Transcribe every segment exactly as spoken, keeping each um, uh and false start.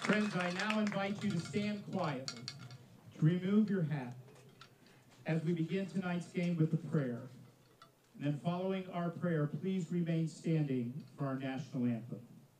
Friends, I now invite you to stand quietly, to remove your hat, as we begin tonight's game with a prayer. And then following our prayer, please remain standing for our national anthem.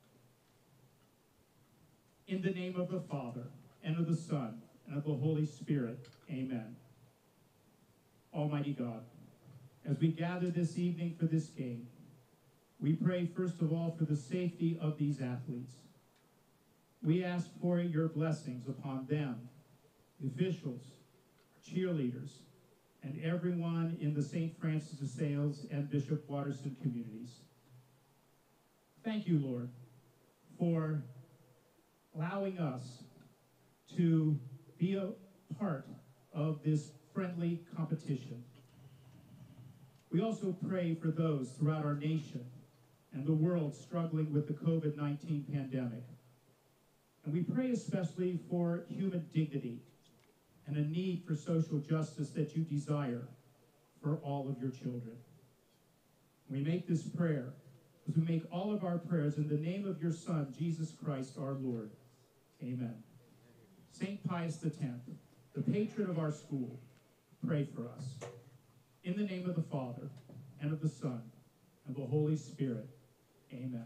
In the name of the Father, and of the Son, and of the Holy Spirit, amen. Almighty God, as we gather this evening for this game, we pray first of all for the safety of these athletes. We ask for your blessings upon them, the officials, cheerleaders, and everyone in the Saint Francis de Sales and Bishop Watterson communities. Thank you, Lord, for allowing us to be a part of this friendly competition. We also pray for those throughout our nation and the world struggling with the COVID nineteen pandemic. And we pray especially for human dignity and a need for social justice that you desire for all of your children. We make this prayer as we make all of our prayers in the name of your Son, Jesus Christ, our Lord. Amen. Saint Pius the tenth, the patron of our school, pray for us. In the name of the Father, and of the Son, and the Holy Spirit. Amen.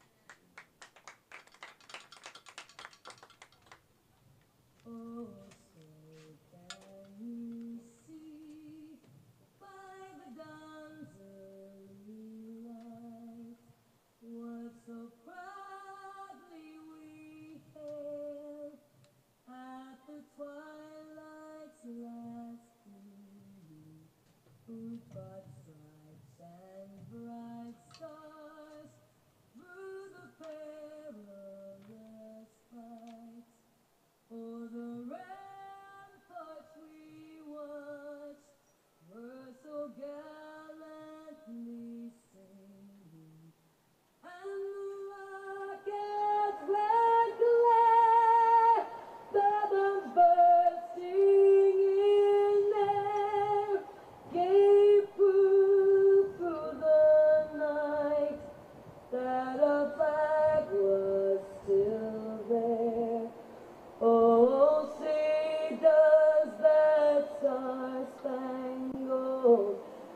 Oh, so can you see by the dawn's early light what so proudly we hailed at the twilight's last gleaming, who brought stripes and bright stars through the perilous fight. For the ramparts we watched were so gallantly singing, and the rocket's red glare, the bombs bursting in air, gave proof through the night that a flag was still there. Oh, say does that star-spangled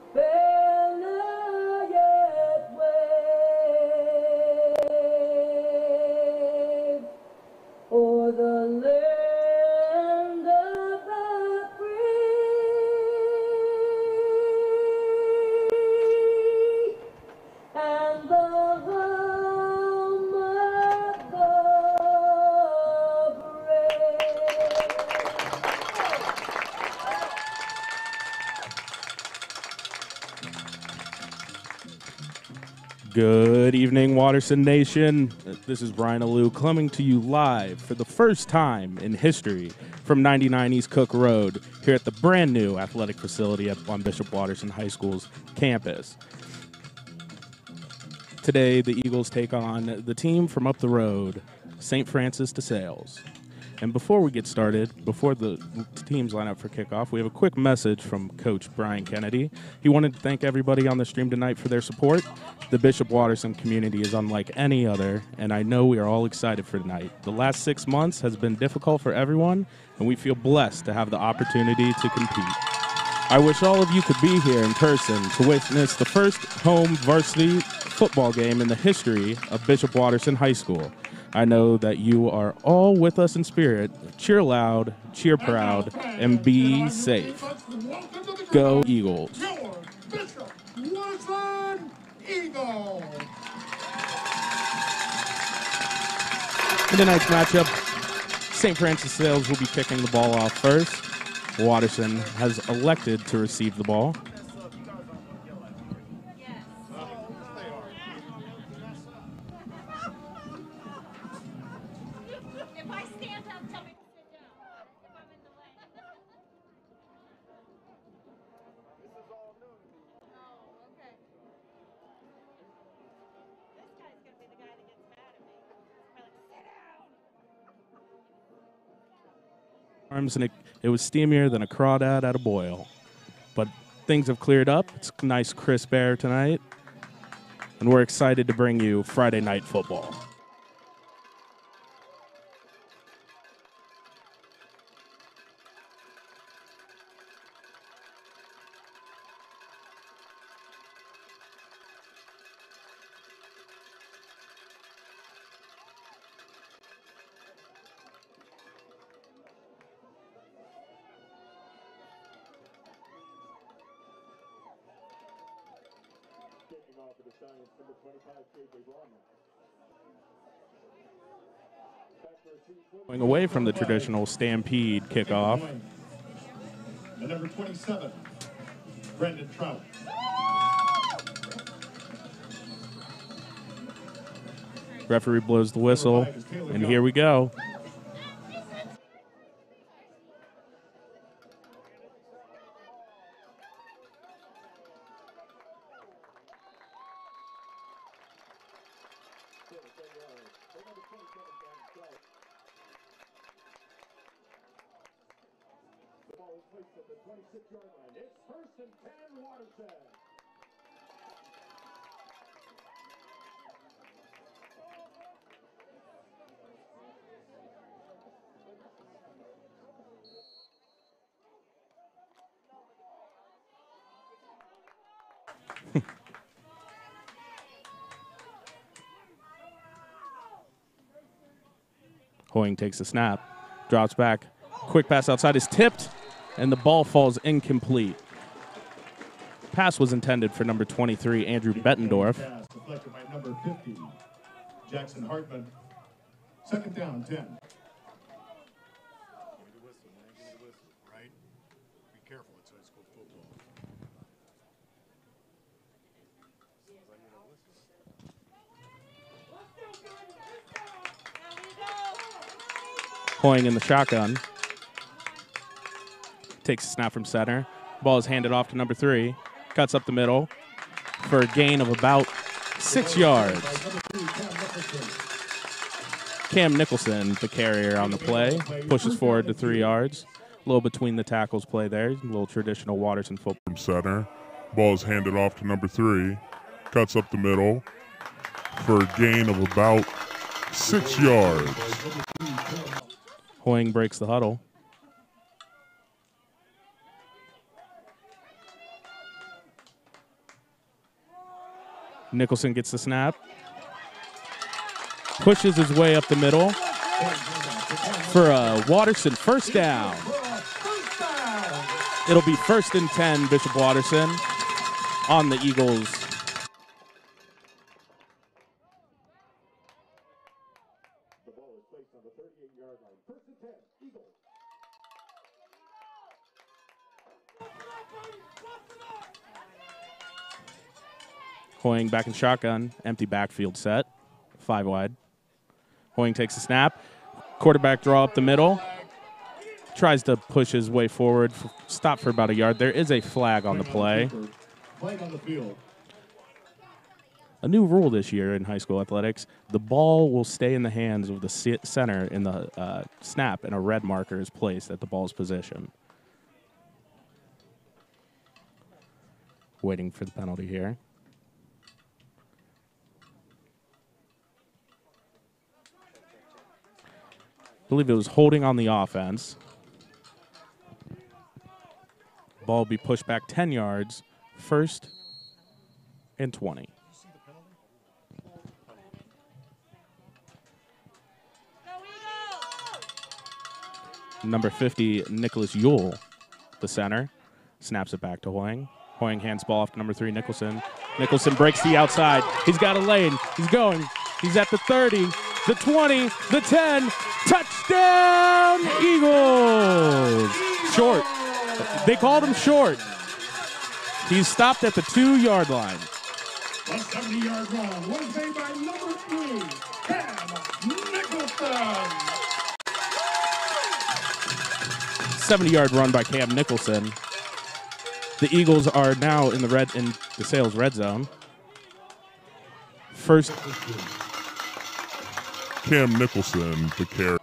banner yet wave o'er the land of the free and the home of the Good evening, Watterson Nation. This is Brian Alou coming to you live for the first time in history from ninety-nine East Cook Road here at the brand new athletic facility at, on Bishop Watterson High School's campus. Today, the Eagles take on the team from up the road, Saint Francis de Sales. And before we get started, before the teams line up for kickoff, we have a quick message from Coach Brian Kennedy. He wanted to thank everybody on the stream tonight for their support. The Bishop Watterson community is unlike any other, and I know we are all excited for tonight. The last six months has been difficult for everyone, and we feel blessed to have the opportunity to compete. I wish all of you could be here in person to witness the first home varsity football game in the history of Bishop Watterson High School. I know that you are all with us in spirit. Cheer loud, cheer proud, and be safe. Go Eagles. Your Bishop Watterson Eagles. In tonight's matchup, Saint Francis Sales will be kicking the ball off first. Watterson has elected to receive the ball. And it, it was steamier than a crawdad at a boil. But things have cleared up. It's nice crisp air tonight. And we're excited to bring you Friday Night Football. Going away from the traditional stampede kickoff. And number twenty-seven, Brendan Trout. Referee blows the whistle, and here we go. The ball is placed at the twenty-six yard line. It's first and ten, Watterson. Hoying takes the snap, drops back. Quick pass outside is tipped, and the ball falls incomplete. Pass was intended for number twenty-three, Andrew Bettendorf. Pass deflected by number fifty, Jackson Hartman. Second down, ten. Right? Be careful, it's high school football. Hoying in the shotgun. Takes a snap from center. Ball is handed off to number three. Cuts up the middle for a gain of about six yards. Cam Nicholson, the carrier on the play, pushes forward to three yards. A little between the tackles play there. A little traditional Watterson football. From center. Ball is handed off to number three. Cuts up the middle for a gain of about six yards. Hoying breaks the huddle. Nicholson gets the snap. Pushes his way up the middle for a Watterson first down. It'll be first and ten, Bishop Watterson on the Eagles. The ball is placed on the thirty-eight yard line. First and ten, Eagles. Hoying back in shotgun, empty backfield set, five wide. Hoying takes a snap. Quarterback draw up the middle. Tries to push his way forward. Stop for about a yard. There is a flag on the play. Flag on the field. A new rule this year in high school athletics: the ball will stay in the hands of the center in the uh, snap, and a red marker is placed at the ball's position. Waiting for the penalty here. I believe it was holding on the offense. Ball will be pushed back ten yards, first and twenty. Number fifty, Nicholas Yule, the center, snaps it back to Hoying. Hoying hands ball off to number three, Nicholson. Nicholson breaks the outside. He's got a lane. He's going. He's at the thirty, the twenty, the ten. Touchdown, Eagles! Short. They called him short. He's stopped at the two-yard line. A seventy yard run was made by number three, Cam Nicholson. seventy-yard run by Cam Nicholson. The Eagles are now in the red in the Desales red zone. First, Cam Nicholson, the carrier.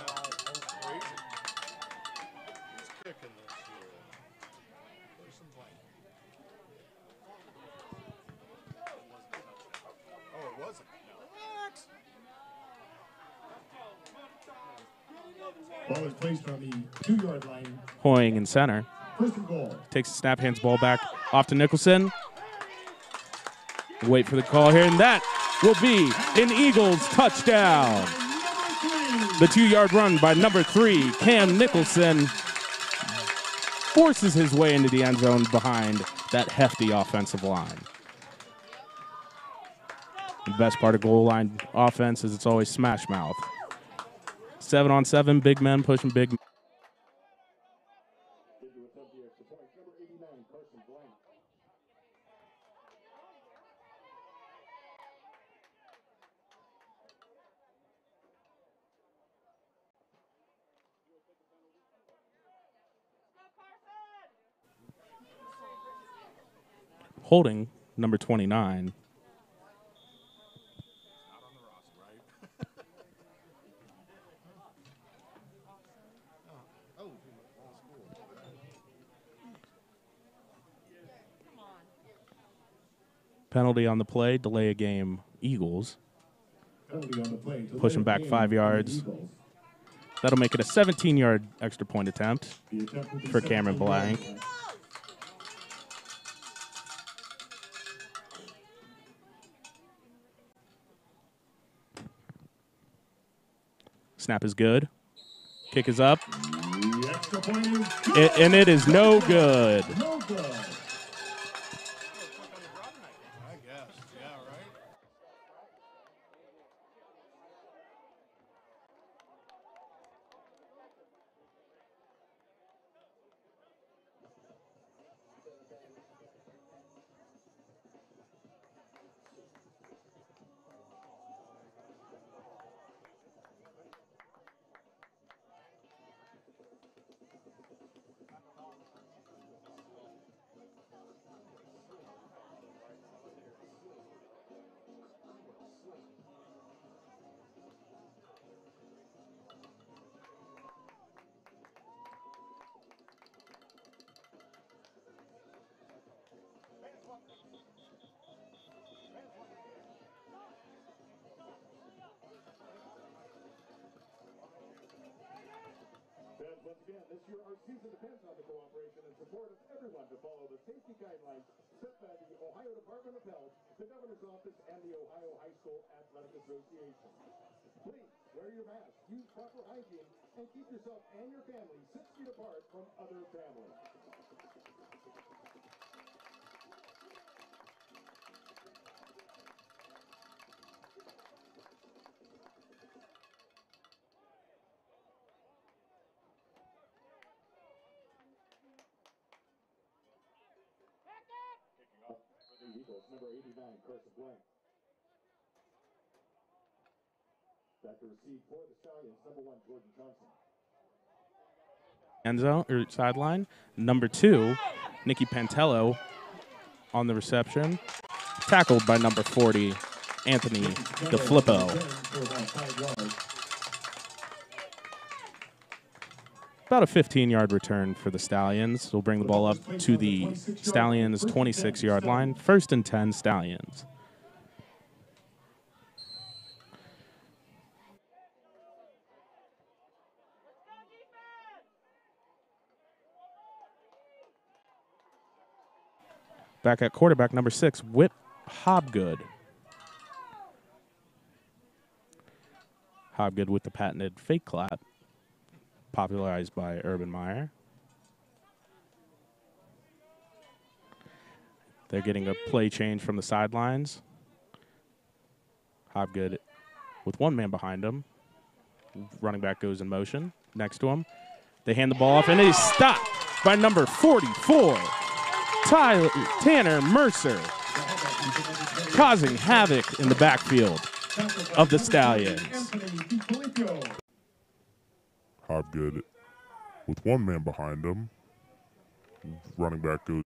Ball is placed on the two yard line. Hoying in center. First and goal. Takes a snap, hands ball back off to Nicholson. Wait for the call here, and that will be an Eagles touchdown. The two-yard run by number three, Cam Nicholson, forces his way into the end zone behind that hefty offensive line. The best part of goal line offense is it's always smash mouth. Seven on seven, big men pushing big men. Holding number twenty-nine. Penalty on the play, delay a game, Eagles. Penalty on the play. Delay Pushing back game five for the yards. Eagles. That'll make it a seventeen-yard extra point attempt The attempt will be for Cameron seventeen Blank. yards. Snap is good. Kick is up. The extra point is good. It, and it is no good. No good. Fans, once again, this year our season depends on the cooperation and support of everyone to follow the safety guidelines set by the Ohio Department of Health, the Governor's Office, and the Ohio High School Athletic Association. Please wear your mask, use proper hygiene, and keep yourself and your family six feet apart from other families. Kicking off for the Eagles, number eighty-nine, Carson Blank. Back to receive for the Stallions, number one, Jordan Johnson. End zone or sideline. Number two, Nicky Pantello on the reception. Tackled by number forty, Anthony DeFlippo. For about five yards. About a fifteen-yard return for the Stallions. We'll bring the ball up to the Stallions' twenty-six-yard line. First and ten, Stallions. Back at quarterback, number six, Whip Hobgood. Hobgood with the patented fake clap, popularized by Urban Meyer. They're getting a play change from the sidelines. Hobgood with one man behind him. Running back goes in motion next to him. They hand the ball off, and it is stopped by number forty-four, Tyler, Tanner Mercer, causing havoc in the backfield of the Stallions. Hobgood with one man behind him. Running back goes.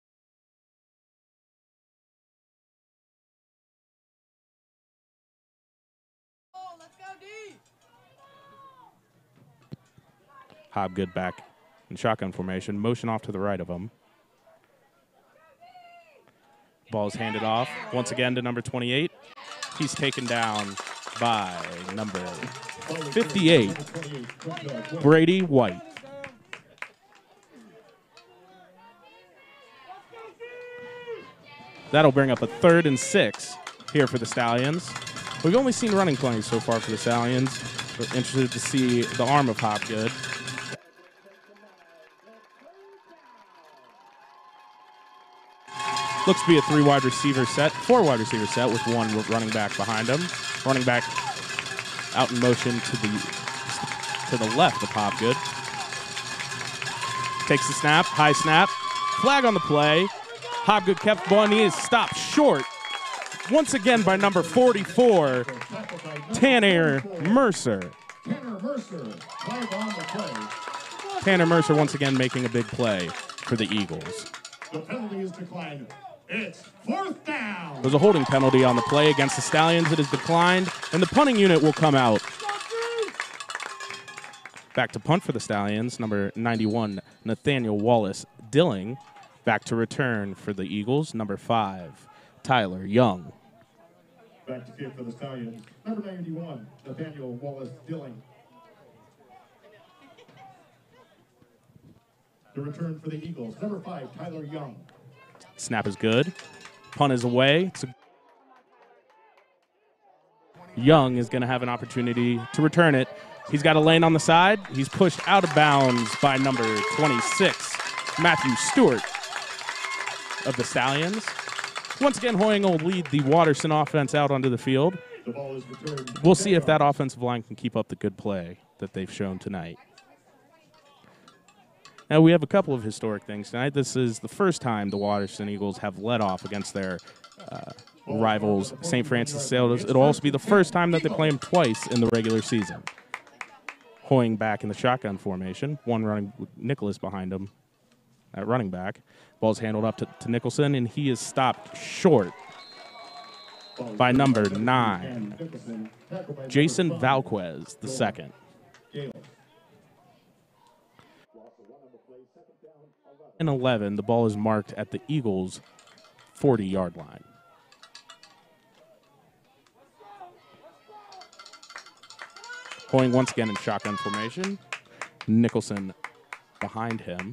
Hobgood back in shotgun formation. Motion off to the right of him. Ball is handed off once again to number twenty-eight. He's taken down by number fifty-eight, Brady White. That'll bring up a third and six here for the Stallions. We've only seen running plays so far for the Stallions. We're interested to see the arm of Hobgood. Looks to be a three wide receiver set, four wide receiver set with one running back behind him. Running back out in motion to the to the left of Hopgood. Takes the snap, high snap, flag on the play. Hopgood kept the ball and he is stopped short once again by number forty-four, Tanner Mercer. Tanner Mercer, flag on the play. Tanner Mercer once again making a big play for the Eagles. The penalty is declined. It's fourth down. There's a holding penalty on the play against the Stallions. It has declined, and the punting unit will come out. Back to punt for the Stallions, number ninety-one, Nathaniel Wallace Dilling. Back to return for the Eagles, number five, Tyler Young. Back to kick for the Stallions, number ninety-one, Nathaniel Wallace Dilling. The return for the Eagles, number five, Tyler Young. Snap is good. Punt is away. It's a Young is going to have an opportunity to return it. He's got a lane on the side. He's pushed out of bounds by number twenty-six, Matthew Stewart of the Stallions. Once again, Hoying will lead the Watterson offense out onto the field. The ball is returned. We'll see if that offensive line can keep up the good play that they've shown tonight. Now, we have a couple of historic things tonight. This is the first time the Watterson Eagles have led off against their uh, rivals, Saint Francis Desales. It'll also be the first time that they play them twice in the regular season. Hoying back in the shotgun formation, one running with Nicholas behind him at running back. Ball's handled up to, to Nicholson, and he is stopped short by number nine, Jason Valquez, the second. And eleven, the ball is marked at the Eagles' forty-yard line. Hoying once again in shotgun formation. Nicholson behind him.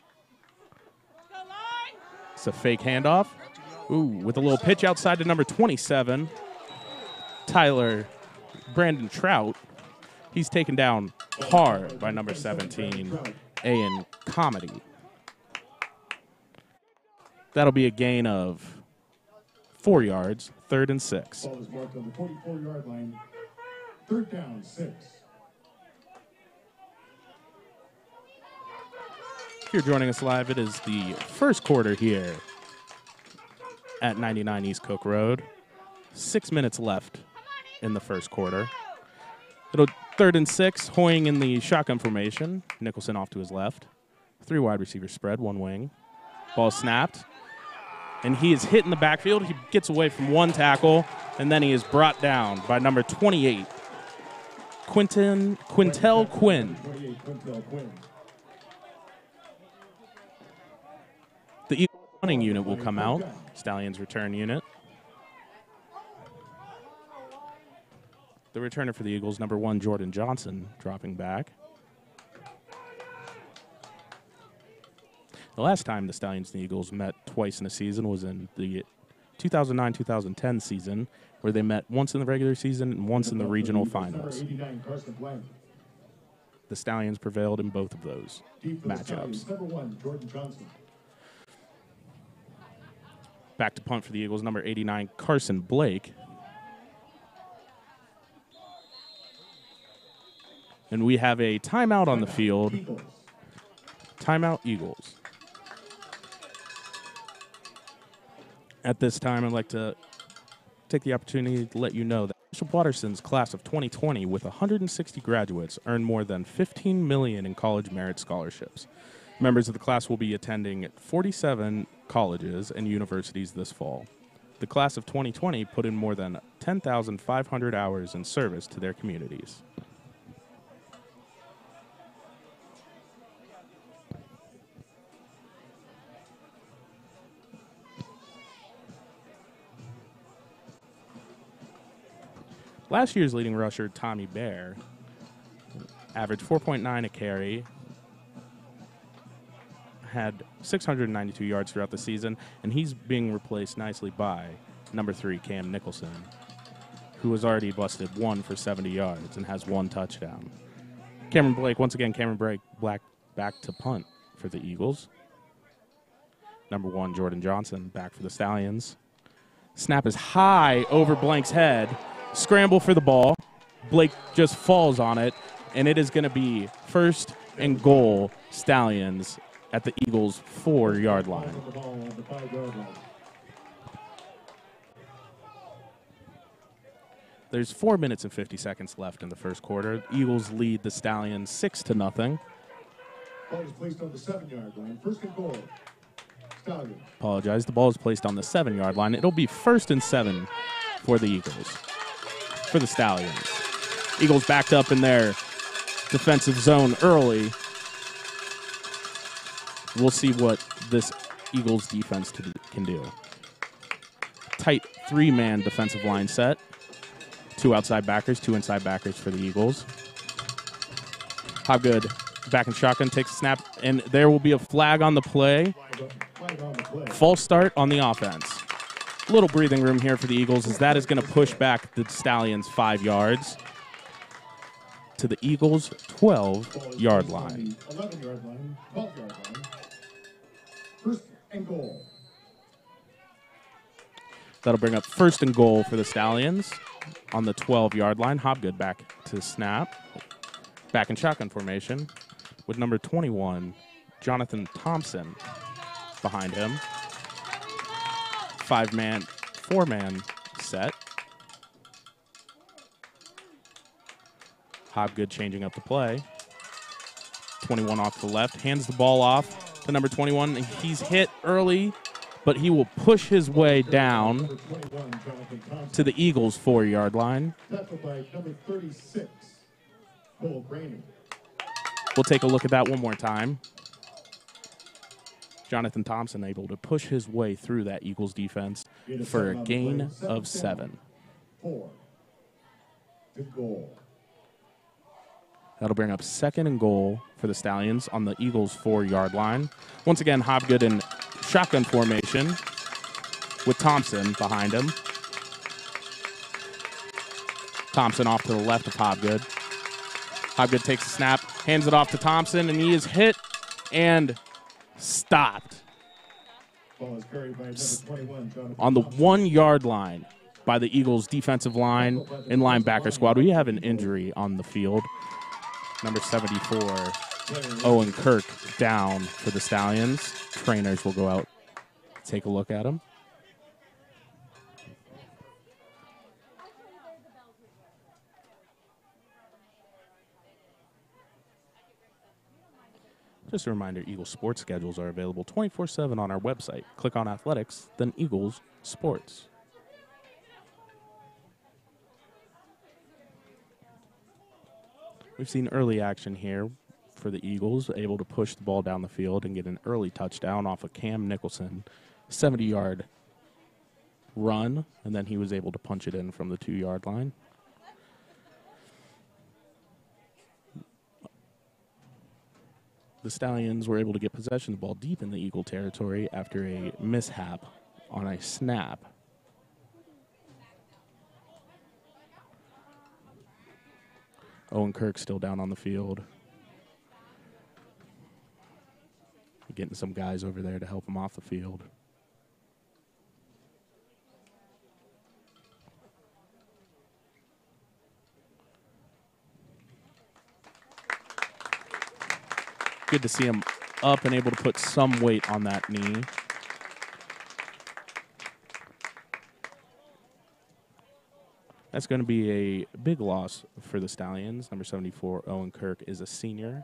It's a fake handoff. Ooh, with a little pitch outside to number twenty-seven, Tyler Brandon Trout. He's taken down hard by number seventeen, Ian Comedy. That'll be a gain of four yards, third and six. Ball is marked on the forty-four-yard line. Third down, six. If you're joining us live, it is the first quarter here at ninety-nine East Cook Road. Six minutes left in the first quarter. It'll third and six, Hoying in the shotgun formation. Nicholson off to his left. Three wide receivers spread, one wing. Ball snapped. And he is hit in the backfield. He gets away from one tackle, and then he is brought down by number twenty-eight, Quinton Quintel Quinn. The Eagle punting unit will come out. Stallions return unit. The returner for the Eagles, number one, Jordan Johnson, dropping back. The last time the Stallions and the Eagles met twice in a season was in the two thousand nine two thousand ten season, where they met once in the regular season and once in the regional finals. The Stallions prevailed in both of those matchups. Back to punt for the Eagles, number eighty-nine, Carson Blake. And we have a timeout on the field. Timeout, Eagles. At this time, I'd like to take the opportunity to let you know that Bishop Watterson's class of twenty twenty, with one hundred sixty graduates, earned more than fifteen million dollars in college merit scholarships. Members of the class will be attending forty-seven colleges and universities this fall. The class of twenty twenty put in more than ten thousand five hundred hours in service to their communities. Last year's leading rusher, Tommy Bear, averaged four point nine a carry, had six hundred ninety-two yards throughout the season, and he's being replaced nicely by number three, Cam Nicholson, who has already busted one for seventy yards and has one touchdown. Cameron Blake, once again, Cameron Blake black, back to punt for the Eagles. Number one, Jordan Johnson, back for the Stallions. Snap is high over Blank's head. Scramble for the ball. Blake just falls on it, and it is going to be first and goal, Stallions at the Eagles' four-yard line. There's four minutes and fifty seconds left in the first quarter. Eagles lead the Stallions six to nothing. Ball is placed on the seven-yard line. First and goal. Stallions. Apologize. The ball is placed on the seven-yard line. It'll be first and seven for the Eagles, for the Stallions. Eagles backed up in their defensive zone early. We'll see what this Eagles defense can do. Tight three-man defensive line set. Two outside backers, two inside backers for the Eagles. Hobgood back in shotgun, takes a snap, and there will be a flag on the play. False start on the offense. Little breathing room here for the Eagles, as that is going to push back the Stallions five yards to the Eagles' twelve-yard line. eleven-yard line, twelve-yard line. First and goal. That'll bring up first and goal for the Stallions on the twelve-yard line. Hobgood back to snap. Back in shotgun formation with number twenty-one, Jonathan Thompson, behind him. Five-man, four-man set. Hobgood changing up the play. twenty-one off to the left, hands the ball off to number twenty-one. He's hit early, but he will push his way down to the Eagles' four-yard line. Tackled by number thirty-six, Cole Graney. We'll take a look at that one more time. Jonathan Thompson able to push his way through that Eagles defense for a gain of seven. Four. Good goal. That'll bring up second and goal for the Stallions on the Eagles' four-yard line. Once again, Hobgood in shotgun formation with Thompson behind him. Thompson off to the left of Hobgood. Hobgood takes a snap, hands it off to Thompson, and he is hit and stopped Ball is carried by number twenty-one, Jonathan on the Thompson. one-yard line by the Eagles' defensive line and linebacker squad. We have an injury on the field. Number seventy-four, Owen Kirk, down for the Stallions. Trainers will go out, take a look at him. Just a reminder, Eagles sports schedules are available twenty-four seven on our website. Click on Athletics, then Eagles Sports. We've seen early action here for the Eagles, able to push the ball down the field and get an early touchdown off of Cam Nicholson. seventy-yard run, and then he was able to punch it in from the two-yard line. The Stallions were able to get possession of the ball deep in the Eagle territory after a mishap on a snap. Owen Kirk still down on the field. Getting some guys over there to help him off the field. Good to see him up and able to put some weight on that knee. That's going to be a big loss for the Stallions. Number seventy-four, Owen Kirk, is a senior.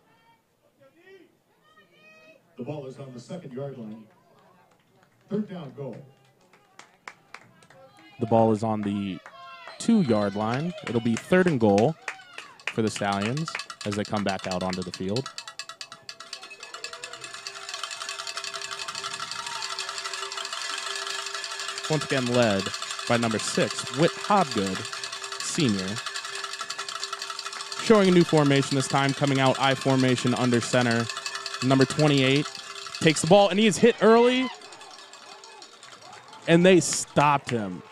The ball is on the second yard line. Third down goal. The ball is on the two-yard line. It'll be third and goal for the Stallions as they come back out onto the field. Once again led by number six, Whit Hobgood, senior. Showing a new formation this time, coming out I formation under center. Number twenty-eight takes the ball, and he is hit early, and they stopped him.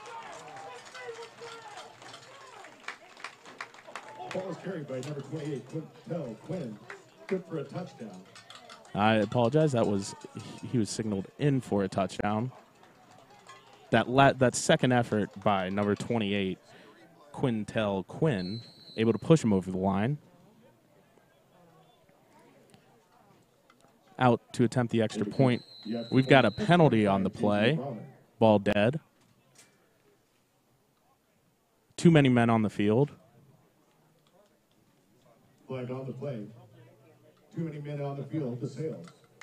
Ball is carried by number twenty-eight, Quintel Quinn. Good for a touchdown. I apologize. That was he was signaled in for a touchdown. That la that second effort by number twenty-eight, Quintel Quinn, able to push him over the line. Out to attempt the extra point. We've got a penalty on the play. Ball dead. Too many men on the field. Flag on the play. Too many men on the field. Desales.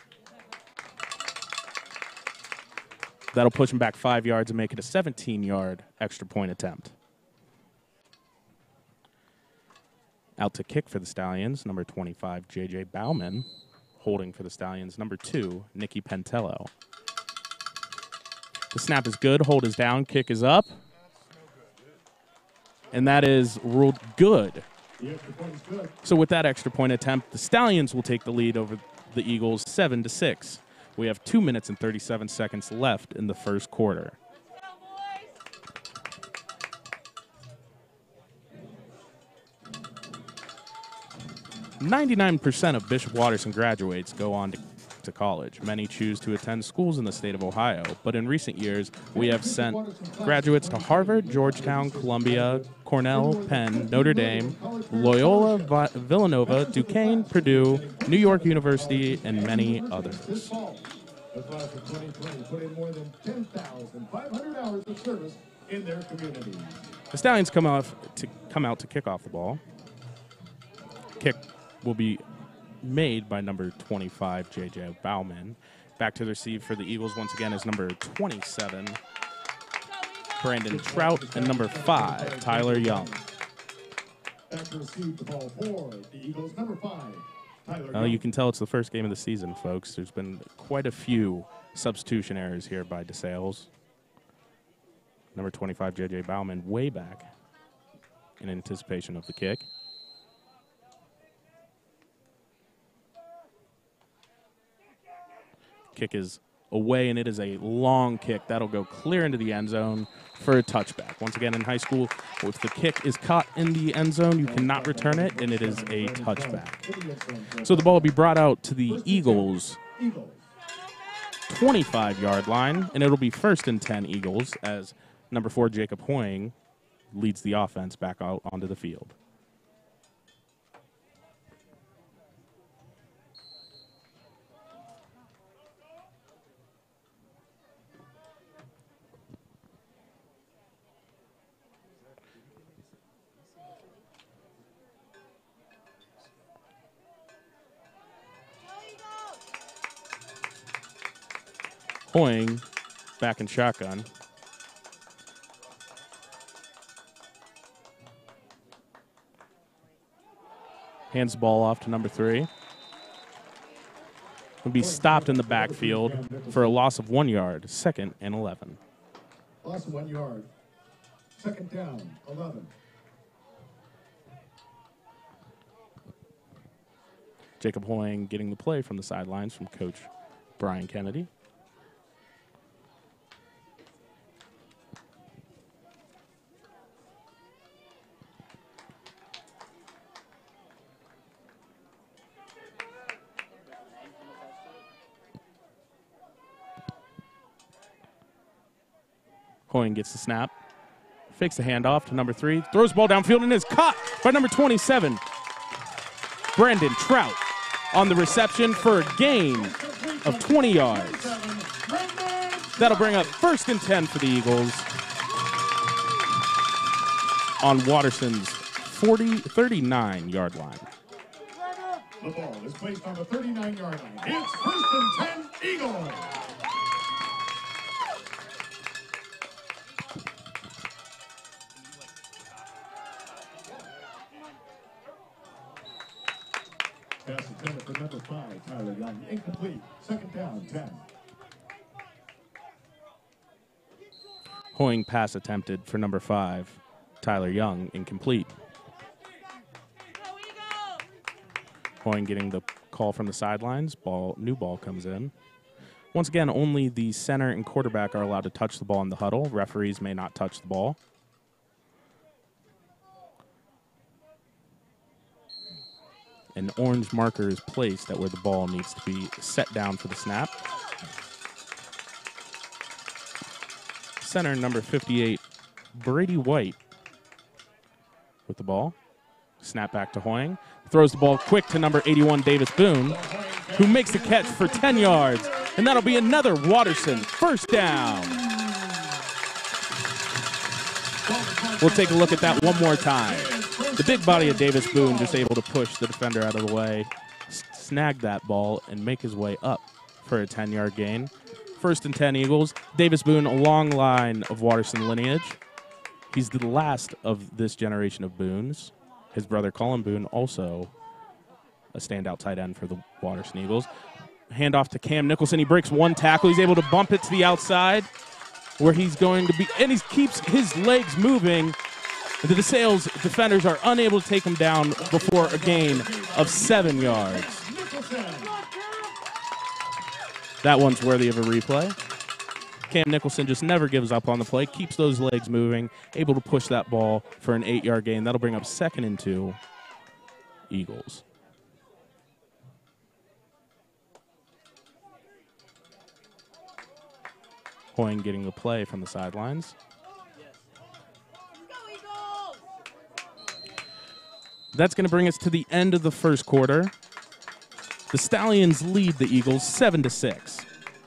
That'll push him back five yards and make it a seventeen-yard extra point attempt. Out to kick for the Stallions, number twenty-five, J J Bauman. Holding for the Stallions, number two, Nicky Pentello. The snap is good. Hold is down. Kick is up. And that is ruled good. So with that extra point attempt, the Stallions will take the lead over the Eagles seven to six. We have two minutes and thirty-seven seconds left in the first quarter. ninety-nine percent of Bishop Watterson graduates go on to, to college. Many choose to attend schools in the state of Ohio, but in recent years, we have sent graduates to Harvard, Georgetown, Columbia, Cornell, Penn, Notre Dame, Loyola, Va Villanova, Duquesne, Purdue, New York University, and many others. The class of twenty twenty put in more than ten thousand five hundred hours of service in their community. The Stallions come off to come out to kick off the ball. Kick will be made by number twenty-five, J J Bauman. Back to the receive for the Eagles once again is number twenty-seven, Brandon Trout, and number five, Tyler Young. Back to receive the ball for the Eagles, number five, Tyler Well, Young. you can tell it's the first game of the season, folks. There's been quite a few substitution errors here by Desales. Number twenty-five, J J Bauman, way back in anticipation of the kick. Kick is away, and it is a long kick. That'll go clear into the end zone for a touchback. Once again, in high school, if the kick is caught in the end zone, you cannot return it, and it is a touchback. So the ball will be brought out to the Eagles' twenty-five-yard line, and it'll be first and ten Eagles as number four, Jacob Hoying, leads the offense back out onto the field. Hoying back in shotgun. Hands the ball off to number three. Will be stopped in the backfield for a loss of one yard, second and eleven. Loss of one yard. Second down, eleven. Jacob Hoying getting the play from the sidelines from Coach Brian Kennedy. Hoying gets the snap, fakes the handoff to number three, throws the ball downfield, and is caught by number twenty-seven, Brandon Trout, on the reception for a gain of twenty yards. That'll bring up first and ten for the Eagles on Watterson's forty, thirty-nine-yard line. The ball is placed on the thirty-nine-yard line. It's first and ten, Eagles. Pass intended for number five, Tyler Young. Incomplete. Second down, ten. Hoying pass attempted for number five, Tyler Young, incomplete. Hoying getting the call from the sidelines. Ball, new ball comes in. Once again, only the center and quarterback are allowed to touch the ball in the huddle. Referees may not touch the ball. an orange marker is placed at where the ball needs to be set down for the snap. Center number fifty-eight, Brady White with the ball. Snap back to Hoying. Throws the ball quick to number eighty-one, Davis Boone, who makes the catch for ten yards. And that'll be another Watterson first down. We'll take a look at that one more time. The big body of Davis Boone just able to push the defender out of the way, snag that ball, and make his way up for a ten-yard gain. First and ten Eagles. Davis Boone, a long line of Watterson lineage. He's the last of this generation of Boones. His brother Colin Boone, also a standout tight end for the Watterson Eagles. Handoff to Cam Nicholson. He breaks one tackle. He's able to bump it to the outside where he's going to be, and he keeps his legs moving. The Desales defenders are unable to take him down before a gain of seven yards. That one's worthy of a replay. Cam Nicholson just never gives up on the play, keeps those legs moving, able to push that ball for an eight-yard gain. That'll bring up second and two Eagles. Hoying getting the play from the sidelines. That's going to bring us to the end of the first quarter. The Stallions lead the Eagles seven to six.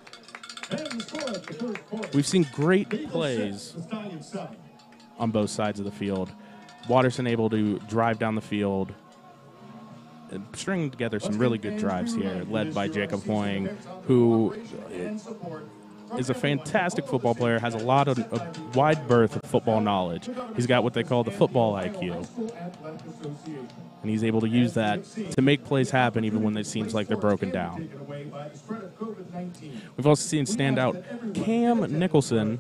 We've seen great plays on both sides of the field. Watterson able to drive down the field and string together some really good drives here, led by Jacob Hoying, who is a fantastic football player, has a lot of a wide berth of football knowledge. He's got what they call the football I Q. And he's able to use that to make plays happen even when it seems like they're broken down. We've also seen standout Cam Nicholson,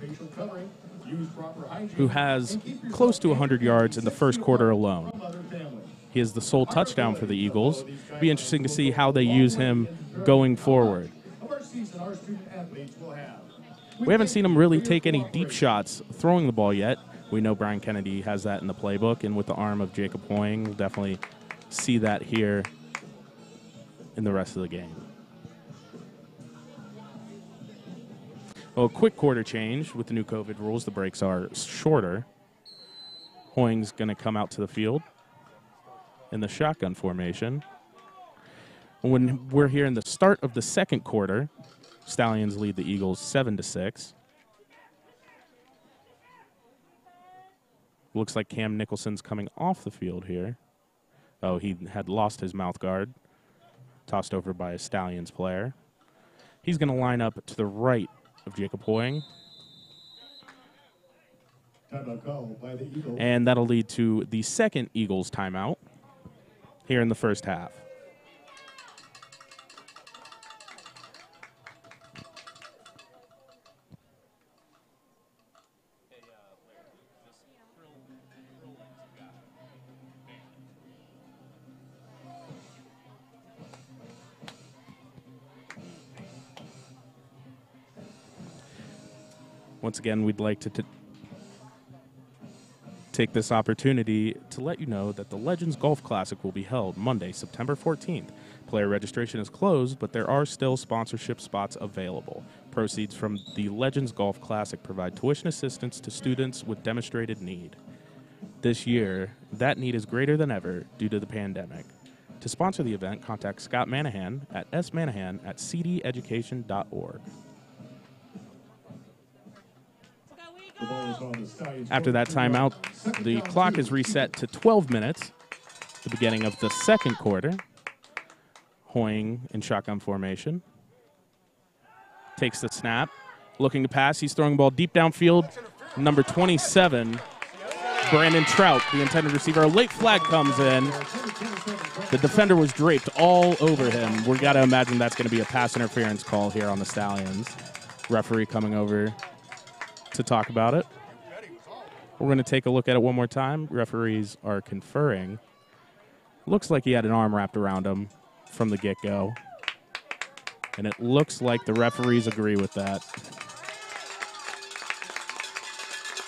who has close to one hundred yards in the first quarter alone. He is the sole touchdown for the Eagles. It'll be interesting to see how they use him going forward. We haven't seen him really take any deep shots throwing the ball yet. We know Brian Kennedy has that in the playbook, and with the arm of Jacob Hoying, we'll definitely see that here in the rest of the game. Well, a quick quarter change with the new COVID rules. The breaks are shorter. Hoying's going to come out to the field in the shotgun formation. When we're here in the start of the second quarter, Stallions lead the Eagles seven to six. Looks like Cam Nicholson's coming off the field here. Oh, he had lost his mouth guard. Tossed over by a Stallions player. He's going to line up to the right of Jacob Hoying. And that'll lead to the second Eagles timeout here in the first half. Once again, we'd like to t take this opportunity to let you know that the Legends Golf Classic will be held Monday, September fourteenth. Player registration is closed, but there are still sponsorship spots available. Proceeds from the Legends Golf Classic provide tuition assistance to students with demonstrated need. This year, that need is greater than ever due to the pandemic. To sponsor the event, contact Scott Manahan at s manahan at c d education dot org. After that timeout, the clock is reset to twelve minutes, the beginning of the second quarter. Hoying in shotgun formation. Takes the snap, looking to pass. He's throwing the ball deep downfield. Number twenty-seven, Brandon Trout, the intended receiver. A late flag comes in. The defender was draped all over him. We got to imagine that's going to be a pass interference call here on the Stallions. Referee coming over to talk about it. We're going to take a look at it one more time. Referees are conferring. Looks like he had an arm wrapped around him from the get-go. And it looks like the referees agree with that.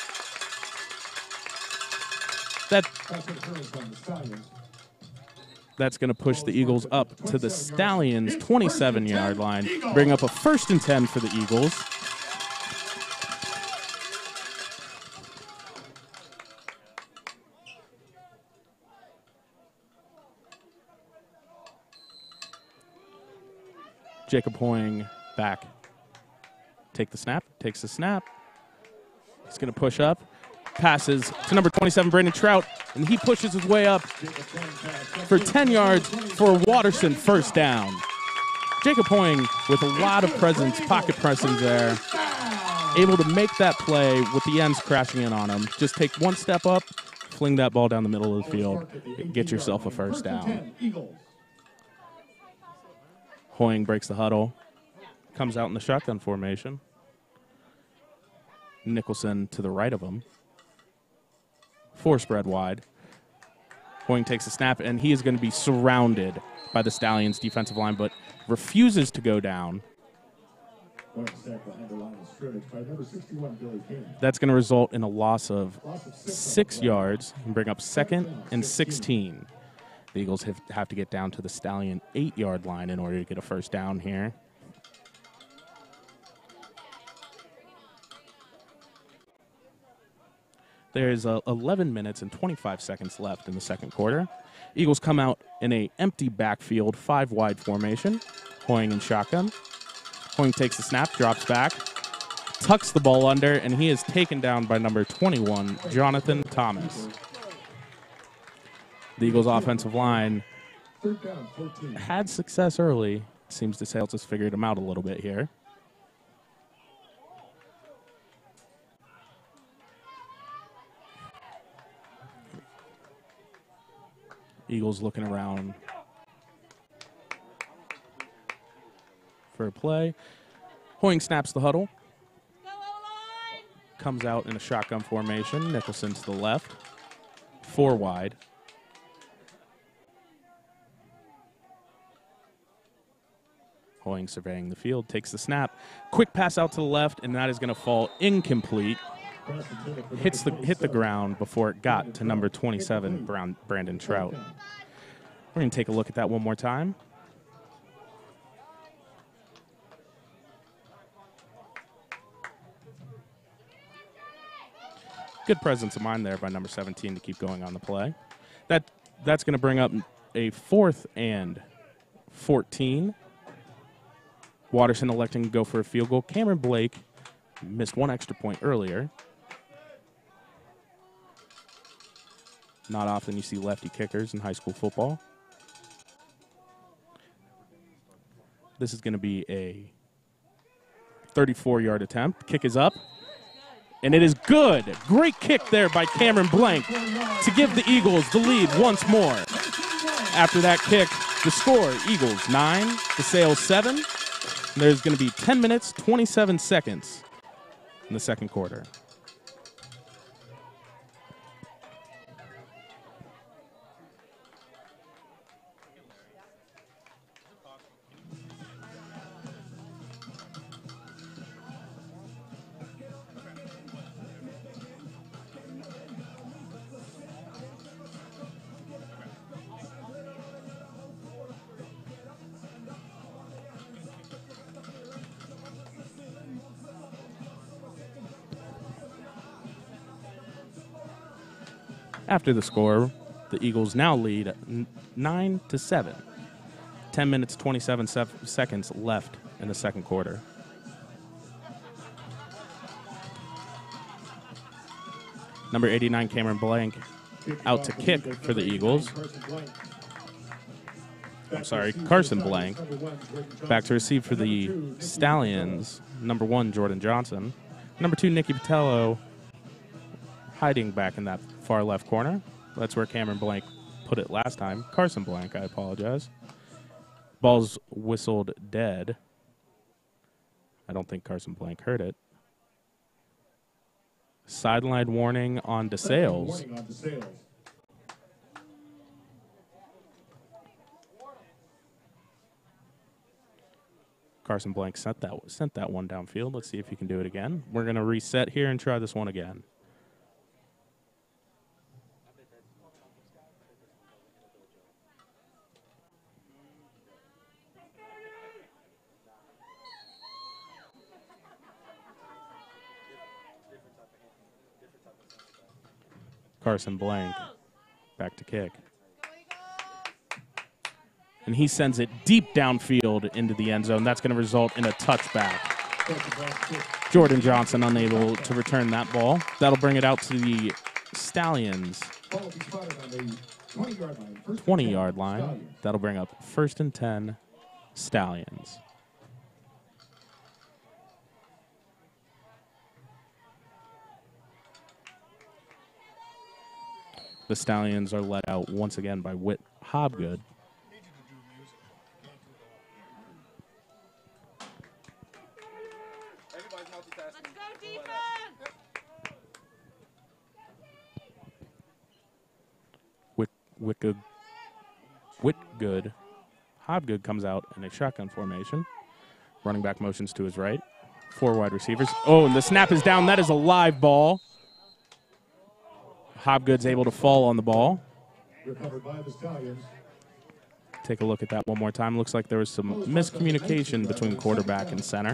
That That's going to push the Eagles up to the Stallions' twenty-seven yard line, bring up a first and ten for the Eagles. Jacob Hoying back. Take the snap, takes the snap. He's going to push up. Passes to number twenty-seven, Brandon Trout, and he pushes his way up for ten yards for Watterson first down. Jacob Hoying with a lot of presence, pocket presence there, able to make that play with the ends crashing in on him. Just take one step up, fling that ball down the middle of the field, get yourself a first down. Hoying breaks the huddle, comes out in the shotgun formation. Nicholson to the right of him. Four spread wide. Hoying takes a snap, and he is going to be surrounded by the Stallions' defensive line, but refuses to go down. That's going to result in a loss of six yards and bring up second and sixteen. The Eagles have, have to get down to the Stallion eight-yard line in order to get a first down here. There's uh, eleven minutes and twenty-five seconds left in the second quarter. Eagles come out in a empty backfield, five-wide formation. Hoying in shotgun. Hoying takes the snap, drops back, tucks the ball under, and he is taken down by number twenty-one, Jonathan Thomas. The Eagles' offensive line had success early. It seems Desales has figured him out a little bit here. Eagles looking around for a play. Hoying snaps the huddle. Comes out in a shotgun formation. Nicholson to the left. Four wide. Hoying surveying the field, takes the snap. Quick pass out to the left, and that is going to fall incomplete. Hits the hit the ground before it got to number twenty-seven, Brown, Brandon Trout. We're going to take a look at that one more time. Good presence of mind there by number seventeen to keep going on the play. That that's going to bring up a fourth and fourteen. Watterson electing to go for a field goal. Cameron Blake missed one extra point earlier. Not often you see lefty kickers in high school football. This is going to be a thirty-four-yard attempt. Kick is up, and it is good. Great kick there by Cameron Blank to give the Eagles the lead once more. After that kick, the score, Eagles nine, Desales seven. There's going to be ten minutes, twenty-seven seconds in the second quarter. After the score, the Eagles now lead nine to seven. ten minutes, twenty-seven sef- seconds left in the second quarter. Number eighty-nine, Cameron Blank, out to kick for the Eagles. I'm sorry, Carson Blank. Back to receive for the Stallions. Number one, Jordan Johnson. Number two, Nicky Patello, hiding back in that far left corner. That's where Cameron Blank put it last time. Carson Blank, I apologize. Ball's whistled dead. I don't think Carson Blank heard it. Sideline warning on Desales. Carson Blank sent that sent that one downfield. Let's see if he can do it again. We're going to reset here and try this one again. Carson Blank back to kick. And he sends it deep downfield into the end zone. That's going to result in a touchback. Jordan Johnson unable to return that ball. That'll bring it out to the Stallions. twenty-yard line. That'll bring up first and ten, Stallions. The Stallions are led out once again by Whit Hobgood. Whitgood, Whitgood, Hobgood comes out in a shotgun formation. Running back motions to his right. Four wide receivers. Oh, and the snap is down. That is a live ball. Hobgood's able to fall on the ball. Recovered by the Stallions. Take a look at that one more time. Looks like there was some miscommunication between quarterback and center.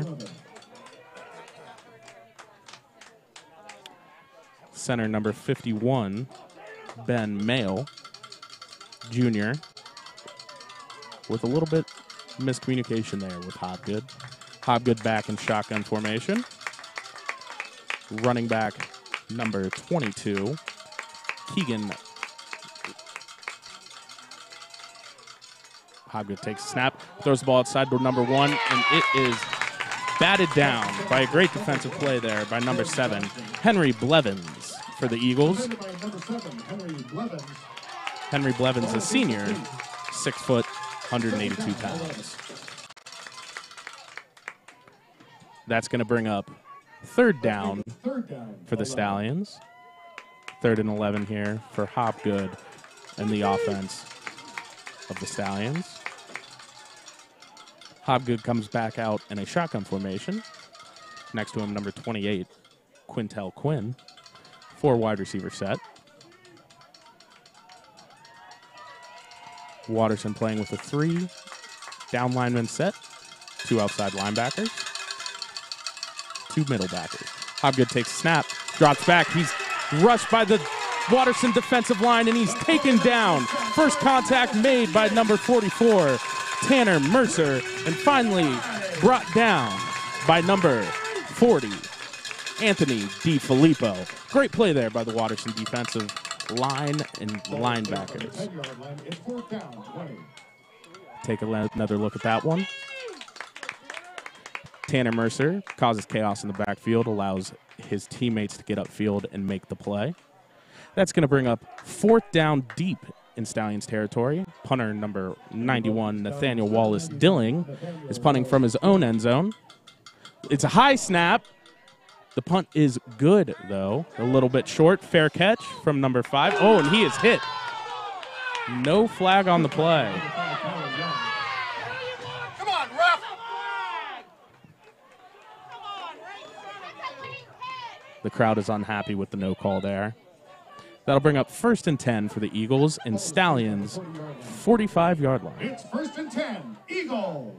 Center number fifty-one, Ben Mayle, Junior, with a little bit miscommunication there with Hobgood. Hobgood back in shotgun formation. Running back number twenty-two, Keegan. Hobgood takes a snap, throws the ball outside to number one, and it is batted down by a great defensive play there by number seven, Henry Blevins for the Eagles. Henry Blevins, a senior, six foot, one hundred eighty-two pounds. That's going to bring up third down for the Stallions. Third and eleven here for Hobgood and the offense of the Stallions. Hobgood comes back out in a shotgun formation. Next to him, number twenty-eight, Quintel Quinn. Four wide receiver set. Watterson playing with a three down lineman set. Two outside linebackers. Two middle backers. Hobgood takes a snap, drops back. He's rushed by the Watterson defensive line, and he's taken down. First contact made by number forty-four, Tanner Mercer, and finally brought down by number forty, Anthony DiFilippo. Great play there by the Watterson defensive line and linebackers. Take another look at that one. Tanner Mercer causes chaos in the backfield, allows his teammates to get upfield and make the play. That's going to bring up fourth down deep in Stallions territory. Punter number ninety-one, Nathaniel Wallace Dilling, is punting from his own end zone. It's a high snap. The punt is good, though. A little bit short. Fair catch from number five. Oh, and he is hit. No flag on the play. Come on, ref! The crowd is unhappy with the no call there. That'll bring up first and ten for the Eagles and Stallions, forty-five-yard line. It's first and ten, Eagles.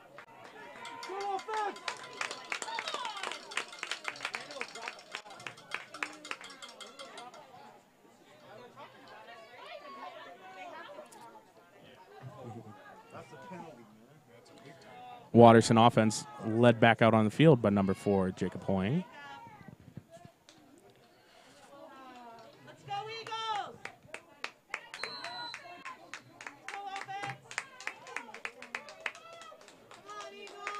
Watterson offense led back out on the field by number four, Jacob Hoying. Let's go, Eagles! Go, offense! Come on,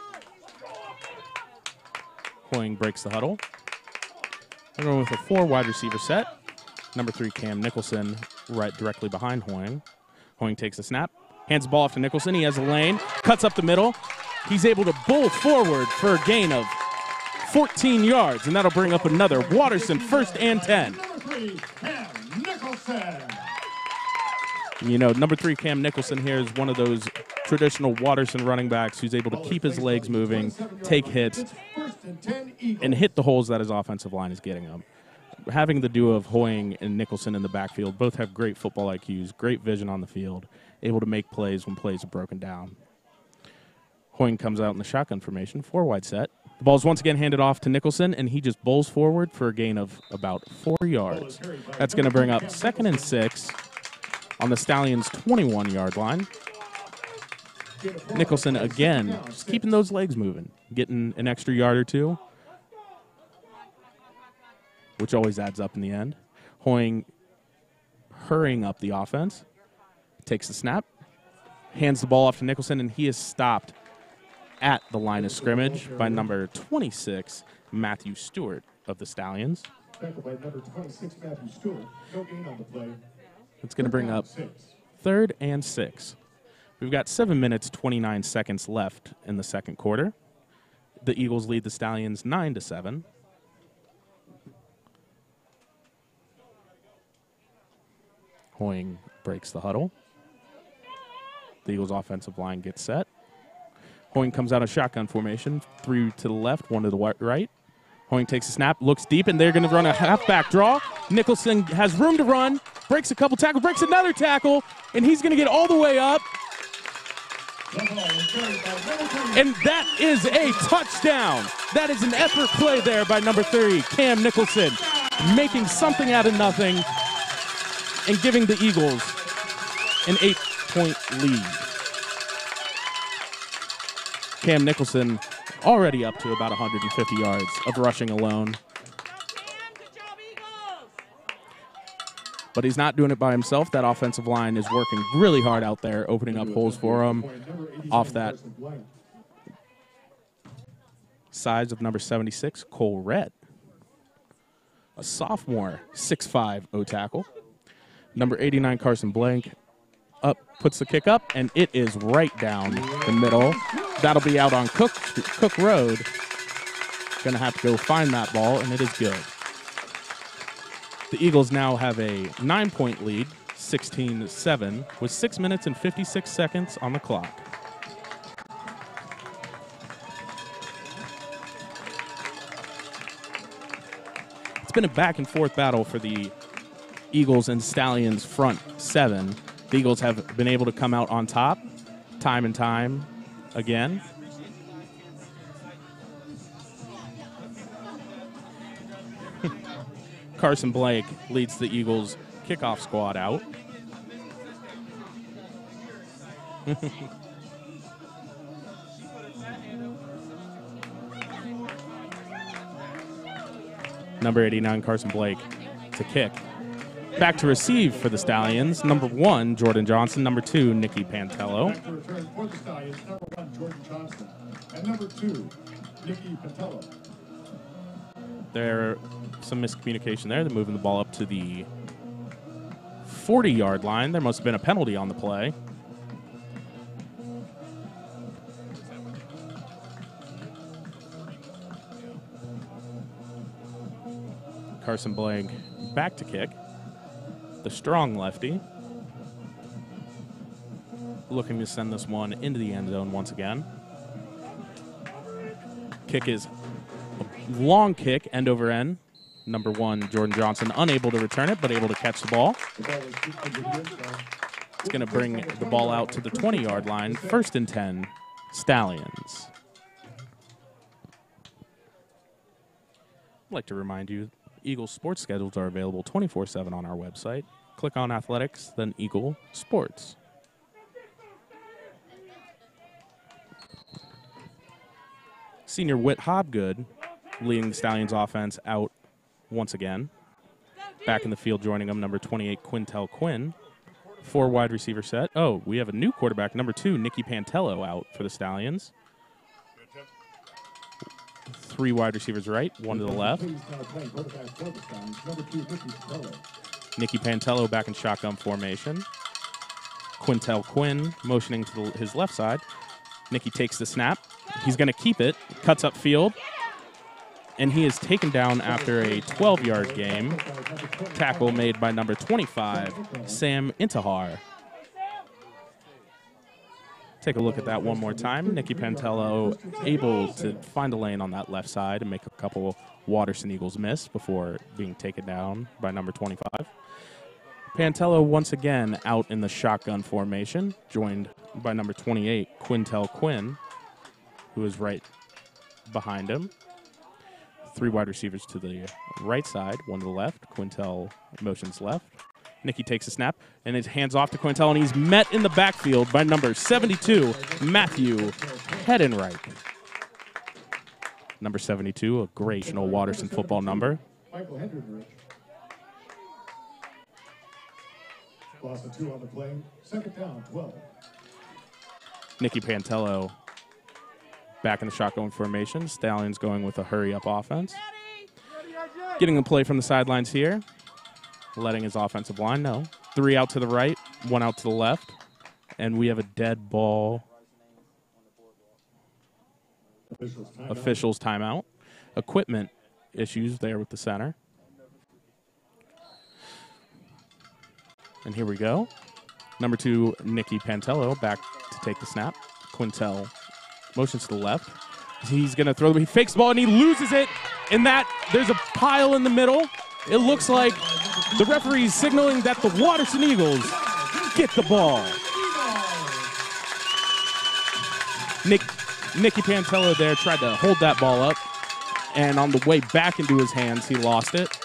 Eagles! Hoying breaks the huddle. We're going with a four wide receiver set. Number three, Cam Nicholson, right directly behind Hoying. Hoying takes a snap, hands the ball off to Nicholson. He has a lane, cuts up the middle. He's able to bowl forward for a gain of fourteen yards, and that'll bring up another Watterson first and ten. Number three, Cam Nicholson. You know, number three, Cam Nicholson here is one of those traditional Watterson running backs who's able to keep his legs moving, take hits, and hit the holes that his offensive line is getting him. Having the duo of Hoying and Nicholson in the backfield, both have great football I Qs, great vision on the field, able to make plays when plays are broken down. Hoying comes out in the shotgun formation, four wide set. The ball is once again handed off to Nicholson, and he just bowls forward for a gain of about four yards. That's going to bring up second and six on the Stallions' twenty-one-yard line. Nicholson, again, just keeping those legs moving, getting an extra yard or two, which always adds up in the end. Hoying hurrying up the offense, takes the snap, hands the ball off to Nicholson, and he is stopped at the line of scrimmage by number twenty-six, Matthew Stewart of the Stallions. Tackled by number twenty-six, Matthew Stewart. No gain on the play. It's going to bring up third and six. We've got seven minutes, twenty-nine seconds left in the second quarter. The Eagles lead the Stallions nine to seven. Hoying breaks the huddle. The Eagles' offensive line gets set. Hoying comes out of shotgun formation, three to the left, one to the right. Hoying takes a snap, looks deep, and they're going to run a halfback draw. Nicholson has room to run, breaks a couple tackles, breaks another tackle, and he's going to get all the way up. And that is a touchdown. That is an effort play there by number three, Cam Nicholson, making something out of nothing and giving the Eagles an eight-point lead. Cam Nicholson already up to about one hundred fifty yards of rushing alone. Good job, Eagles. But he's not doing it by himself. That offensive line is working really hard out there, opening up holes for him off that size of number seventy-six, Cole Redd. A sophomore, six five O-tackle. Number eighty-nine, Carson Blank, up, puts the kick up, and it is right down the middle. That'll be out on Cook, Cook Road. Gonna have to go find that ball, and it is good. The Eagles now have a nine-point lead, sixteen to seven, with six minutes and fifty-six seconds on the clock. It's been a back-and-forth battle for the Eagles and Stallions front seven. The Eagles have been able to come out on top time and time again. Carson Blake leads the Eagles kickoff squad out. Number eighty-nine, Carson Blake, to kick. Back to receive for the Stallions. Number one, Jordan Johnson. Number two, Nicky Pantello. Back to return for the Stallions, number one, Jordan Johnson. And number two, Nicky Pantello. There some miscommunication there. They're moving the ball up to the forty-yard line. There must have been a penalty on the play. Carson Blank back to kick. The strong lefty. Looking to send this one into the end zone once again. Kick is a long kick, end over end. Number one, Jordan Johnson, unable to return it, but able to catch the ball. It's going to bring the ball out to the twenty-yard line. First and ten, Stallions. I'd like to remind you, Eagle sports schedules are available twenty-four seven on our website. Click on Athletics, then Eagle Sports. Senior Whit Hobgood leading the Stallions offense out once again. Back in the field joining them, number twenty-eight, Quintel Quinn. Four wide receiver set. Oh, we have a new quarterback, number two, Nicky Pantello out for the Stallions. Three wide receivers right, one to the left. Nicky Pantello back in shotgun formation. Quintel Quinn motioning to the, his left side. Nicky takes the snap. He's going to keep it, cuts up field, and he is taken down after a twelve-yard game. Tackle made by number twenty-five, Sam Intihar. Take a look at that one more time. Nicky Pantello able to find a lane on that left side and make a couple Watterson Eagles miss before being taken down by number twenty-five. Pantello once again out in the shotgun formation, joined by number twenty-eight, Quintel Quinn, who is right behind him. Three wide receivers to the right side, one to the left. Quintel motions left. Nicky takes a snap, and his hands off to Quintel, and he's met in the backfield by number seventy-two, Matthew Hedenreich. Number seventy-two, a great Noel Watterson football number. Michael Hendrick. Loss of two on the play. Second down, twelve. Nicky Pantello back in the shotgun formation. Stallions going with a hurry-up offense. Getting the play from the sidelines here. Letting his offensive line know. Three out to the right, one out to the left. And we have a dead ball. Officials timeout. Officials timeout. Equipment issues there with the center. And here we go. Number two, Nicky Pantello back to take the snap. Quintel motions to the left. He's going to throw the he fakes the ball and he loses it. And that there's a pile in the middle. It looks like the referee is signaling that the Watterson Eagles get the ball. Nick, Nicky Pantello there tried to hold that ball up. And on the way back into his hands, he lost it.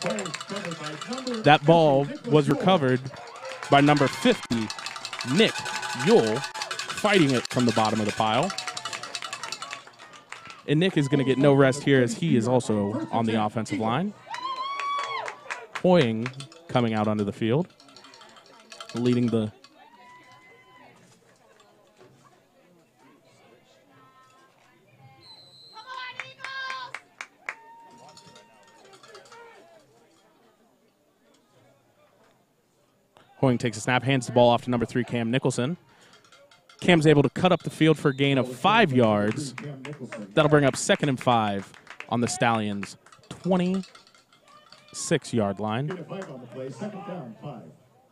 That ball was recovered by number fifty, Nick Yule, fighting it from the bottom of the pile. And Nick is going to get no rest here as he is also on the offensive line. Hoying coming out onto the field, leading the Hoying takes a snap, hands the ball off to number three, Cam Nicholson. Cam's able to cut up the field for a gain of five yards. That'll bring up second and five on the Stallions' twenty-six-yard line. Second down, five.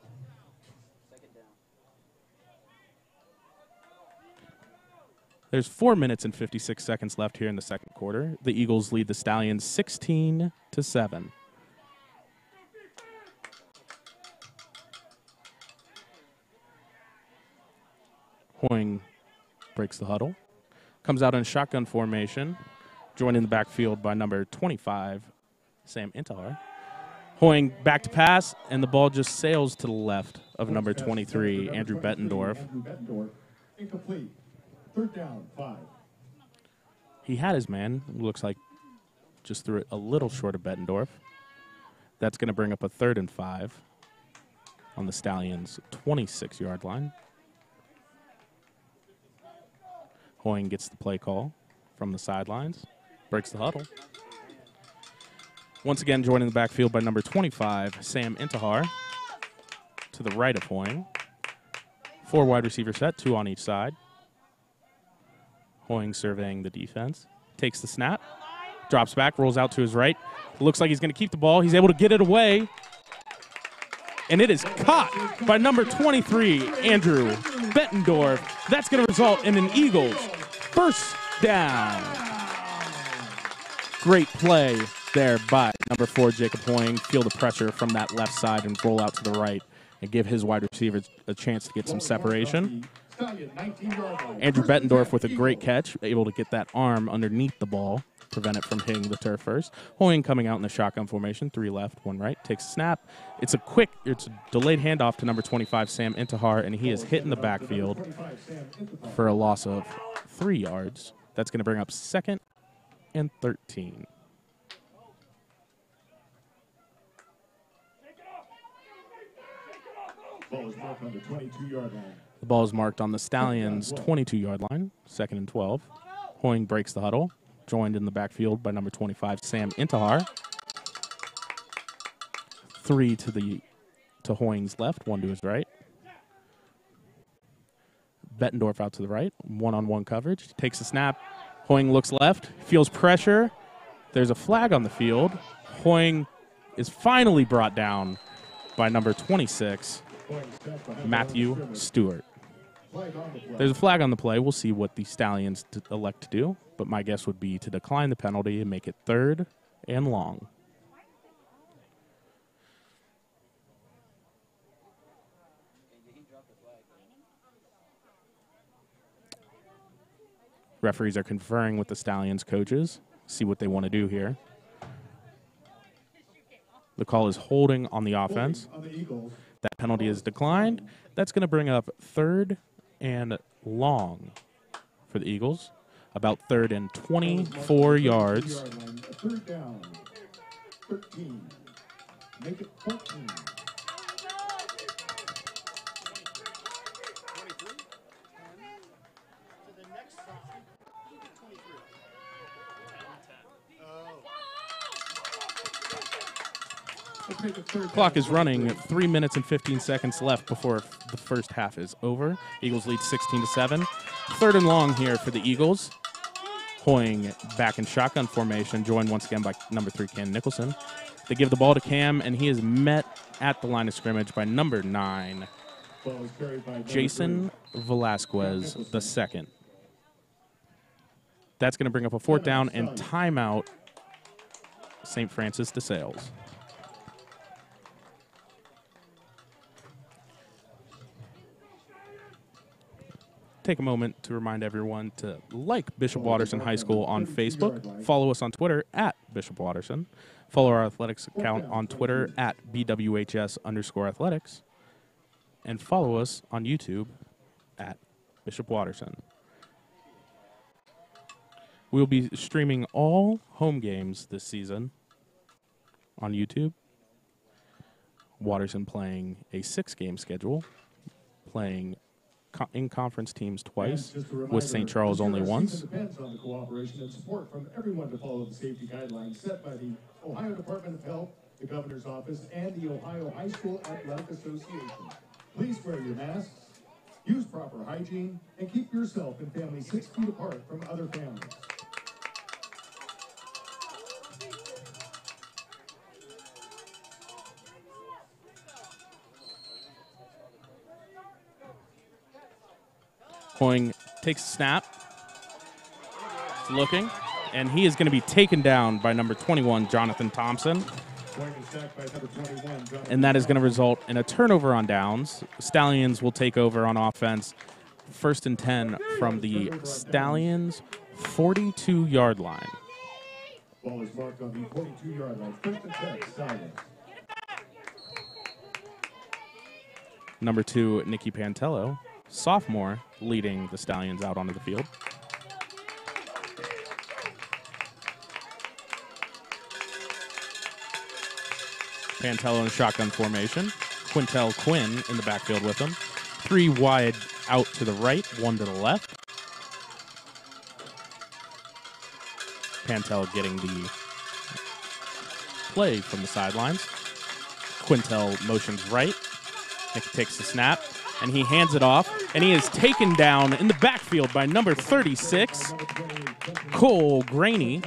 There's four minutes and fifty-six seconds left here in the second quarter. The Eagles lead the Stallions sixteen to seven. Hoying breaks the huddle. Comes out in shotgun formation. Joined in the backfield by number twenty-five, Sam Intihar. Hoying back to pass, and the ball just sails to the left of number twenty-three, Andrew Bettendorf. Andrew Bettendorf. Incomplete. Third down, five. He had his man. Looks like just threw it a little short of Bettendorf. That's going to bring up a third and five on the Stallions' twenty-six-yard line. Hoying gets the play call from the sidelines, breaks the huddle. Once again, joining the backfield by number twenty-five, Sam Intihar, to the right of Hoying. Four wide receiver set, two on each side. Hoying surveying the defense. Takes the snap, drops back, rolls out to his right. Looks like he's going to keep the ball. He's able to get it away. And it is caught by number twenty-three, Andrew Bettendorf. That's going to result in an Eagles first down. Great play there by number four, Jacob Hoying. Feel the pressure from that left side and roll out to the right and give his wide receivers a chance to get some separation. Andrew Bettendorf with a great catch, able to get that arm underneath the ball, prevent it from hitting the turf first. Hoying coming out in the shotgun formation, three left, one right, takes a snap. It's a quick, it's a delayed handoff to number twenty-five, Sam Intihar, and he is hit in the backfield for a loss of three yards. That's going to bring up second and thirteen. Ball is marked on the twenty-two-yard line. The ball is marked on the Stallions' twenty-two-yard line, second and twelve. Hoying breaks the huddle, joined in the backfield by number twenty-five, Sam Intihar. Three to the to Hoying's left, one to his right. Bettendorf out to the right, one-on-one coverage. Takes a snap. Hoying looks left, feels pressure. There's a flag on the field. Hoying is finally brought down by number twenty-six, Matthew Stewart. There's a flag on the play. We'll see what the Stallions t- elect to do, but my guess would be to decline the penalty and make it third and long. Referees are conferring with the Stallions coaches, see what they want to do here. The call is holding on the offense. On the Eagles. That penalty is declined. That's going to bring up third and long for the Eagles. About third and twenty-four yards. Third down. thirteen. Make it fourteen. Clock is running. Three minutes and fifteen seconds left before the first half is over. Eagles lead sixteen to seven. Third and long here for the Eagles. Hoying back in shotgun formation, joined once again by number three, Cam Nicholson. They give the ball to Cam, and he is met at the line of scrimmage by number nine, Jason Velasquez the second. That's going to bring up a fourth down and timeout, Saint Francis Desales. Take a moment to remind everyone to like Bishop Watterson High School on Facebook, follow us on Twitter at Bishop Watterson, follow our athletics account on Twitter at B W H S underscore athletics, and follow us on YouTube at Bishop Watterson. We'll be streaming all home games this season on YouTube. Watterson playing a six-game schedule, playing in conference teams twice, with Saint Charles only once. Depends on the cooperation and support from everyone to follow the safety guidelines set by the Ohio Department of Health, the Governor's Office, and the Ohio High School Athletic Association. Please wear your masks, use proper hygiene, and keep yourself and family six feet apart from other families. Hoying takes a snap, looking, and he is going to be taken down by number twenty-one, Jonathan Thompson. And that is going to result in a turnover on downs. Stallions will take over on offense, first and ten from the Stallions' forty-two-yard line. Ball is marked on the forty-two-yard line. First and ten, Stallions. Number two, Nicky Pantello, sophomore, leading the Stallions out onto the field. Pantello in shotgun formation. Quintel Quinn in the backfield with him. Three wide out to the right, one to the left. Pantello getting the play from the sidelines. Quintel motions right. Nick takes the snap, and he hands it off, and he is taken down in the backfield by number thirty-six, Cole Graney.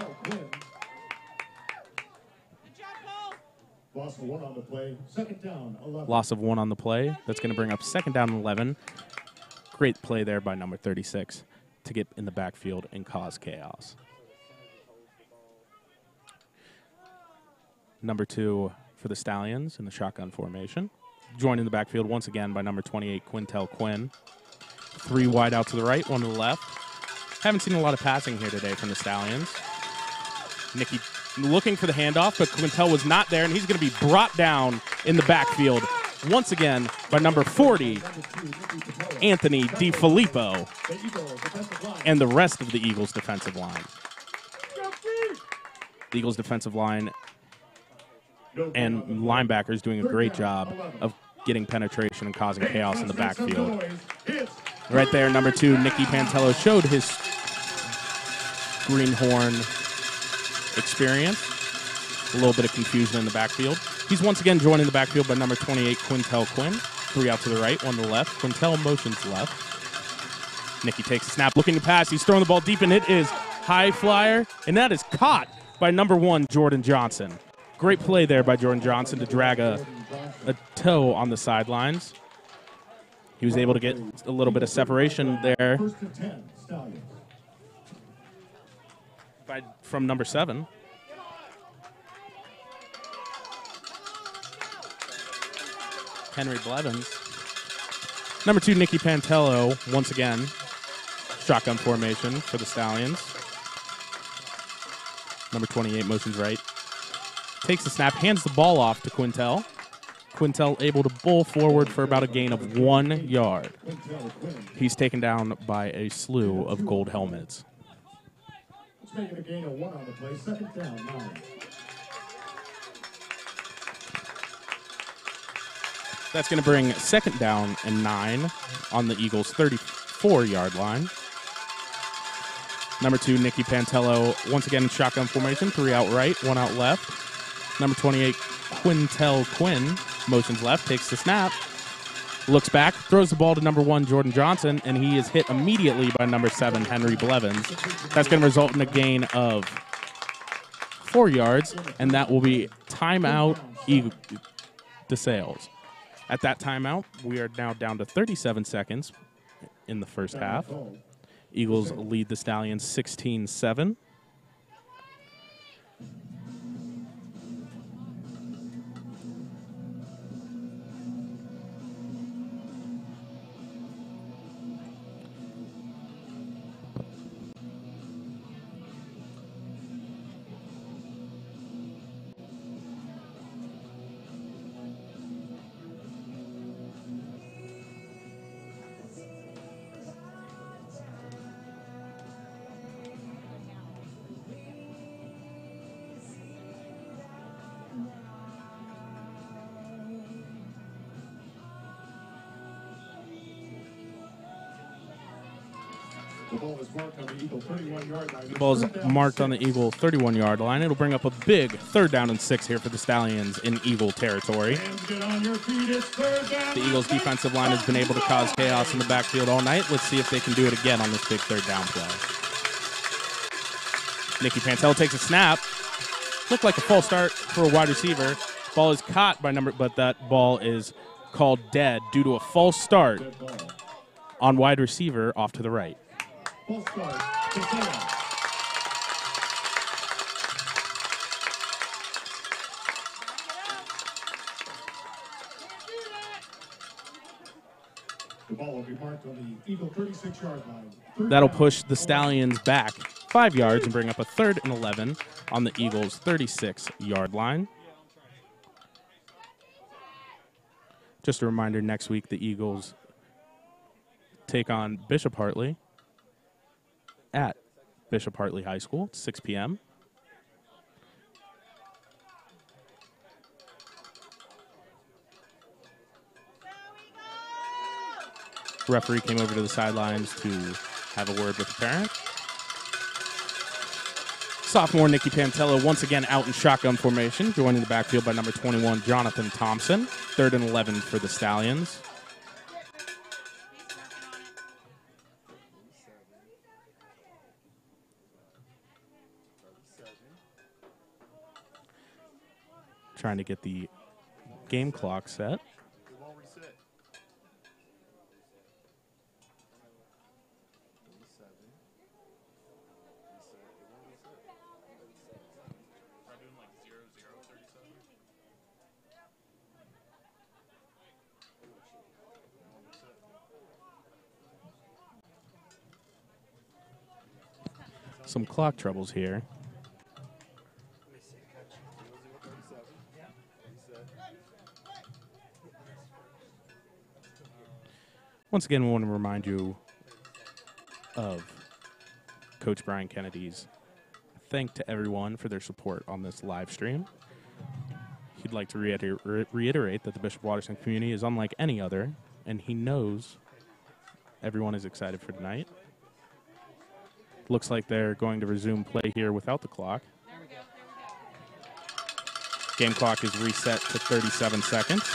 Loss of one on the play. Second down, eleven. Loss of one on the play. That's going to bring up second down and eleven. Great play there by number thirty-six to get in the backfield and cause chaos. Number two for the Stallions in the shotgun formation. Joined in the backfield once again by number twenty-eight, Quintel Quinn. Three wide out to the right, one to the left. Haven't seen a lot of passing here today from the Stallions. Nicky looking for the handoff, but Quintel was not there, and he's going to be brought down in the backfield once again by number forty, Anthony DiFilippo, and the rest of the Eagles' defensive line. The Eagles' defensive line and linebackers doing a great job of getting penetration and causing chaos in the backfield. Right there, number two, Nicky Pantello showed his greenhorn experience. A little bit of confusion in the backfield. He's once again joined in the backfield by number twenty-eight, Quintel Quinn. Three out to the right, one to the left. Quintel motions left. Nicky takes a snap, looking to pass. He's throwing the ball deep, and it is high flyer, and that is caught by number one, Jordan Johnson. Great play there by Jordan Johnson to drag a, a toe on the sidelines. He was able to get a little bit of separation there by, from number seven. Henry Blevins. Number two, Nicky Pantello, once again, Shotgun formation for the Stallions. Number twenty-eight motions right. Takes the snap, hands the ball off to Quintel. Quintel able to bowl forward for about a gain of one yard. He's taken down by a slew of gold helmets. Let's make it a gain of one on the play. Second down, nine. That's going to bring second down and nine on the Eagles' thirty-four-yard line. Number two, Nicky Pantello, once again in shotgun formation, three out right, one out left. Number twenty-eight, Quintel Quinn, motions left, takes the snap, looks back, throws the ball to number one, Jordan Johnson, and he is hit immediately by number seven, Henry Blevins. That's going to result in a gain of four yards, and that will be timeout Eagle Desales. At that timeout, we are now down to thirty-seven seconds in the first half. Eagles lead the Stallions sixteen seven. The ball is marked on the Eagle thirty-one-yard line. The ball is marked on the Eagle thirty-one-yard line. It'll bring up a big third down and six here for the Stallions in Eagle territory. Get on your feet. It's third down. The Eagles' defensive line has been able to cause chaos in the backfield all night. Let's see if they can do it again on this big third down play. Nicky Pantello takes a snap. Looked like a false start for a wide receiver. Ball is caught by number, but that ball is called dead due to a false start on wide receiver off to the right. False start. Desales. The ball will be marked on the Eagle thirty-six-yard line. Third That'll down. push the Stallions back five yards and bring up a third and eleven on the Eagles' thirty-six-yard line. Just a reminder, next week the Eagles take on Bishop Hartley at Bishop Hartley High School at six p m Referee came over to the sidelines to have a word with the parent. Sophomore Nicky Pantello once again out in shotgun formation, joining the backfield by number twenty-one, Jonathan Thompson. Third and eleven for the Stallions. Trying to get the game clock set. Some clock troubles here. Once again, we want to remind you of Coach Brian Kennedy's thank to everyone for their support on this live stream. He'd like to reiter re reiterate that the Bishop Watterson community is unlike any other, and he knows everyone is excited for tonight. Looks like they're going to resume play here without the clock. Game clock is reset to thirty-seven seconds.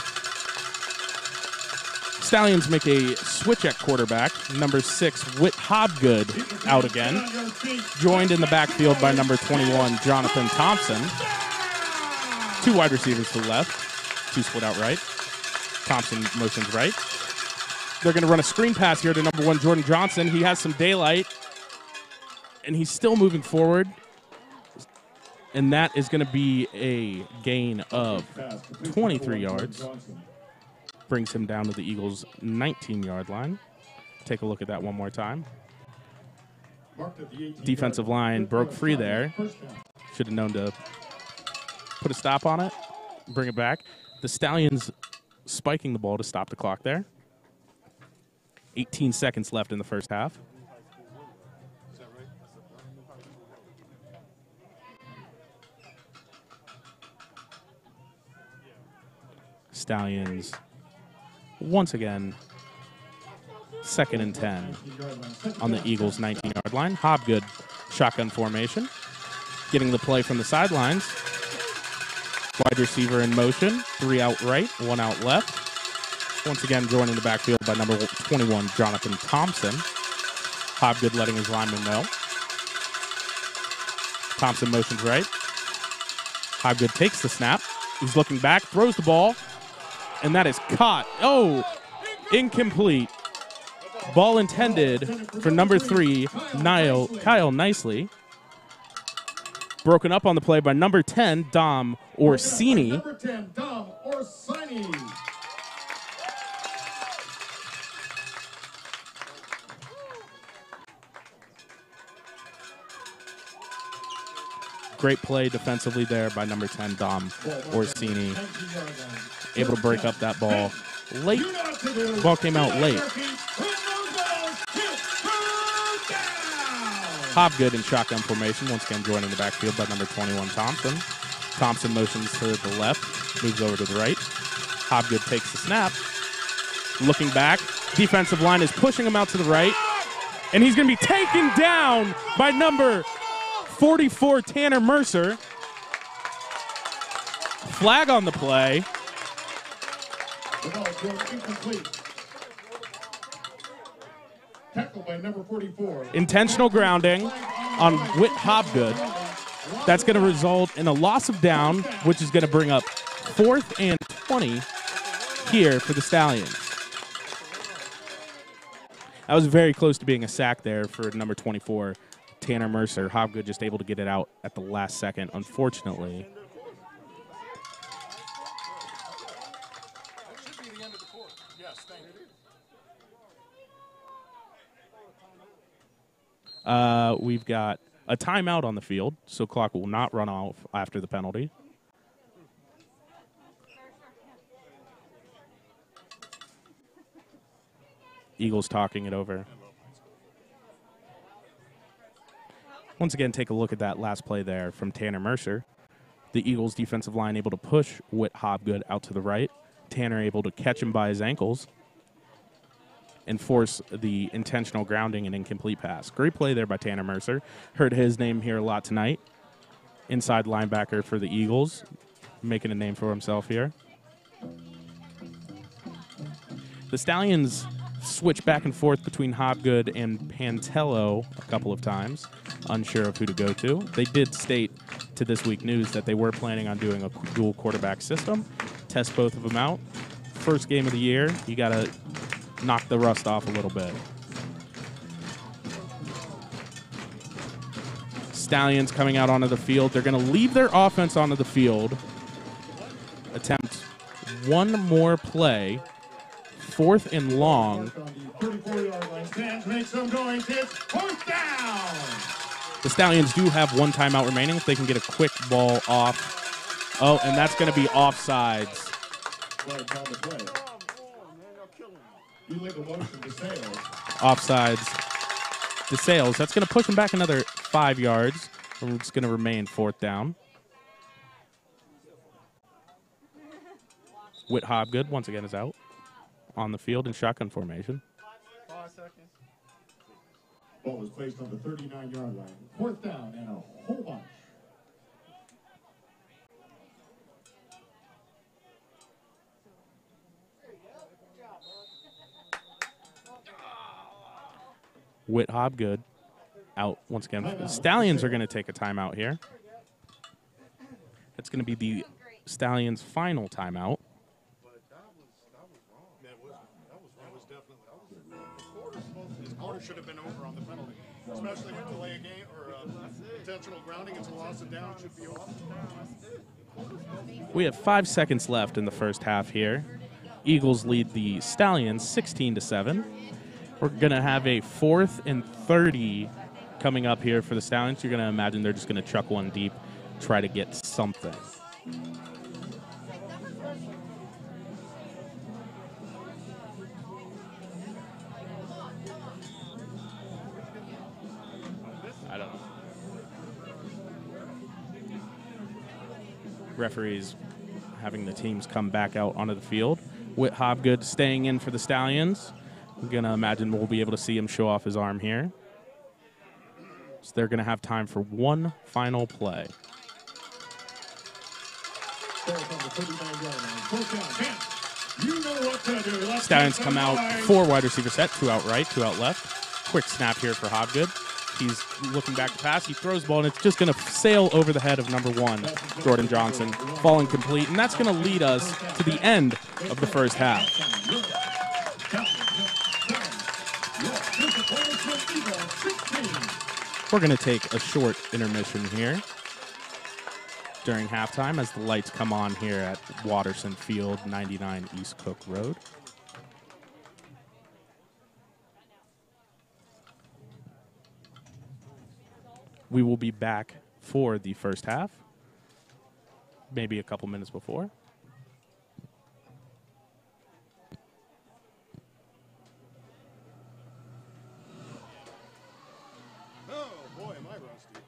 Stallions make a switch at quarterback. Number six, Whit Hobgood, out again. Joined in the backfield by number twenty-one, Jonathan Thompson. Two wide receivers to the left. Two split out right. Thompson motions right. They're going to run a screen pass here to number one, Jordan Johnson. He has some daylight, and he's still moving forward. And that is going to be a gain of twenty-three yards. Brings him down to the Eagles' nineteen-yard line. Take a look at that one more time. Defensive line broke free there. Should have known to put a stop on it, bring it back. The Stallions spiking the ball to stop the clock there. eighteen seconds left in the first half. Stallions once again second and ten on the Eagles' nineteen-yard line. Hobgood shotgun formation, getting the play from the sidelines. Wide receiver in motion, three out right, one out left. Once again joining the backfield by number twenty-one, Jonathan Thompson. Hobgood letting his lineman know. Thompson motions right. Hobgood takes the snap. He's looking back, throws the ball, and that is caught. Oh, incomplete. Ball intended for number three, Niall, Kyle Nicely. Broken up on the play by number ten, Dom Orsini. Number ten, Dom Orsini. Great play defensively there by number ten, Dom Orsini. Able to break up that ball late. Ball came out late. Hobgood in shotgun formation, once again joining the backfield by number twenty-one, Thompson. Thompson motions to the left, moves over to the right. Hobgood takes the snap. Looking back, defensive line is pushing him out to the right, and he's going to be taken down by number forty-four, Tanner Mercer. Flag on the play. The ball thrown incomplete. Tackle by number forty-four. Intentional grounding on Whit Hobgood. That's going to result in a loss of down, which is going to bring up fourth and twenty here for the Stallions. That was very close to being a sack there for number twenty-four, Tanner Mercer. Hobgood just able to get it out at the last second, unfortunately. Uh, we've got a timeout on the field, so clock will not run off after the penalty. Eagles talking it over. Once again, take a look at that last play there from Tanner Mercer. The Eagles defensive line able to push Whit Hobgood out to the right. Tanner able to catch him by his ankles and force the intentional grounding and incomplete pass. Great play there by Tanner Mercer. Heard his name here a lot tonight. Inside linebacker for the Eagles, making a name for himself here. The Stallions switch back and forth between Hobgood and Pantello a couple of times, unsure of who to go to. They did state to This Week News that they were planning on doing a dual quarterback system, test both of them out. First game of the year, you got to knock the rust off a little bit. Stallions coming out onto the field. They're going to leave their offense onto the field. Attempt one more play. Fourth and long. The Stallions do have one timeout remaining if they can get a quick ball off. Oh, and that's going to be offsides. Offsides. Desales. That's going to push him back another five yards. And it's going to remain fourth down. Whit Hobgood once again is out on the field in shotgun formation. Five seconds. Ball was placed on the thirty-nine-yard line. Fourth down and a whole bunch. Whit Hobgood out once again. The Stallions are going to take a timeout here. It's going to be the Stallions' final timeout. This quarter should have been over on the penalty, especially with delay a game or uh, intentional grounding. It's a loss of down. It should be off. We have five seconds left in the first half here. Eagles lead the Stallions sixteen to seven. We're going to have a fourth and thirty coming up here for the Stallions, you're going to imagine they're just going to chuck one deep, try to get something. I don't know. Referees having the teams come back out onto the field. Whit Hobgood staying in for the Stallions. I'm going to imagine we'll be able to see him show off his arm here. So they're going to have time for one final play. Stallions come out, four wide receiver set, two out right, two out left. Quick snap here for Hobgood. He's looking back to pass. He throws the ball, and it's just going to sail over the head of number one, Jordan Johnson, falling complete. And that's going to lead us to the end of the first half. We're going to take a short intermission here during halftime as the lights come on here at Watterson Field, ninety-nine East Cook Road. We will be back for the first half, maybe a couple minutes before. Oh, boy, am I rusty.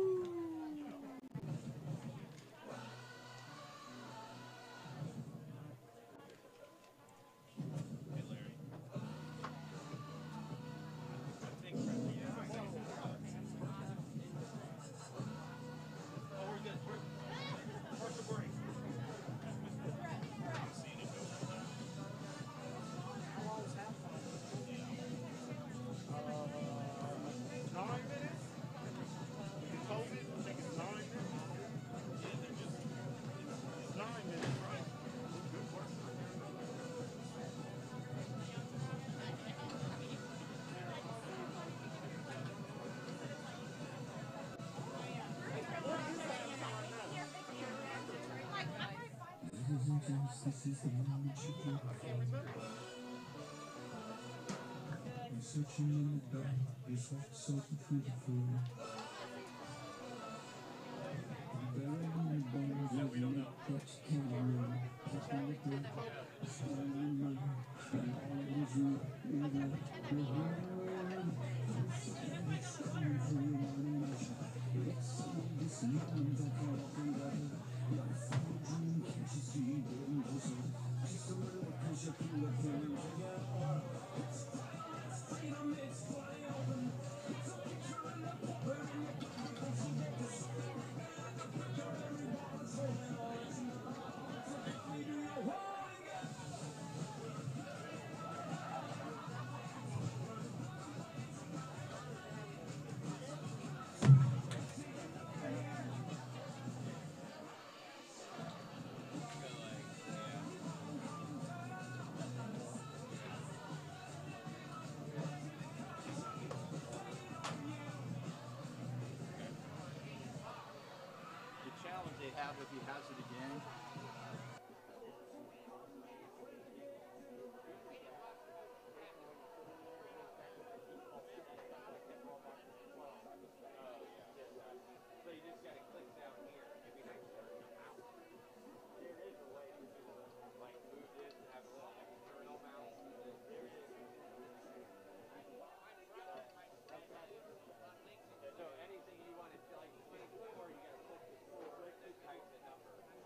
This is the moment you keep I'm searching in the dark, you're searching through the food. I'm buried in the bones of the cups can't run. Just my good, it's not in mine. And all it is you, you know, you're here. It's coming from your emotion. It's this moment I can't forget. Life is a dream, can't you see the emotion? Just a little push up in the phone. It's freedom, it's flying open. It's a picture in the paper. Have if he has it again. So anything you want to like, or you got to click the full click to type the number.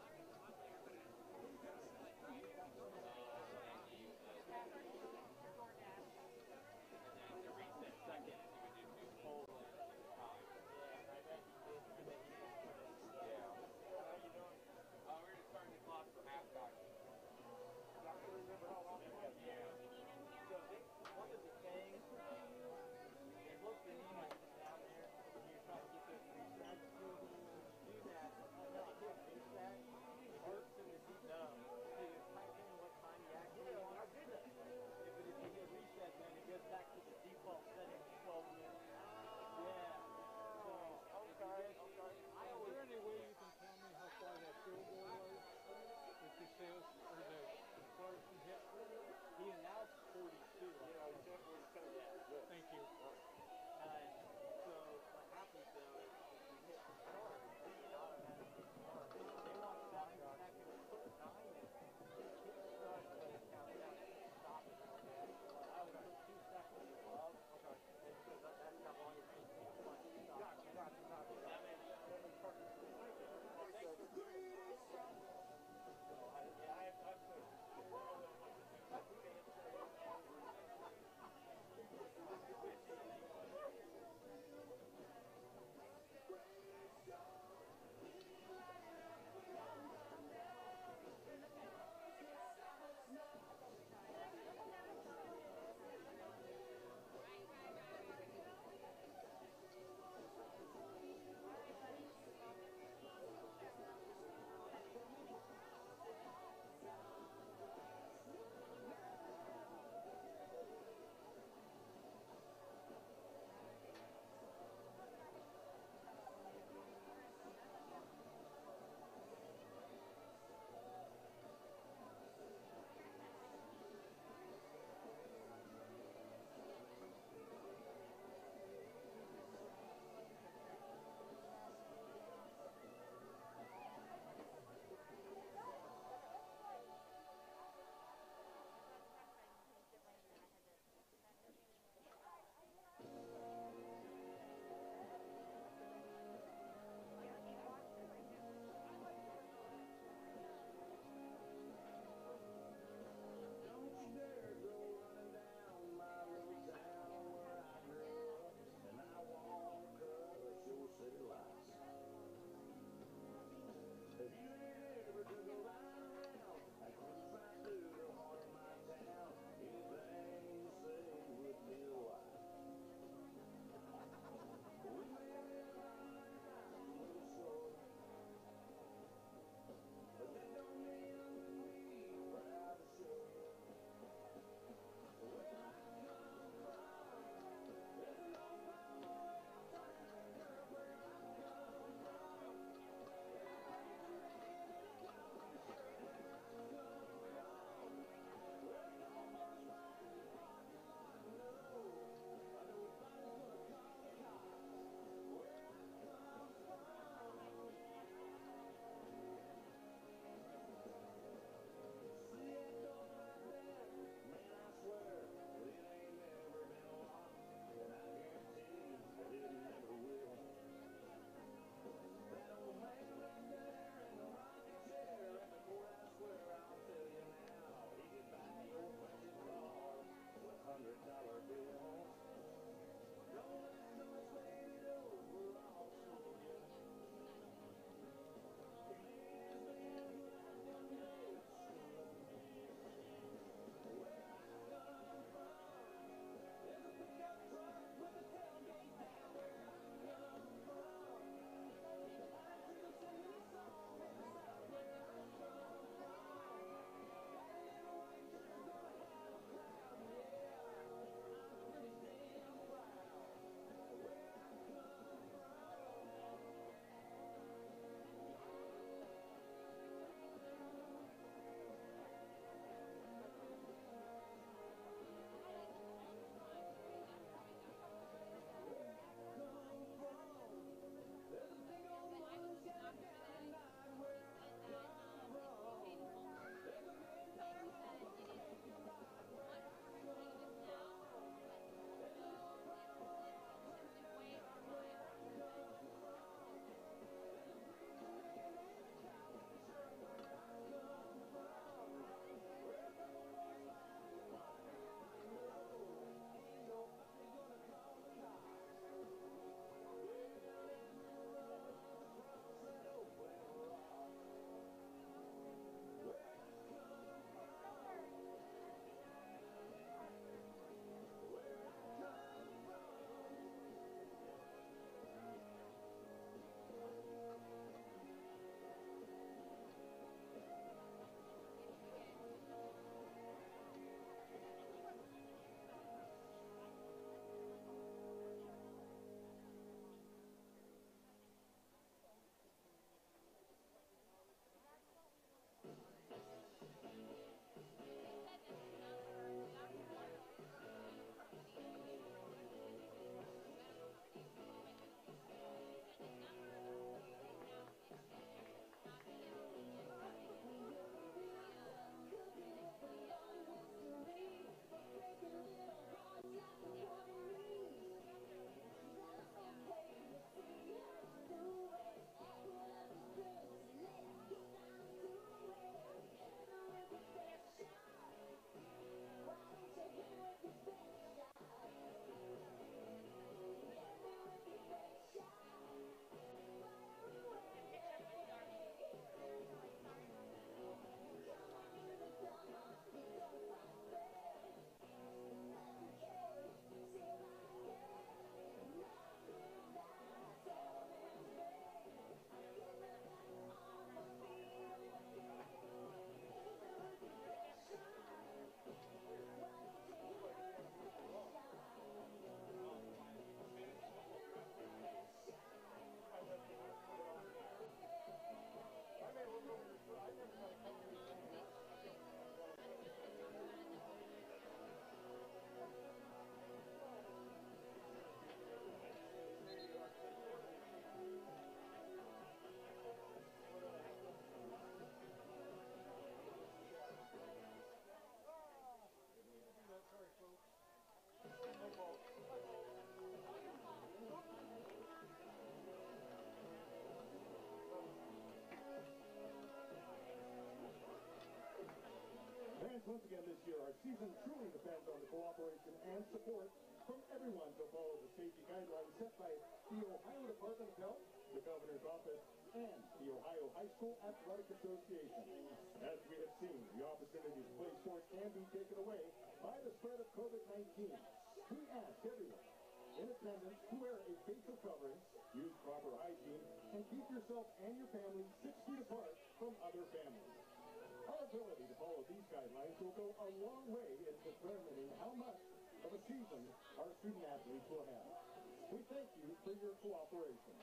once again this year, our season truly depends on the cooperation and support from everyone to follow the safety guidelines set by the Ohio Department of Health, the Governor's Office, and the Ohio High School Athletic Association. As we have seen, the opportunity to play sports can be taken away by the spread of COVID nineteen. We ask everyone in attendance to wear a facial covering, use proper hygiene, and keep yourself and your family six feet apart from other families. Our ability to follow these guidelines will go a long way in determining how much of a season our student athletes will have. We thank you for your cooperation.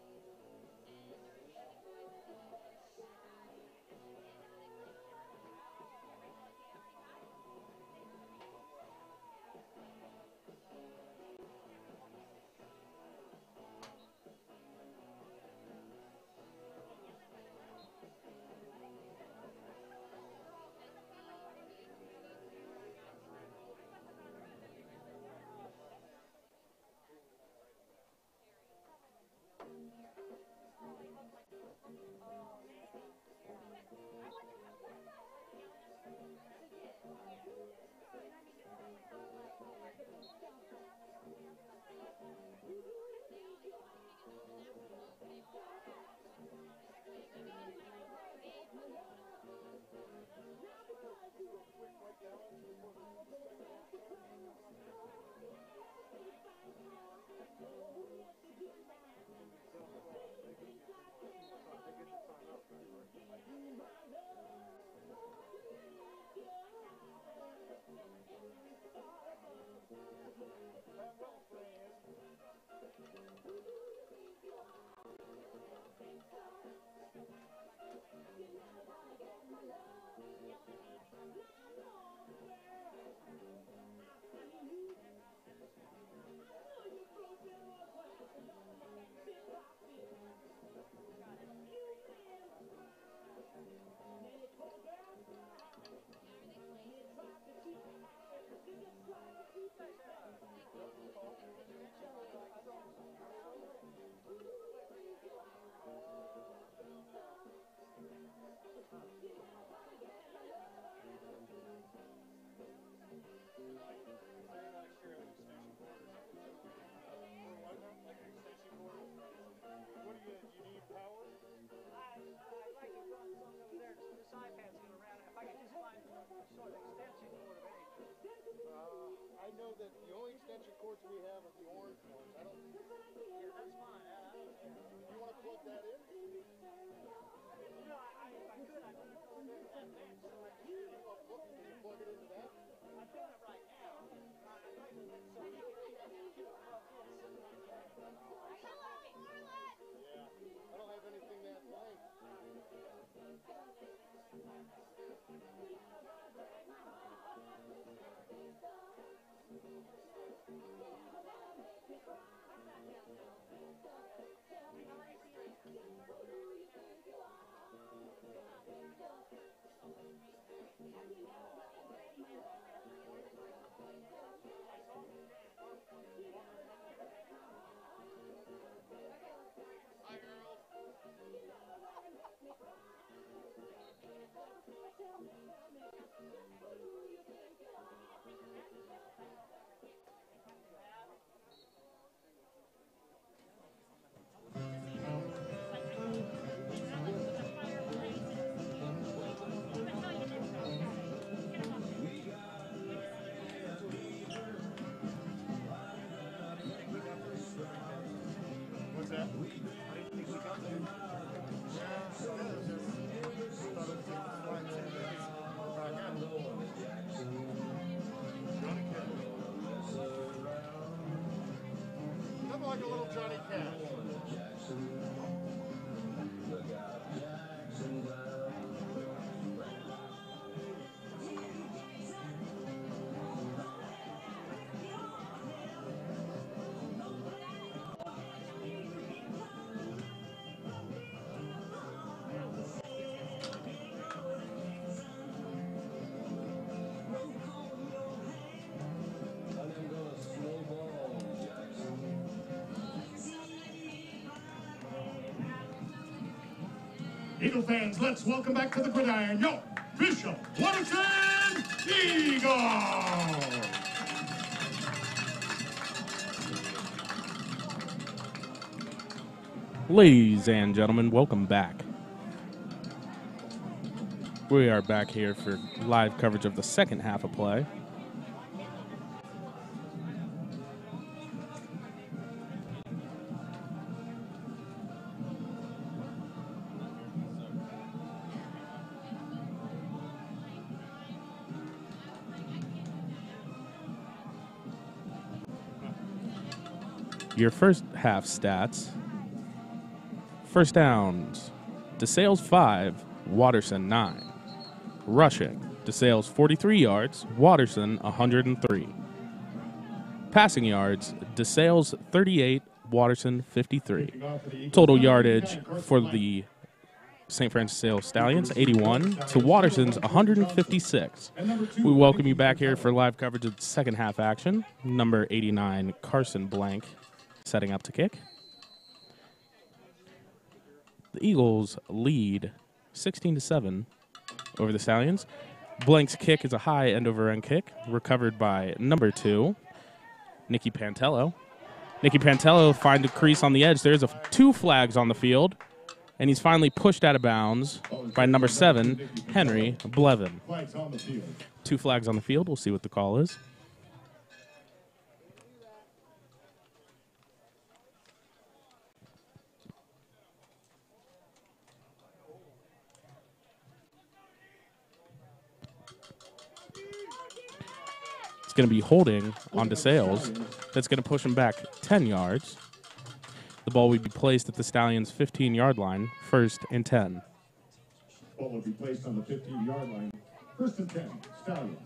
I know that the only extension cords we have are the orange ones. I don't. Yeah, that's fine. Uh, you want to plug that in? You know, I, I, if I could, I'd put it over there to that bench so I can. You want to plug, can you plug it into that? I'm doing it right now. I'd like to let so you can keep it plugged in. Yeah, I don't have anything that length. What's that? I didn't think we got there. Yeah, it is. Just thought it was a flight to back out. Johnny Cash. Nothing like a little Johnny Cash. Eagle fans, let's welcome back to the gridiron, your Bishop Watterson! Eagles! Ladies and gentlemen, welcome back. We are back here for live coverage of the second half of play. Your first half stats. First downs, Desales five, Watterson nine. Rushing, Desales forty-three yards, Watterson one hundred three. Passing yards, Desales thirty-eight, Watterson fifty-three. Total yardage for the Saint Francis de Sales Stallions, eighty-one, to Watterson's one hundred fifty-six. We welcome you back here for live coverage of the second half action. Number eighty-nine, Carson Blank, setting up to kick. The Eagles lead sixteen to seven over the Stallions. Blank's kick is a high end-over-end kick, recovered by number two, Nicky Pantello. Nicky Pantello finds a crease on the edge. There's a, two flags on the field, and he's finally pushed out of bounds by number seven, Henry Blevin. Two flags on the field. We'll see what the call is. Going to be holding on Desales. That's going to push him back ten yards. The ball will be placed at the Stallions' fifteen-yard line, first and ten. Ball will be placed on the fifteen-yard line, first and ten, Stallions.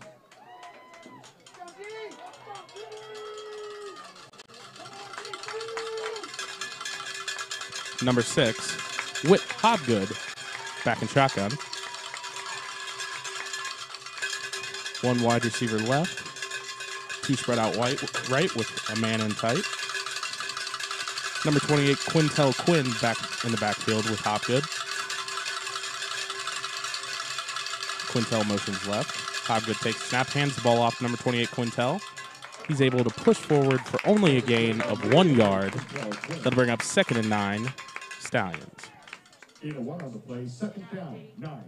Number six, Whit Hobgood, back in shotgun. One wide receiver left. Two spread out white, right with a man in tight. Number twenty-eight, Quintel Quinn, back in the backfield with Hopgood. Quintel motions left. Hopgood takes snap, hands the ball off to number twenty-eight, Quintel. He's able to push forward for only a gain of one yard. That'll bring up second and nine, Stallions. Eight and one on the play, second down, nine.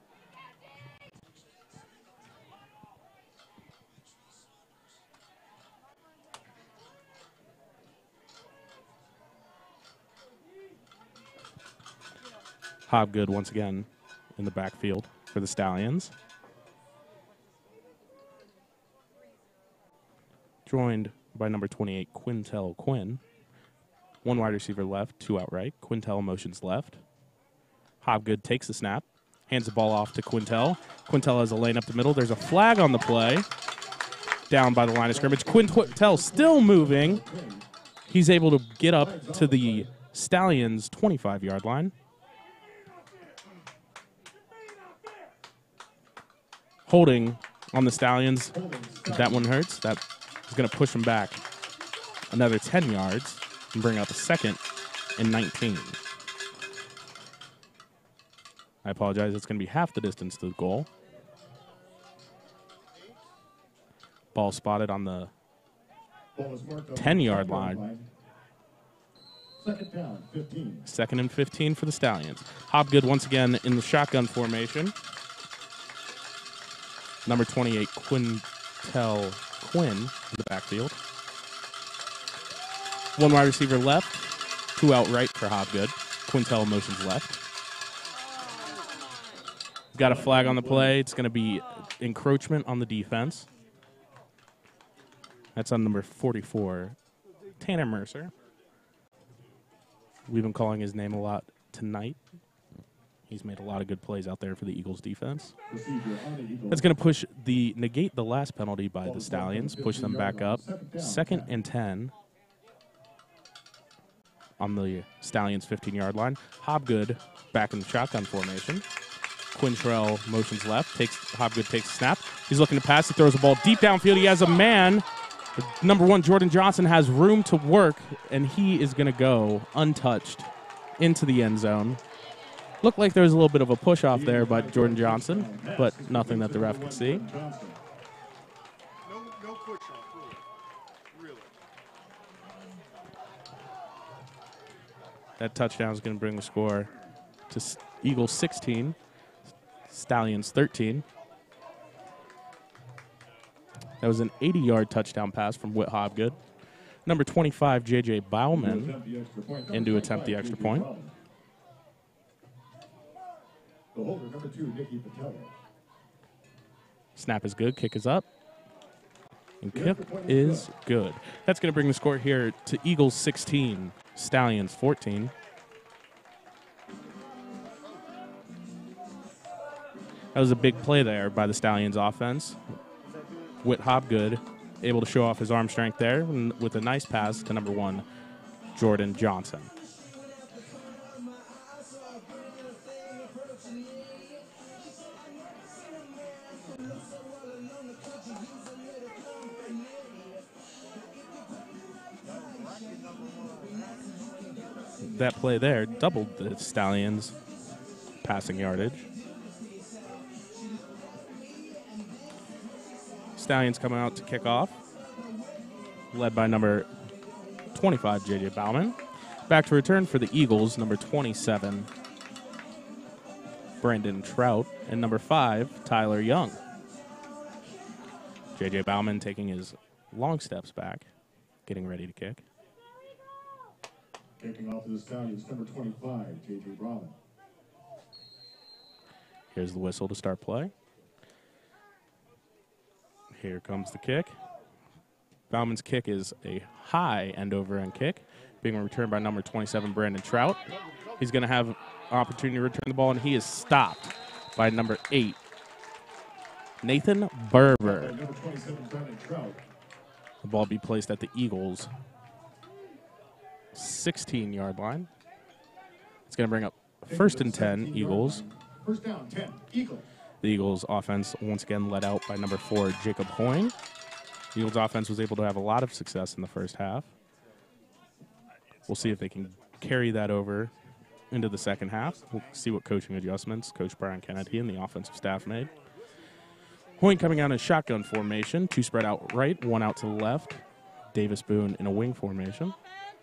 Hobgood once again in the backfield for the Stallions. Joined by number twenty-eight, Quintel Quinn. One wide receiver left, two outright. Quintel motions left. Hobgood takes the snap, hands the ball off to Quintel. Quintel has a lane up the middle. There's a flag on the play. Down by the line of scrimmage. Quintel still moving. He's able to get up to the Stallions' twenty-five-yard line. Holding on the Stallions. That one hurts. That is going to push him back another ten yards and bring up a second and nineteen. I apologize. It's going to be half the distance to the goal. Ball spotted on the ten-yard line. Second down, fifteen. Second and fifteen for the Stallions. Hobgood once again in the shotgun formation. Number twenty-eight, Quintel Quinn in the backfield. One wide receiver left, two out right for Hobgood. Quintel motions left. Got a flag on the play. It's going to be encroachment on the defense. That's on number forty-four, Tanner Mercer. We've been calling his name a lot tonight. He's made a lot of good plays out there for the Eagles defense. That's going to push the negate the last penalty by the Stallions, push them back up. Second and ten on the Stallions' fifteen-yard line. Hobgood back in the shotgun formation. Quintrell motions left. Takes Hobgood takes a snap. He's looking to pass. He throws the ball deep downfield. He has a man. Number one, Jordan Johnson, has room to work, and he is going to go untouched into the end zone. Looked like there was a little bit of a push off there by Jordan Johnson, but nothing that the ref could see. That touchdown is going to bring the score to S- Eagles sixteen, Stallions thirteen. That was an eighty-yard touchdown pass from Whit Hobgood. Number twenty-five, J J Bauman, in to attempt the extra point. The holder, number two, Nikki Patello. Snap is good, kick is up. And kick is good. That's going to bring the score here to Eagles sixteen, Stallions fourteen. That was a big play there by the Stallions offense. Whit Hobgood able to show off his arm strength there and with a nice pass to number one, Jordan Johnson. That play there doubled the Stallions' passing yardage. Stallions coming out to kick off, led by number twenty-five, J J Bauman. Back to return for the Eagles, number twenty-seven, Brandon Trout, and number five, Tyler Young. J J Bauman taking his long steps back, getting ready to kick. Kicking off to the Stallions, number twenty-five, J J Bauman. Here's the whistle to start play. Here comes the kick. Bauman's kick is a high end-over-end kick, being returned by number twenty-seven, Brandon Trout. He's going to have an opportunity to return the ball, and he is stopped by number eight, Nathan Berber. Number twenty-seven, Brandon Trout. The ball be placed at the Eagles' sixteen-yard line. It's going to bring up first and ten, Eagles. First down, ten, Eagles. The Eagles offense once again led out by number four, Jacob Hoying. The Eagles offense was able to have a lot of success in the first half. We'll see if they can carry that over into the second half. We'll see what coaching adjustments Coach Brian Kennedy and the offensive staff made. Hoying coming out in shotgun formation, two spread out right, one out to the left. Davis Boone in a wing formation.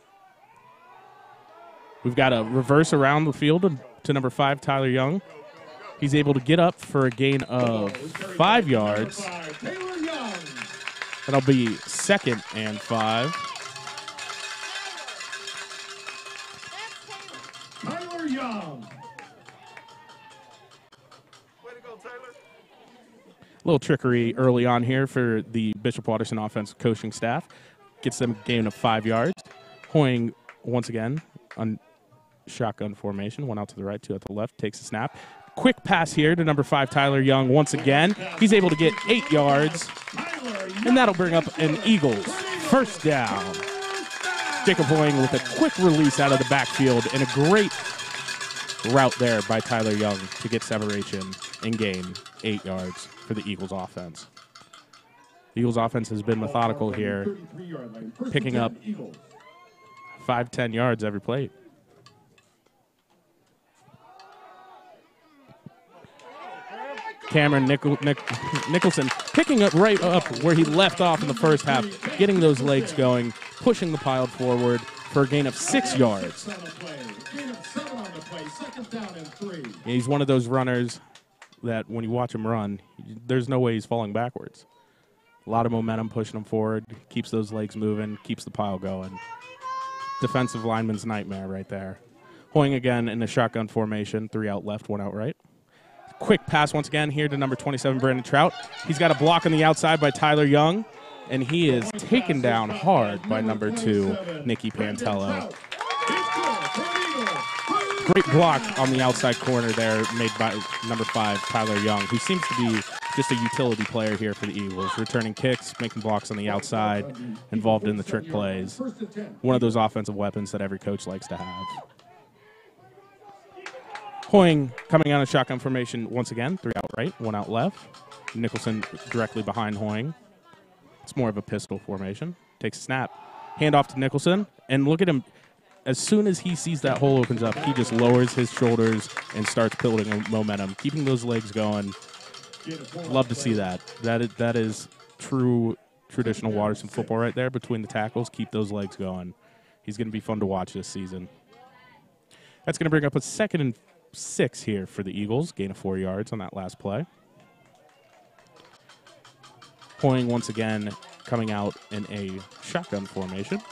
We've got a reverse around the field to number five, Tyler Young. He's able to get up for a gain of five yards. That'll be second and five. Tyler Young. Way to go, Taylor. A little trickery early on here for the Bishop Watterson offensive coaching staff. Gets them a gain of five yards. Hoying, once again, on shotgun formation. One out to the right, two out to the left. Takes a snap. Quick pass here to number five, Tyler Young, once again. He's able to get eight yards, and that'll bring up an Eagles first down. Jacob Hoying with a quick release out of the backfield and a great route there by Tyler Young to get separation and gain eight yards for the Eagles offense. The Eagles offense has been methodical here, picking up five, ten yards every play. Cameron Nichol, Nich, Nicholson picking up right up where he left off in the first half, getting those legs going, pushing the pile forward for a gain of six yards. He's one of those runners that when you watch him run, there's no way he's falling backwards. A lot of momentum pushing him forward, keeps those legs moving, keeps the pile going. Defensive lineman's nightmare right there. Hoying again in the shotgun formation, three out left, one out right. Quick pass once again here to number twenty-seven, Brandon Trout. He's got a block on the outside by Tyler Young, and he is taken down hard by number two, Nicky Pantello. Great block on the outside corner there made by number five, Tyler Young, who seems to be just a utility player here for the Eagles, returning kicks, making blocks on the outside, involved in the trick plays. One of those offensive weapons that every coach likes to have. Hoying coming out of shotgun formation once again, three out right, one out left. Nicholson directly behind Hoying. It's more of a pistol formation. Takes a snap. Hand off to Nicholson, and look at him. As soon as he sees that hole opens up, he just lowers his shoulders and starts building momentum, keeping those legs going. Love to see that. That is, that is true traditional Watterson football right there between the tackles. Keep those legs going. He's going to be fun to watch this season. That's going to bring up a second and six here for the Eagles. Gain of four yards on that last play. Hoying once again coming out in a shotgun formation.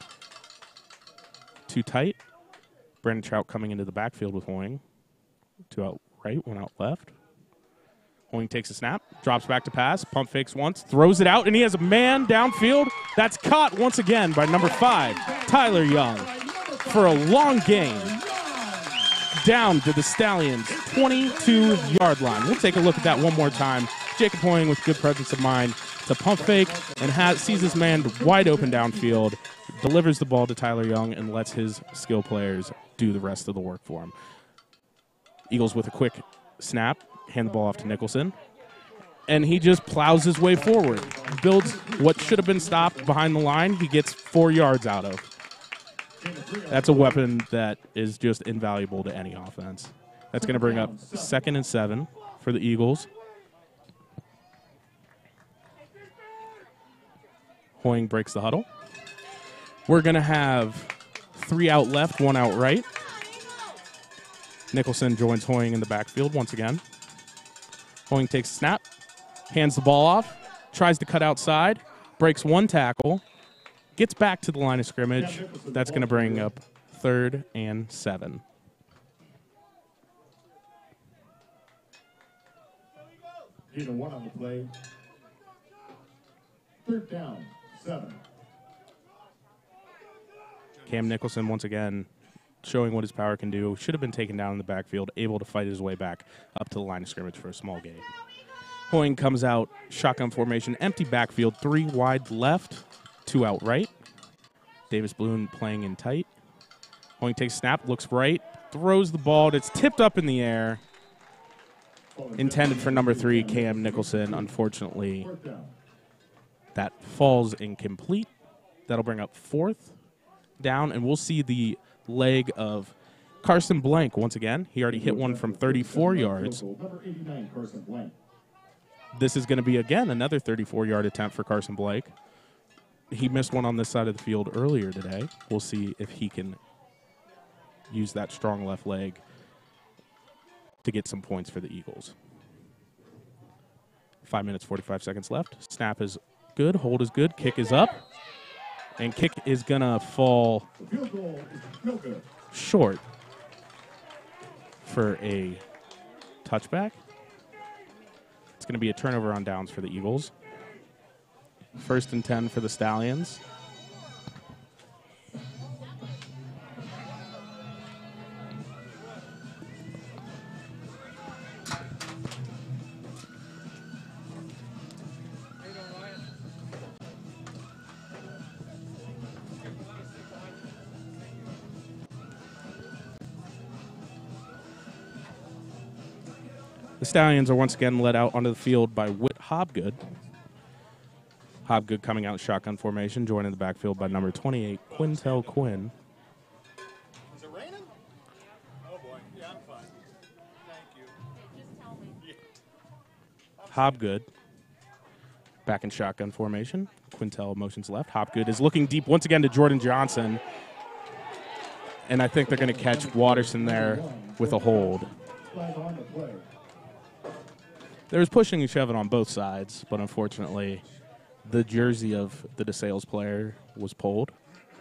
Too tight. Brandon Trout coming into the backfield with Hoying. Two out right, one out left. Hoying takes a snap, drops back to pass, pump fakes once, throws it out, and he has a man downfield. That's caught once again by number five, Tyler Young, for a long gain down to the Stallions' twenty-two yard line. We'll take a look at that one more time. Jacob Hoying with good presence of mind. It's a pump fake and has, sees this man wide open downfield, delivers the ball to Tyler Young, and lets his skill players do the rest of the work for him. Eagles with a quick snap, hand the ball off to Nicholson, and he just plows his way forward. Builds what should have been stopped behind the line. He gets four yards out of. That's a weapon that is just invaluable to any offense. That's going to bring up second and seven for the Eagles. Hoying breaks the huddle. We're going to have three out left, one out right. Nicholson joins Hoying in the backfield once again. Hoying takes a snap, hands the ball off, tries to cut outside, breaks one tackle, gets back to the line of scrimmage. That's going to bring up third and seven. Either one on the play. Third down, seven. Cam Nicholson once again showing what his power can do. Should have been taken down in the backfield, able to fight his way back up to the line of scrimmage for a small gain. Hoying comes out, shotgun formation, empty backfield, three wide left, two out right. Davis Bloom playing in tight. Hoying takes snap, looks right, throws the ball. It's tipped up in the air. Intended for number three, Cam Nicholson. Unfortunately, that falls incomplete. That'll bring up fourth down, and we'll see the leg of Carson Blank once again. He already hit one from thirty-four yards. This is going to be, again, another thirty-four yard attempt for Carson Blank. He missed one on this side of the field earlier today. We'll see if he can use that strong left leg to get some points for the Eagles. Five minutes, forty-five seconds left. Snap is good. Hold is good. Kick is up. And kick is going to fall short for a touchback. It's going to be a turnover on downs for the Eagles. First and ten for the Stallions. The Stallions are once again led out onto the field by Whit Hobgood. Hobgood coming out shotgun formation, joining the backfield by number twenty-eight, Quintel Quinn. Is it raining? Oh boy, yeah, I'm fine. Thank you. Hobgood back in shotgun formation. Quintel motions left. Hobgood is looking deep once again to Jordan Johnson. And I think they're going to catch Watterson there with a hold. There was pushing and shoving on both sides, but unfortunately, the jersey of the Desales player was pulled.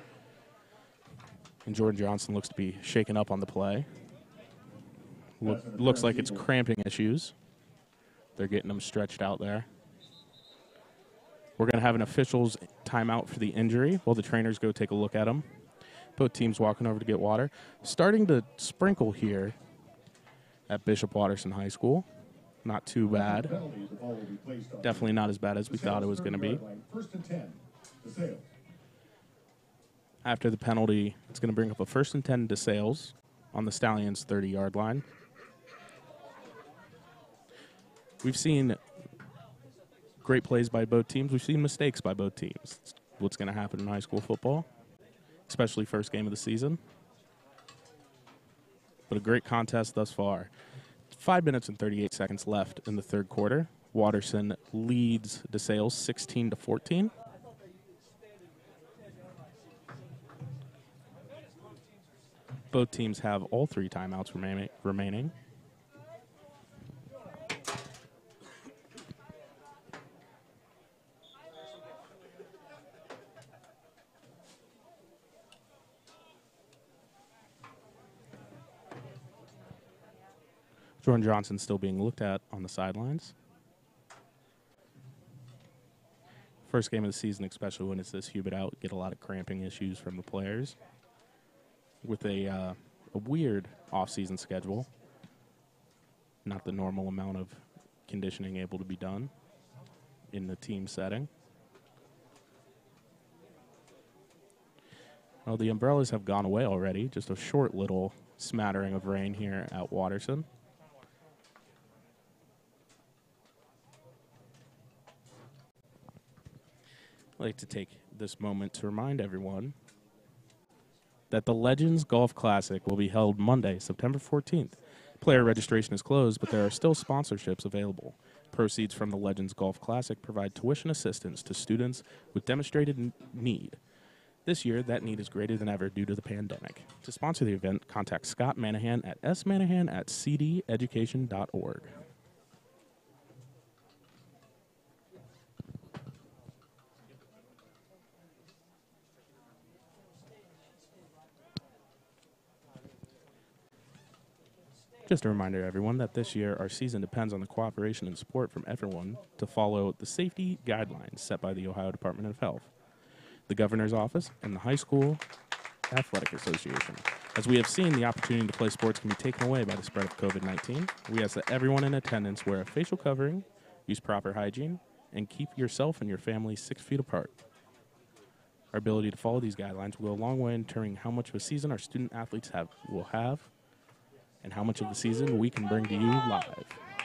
And Jordan Johnson looks to be shaken up on the play. Look, looks like it's cramping issues. They're getting him stretched out there. We're going to have an official's timeout for the injury while the trainers go take a look at him. Both teams walking over to get water. Starting to sprinkle here at Bishop Watterson High School. Not too bad. Definitely not as bad as we thought it was going to be. After the penalty, it's going to bring up a first and ten to Desales on the Stallions' thirty yard line. We've seen great plays by both teams. We've seen mistakes by both teams. It's what's going to happen in high school football, especially first game of the season. But a great contest thus far. Five minutes and thirty-eight seconds left in the third quarter. Watterson leads Desales sixteen to fourteen. Both teams have all three timeouts remaining. remaining. Jordan Johnson still being looked at on the sidelines. First game of the season, especially when it's this humid out, get a lot of cramping issues from the players. With a, uh, a weird off-season schedule, not the normal amount of conditioning able to be done in the team setting. Well, the umbrellas have gone away already. Just a short little smattering of rain here at Watterson. I'd like to take this moment to remind everyone that the Legends Golf Classic will be held Monday, September fourteenth. Player registration is closed, but there are still sponsorships available. Proceeds from the Legends Golf Classic provide tuition assistance to students with demonstrated n- need. This year, that need is greater than ever due to the pandemic. To sponsor the event, contact Scott Manahan at s manahan at c d education dot org. Just a reminder, everyone, that this year our season depends on the cooperation and support from everyone to follow the safety guidelines set by the Ohio Department of Health, the Governor's Office, and the High School Athletic Association. As we have seen, the opportunity to play sports can be taken away by the spread of COVID nineteen. We ask that everyone in attendance wear a facial covering, use proper hygiene, and keep yourself and your family six feet apart. Our ability to follow these guidelines will go a long way in determining how much of a season our student athletes have will have and how much of the season we can bring to you live.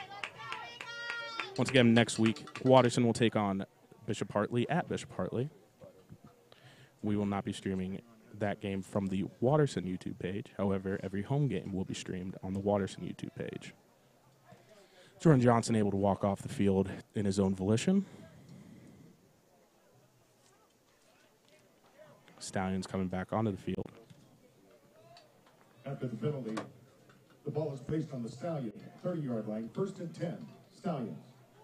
Once again, next week, Watterson will take on Bishop Hartley at Bishop Hartley. We will not be streaming that game from the Watterson YouTube page. However, every home game will be streamed on the Watterson YouTube page. Jordan Johnson able to walk off the field in his own volition. Stallions coming back onto the field. After the penalty, the ball is placed on the Stallion, thirty-yard line, first and ten, Stallions.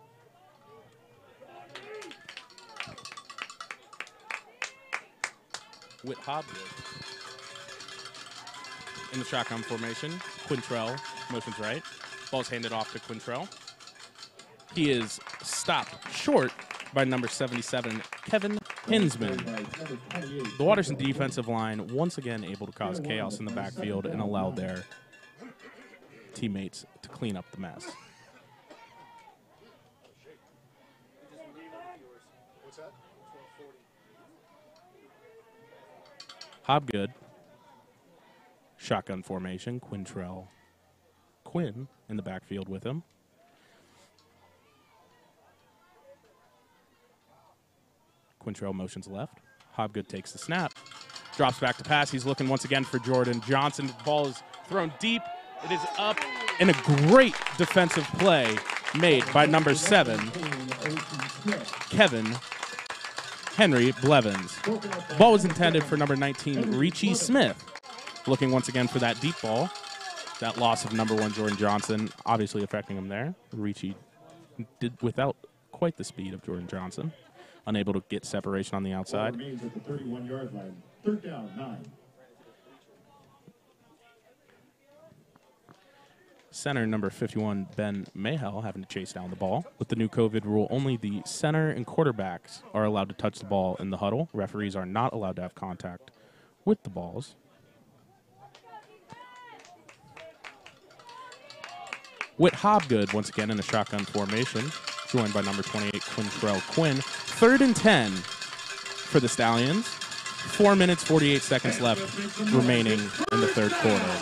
Whit Hobgood in the shotgun formation. Quintrell motions right. Ball's handed off to Quintrell. He is stopped short by number seventy-seven, Kevin Hinsman. The Watterson defensive line once again able to cause chaos in the backfield and allow their teammates to clean up the mess. Hobgood, shotgun formation, Quintrell Quinn in the backfield with him. Quintrell motions left. Hobgood takes the snap, drops back to pass. He's looking once again for Jordan Johnson. The ball is thrown deep. It is up, and a great defensive play made by number seven, Kevin Henry Blevins. Ball was intended for number nineteen, Richie Smith. Looking once again for that deep ball. That loss of number one, Jordan Johnson, obviously affecting him there. Richie did without quite the speed of Jordan Johnson. Unable to get separation on the outside. Remains at the thirty-one-yard line. Third down, nine. Center number fifty-one, Ben Mayhell, having to chase down the ball. With the new COVID rule, only the center and quarterbacks are allowed to touch the ball in the huddle. Referees are not allowed to have contact with the balls. Whit Hobgood, once again in a shotgun formation, joined by number twenty-eight, Quintrell Quinn. Third and ten for the Stallions. Four minutes, forty-eight seconds left remaining in the third quarter.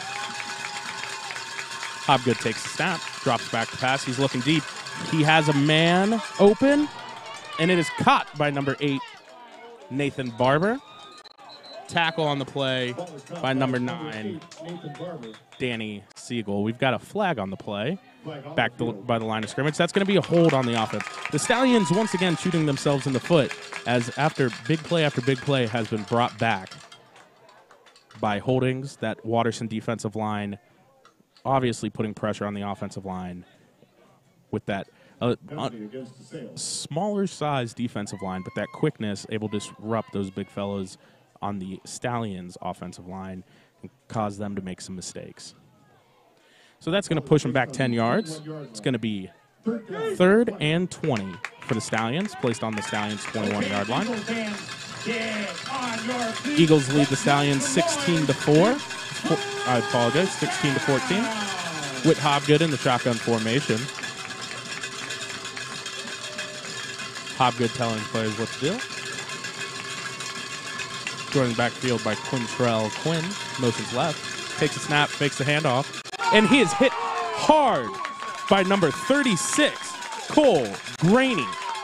Hobgood takes the snap, drops back to pass. He's looking deep. He has a man open, and it is caught by number eight, Nathan Barber. Tackle on the play by number nine, Danny Siegel. We've got a flag on the play back the, by the line of scrimmage. That's going to be a hold on the offense. The Stallions once again shooting themselves in the foot as after big play after big play has been brought back by holdings. That Watterson defensive line obviously putting pressure on the offensive line with that uh, un- smaller size defensive line, but that quickness able to disrupt those big fellows on the Stallions offensive line and cause them to make some mistakes. So that's going to push them back ten yards. It's going to be third and twenty for the Stallions, placed on the Stallions' twenty-one-yard line. Eagles lead the Stallions sixteen to four. I apologize, sixteen to fourteen. Whit Hobgood in the shotgun formation. Hobgood telling players what to do. Joining the backfield by Quintrell Quinn. Motions left. Takes a snap, fakes the handoff. And he is hit hard by number thirty-six, Cole Graney.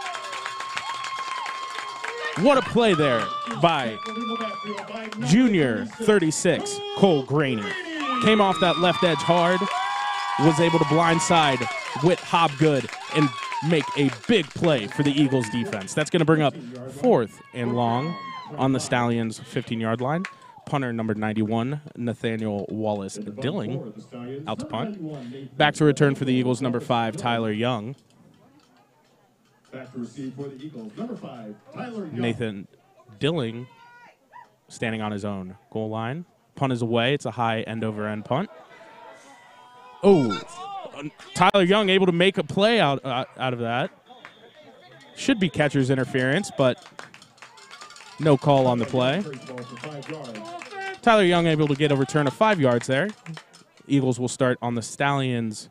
What a play there by junior thirty-six, Cole Graney. Came off that left edge hard, was able to blindside Whit Hobgood and make a big play for the Eagles defense. That's going to bring up fourth and long on the Stallions' fifteen-yard line. Punter number ninety-one, Nathaniel Wallace Dilling, out to punt. Back to return for the Eagles, number five, Tyler Young. Back to receive for the Eagles, number five, Tyler Young. Nathan Dilling standing on his own goal line. Punt is away. It's a high end-over-end punt. Oh, Tyler Young able to make a play out, uh, out of that. Should be catcher's interference, but no call on the play. Tyler Young able to get a return of five yards there. Eagles will start on the Stallions'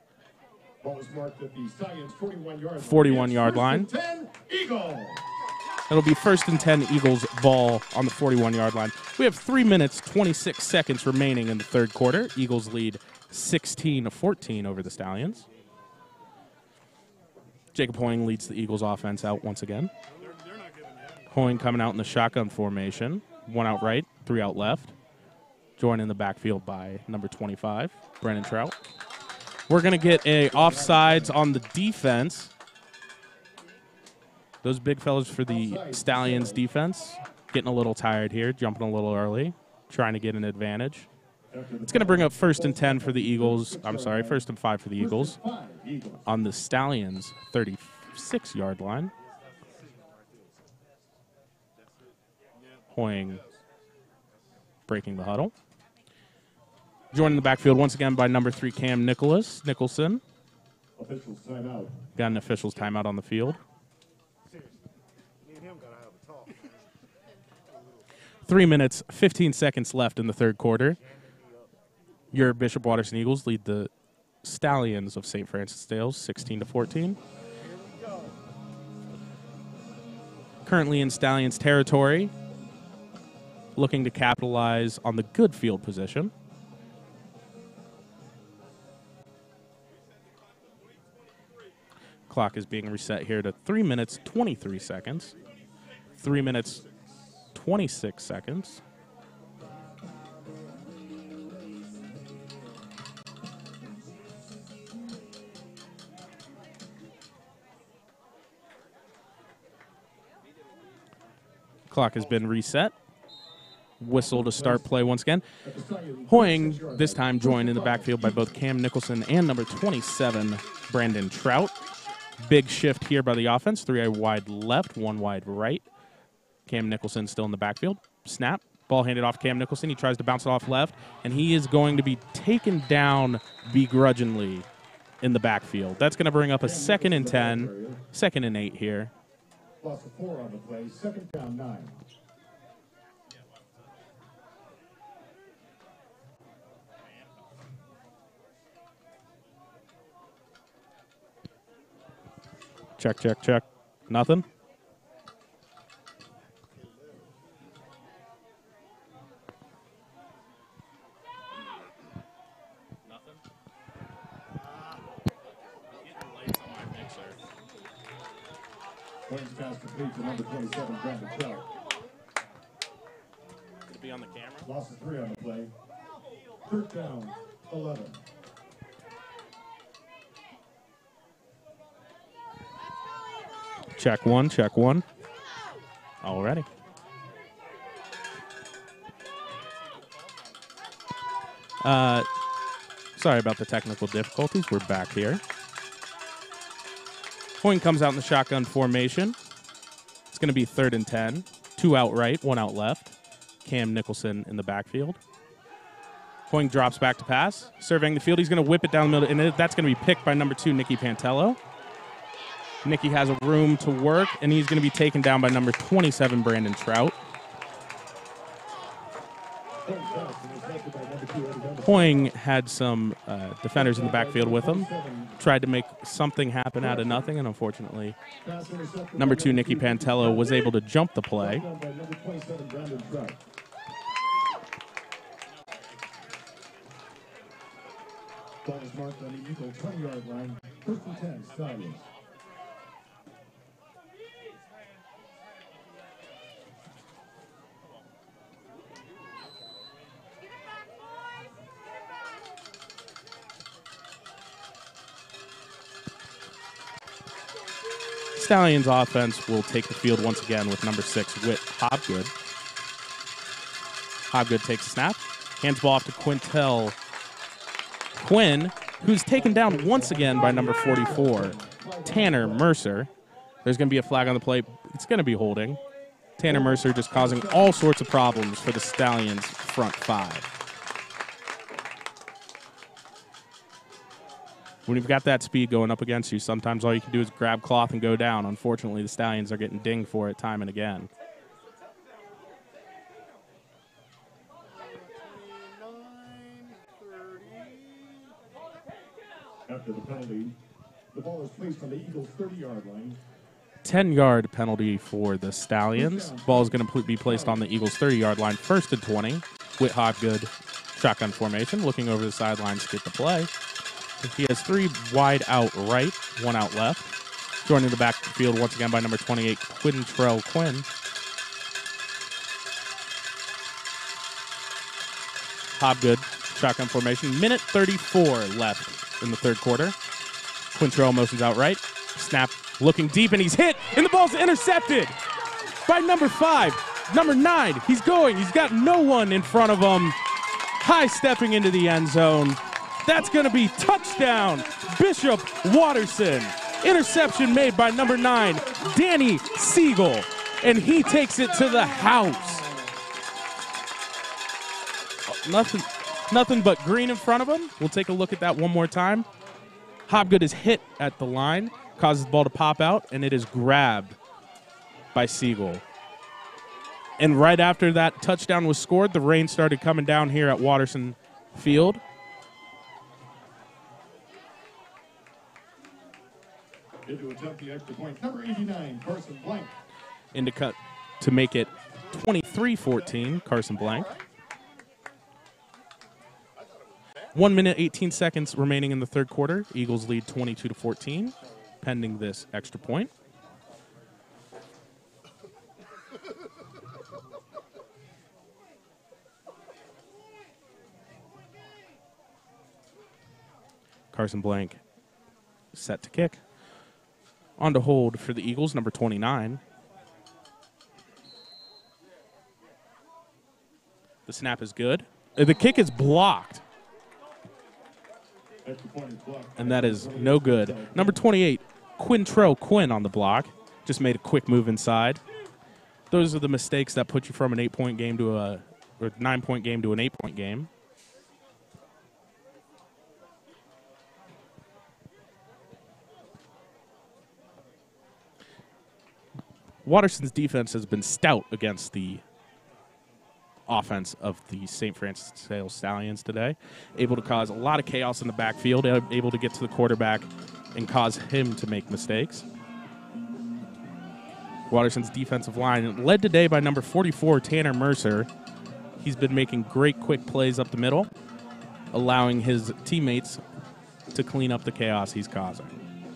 forty-one-yard line. It'll be first and ten Eagles ball on the forty-one-yard line. We have three minutes, twenty-six seconds remaining in the third quarter. Eagles lead sixteen to fourteen over the Stallions. Jacob Hoying leads the Eagles offense out once again. Hoying coming out in the shotgun formation. One out right, three out left. Joined in the backfield by number twenty-five, Brennan Trout. We're going to get a offsides on the defense. Those big fellas for the Stallions defense getting a little tired here, jumping a little early, trying to get an advantage. It's going to bring up first and ten for the Eagles. I'm sorry, first and five for the Eagles on the Stallions' thirty-six-yard line. Hoying breaking the huddle. Joining the backfield once again by number three, Cam Nicholas Nicholson. Officials timeout. Got an official's timeout on the field. Three minutes, fifteen seconds left in the third quarter. Your Bishop Watterson Eagles lead the Stallions of Saint Francis Desales sixteen to fourteen. Currently in Stallions territory, looking to capitalize on the good field position. Clock is being reset here to three minutes, twenty-three seconds. Three minutes, twenty-six seconds. Clock has been reset. Whistle to start play once again. Hoying, this time joined in the backfield by both Cam Nicholson and number twenty-seven, Brandon Trout. Big shift here by the offense. Three wide left, one wide right. Cam Nicholson still in the backfield. Snap. Ball handed off Cam Nicholson. He tries to bounce it off left, and he is going to be taken down begrudgingly in the backfield. That's going to bring up a second and ten, second and eight here. Loss of four on the play, second down nine. Check, check, check. Nothing? Nothing? Points pass complete to number twenty-seven, Brandon Trout. Could it be on the camera? Loss of three on the play. Third down, eleven. Check one, check one. Already. Uh, sorry about the technical difficulties. We're back here. Point comes out in the shotgun formation. It's going to be third and ten. Two out right, one out left. Cam Nicholson in the backfield. Point drops back to pass. Surveying the field, he's going to whip it down the middle, and that's going to be picked by number two, Nicky Pantello. Nicky has a room to work, and he's going to be taken down by number twenty-seven, Brandon Trout. Hoying had some uh, defenders in the backfield with him. Tried to make something happen out of nothing, and unfortunately, number two, Nicky Pantello, was able to jump the play. Ball is marked on the Eagle twenty-yard line. First and ten, Stallions. Stallions offense will take the field once again with number six, Whit Hobgood. Hobgood takes a snap, hands ball off to Quintel Quinn, who's taken down once again by number forty-four, Tanner Mercer. There's going to be a flag on the play. It's going to be holding. Tanner Mercer just causing all sorts of problems for the Stallions front five. When you've got that speed going up against you, sometimes all you can do is grab cloth and go down. Unfortunately, the Stallions are getting dinged for it time and again. After the penalty, the ball is placed on the Eagles' thirty-yard line. ten-yard penalty for the Stallions. Ball is going to be placed on the Eagles' thirty-yard line, first and twenty. Whit Hobgood, shotgun formation, looking over the sidelines to get the play. He has three wide out right, one out left. Joining the backfield once again by number twenty-eight, Quintrell Quinn. Hobgood, shotgun formation. Minute thirty-four left in the third quarter. Quintrell motions out right. Snap, looking deep, and he's hit, and the ball's intercepted by number five. Number nine, he's going. He's got no one in front of him. High stepping into the end zone. That's going to be touchdown, Bishop Watterson. Interception made by number nine, Danny Siegel, and he takes it to the house. Nothing, nothing but green in front of him. We'll take a look at that one more time. Hobgood is hit at the line, causes the ball to pop out, and it is grabbed by Siegel. And right after that touchdown was scored, the rain started coming down here at Watterson Field. Into attempt the extra point, number eighty-nine, Carson Blank. Into cut to make it twenty-three fourteen, Carson Blank. One minute, eighteen seconds remaining in the third quarter. Eagles lead twenty-two to fourteen, pending this extra point. Carson Blank set to kick. On to hold for the Eagles, number twenty-nine. The snap is good. The kick is blocked. And that is no good. Number twenty-eight, Quintrell Quinn on the block. Just made a quick move inside. Those are the mistakes that put you from an eight-point game to a or nine-point game to an eight-point game. Watterson's defense has been stout against the offense of the Saint Francis DeSales Stallions today. Able to cause a lot of chaos in the backfield, able to get to the quarterback and cause him to make mistakes. Watterson's defensive line led today by number forty-four, Tanner Mercer. He's been making great quick plays up the middle, allowing his teammates to clean up the chaos he's causing.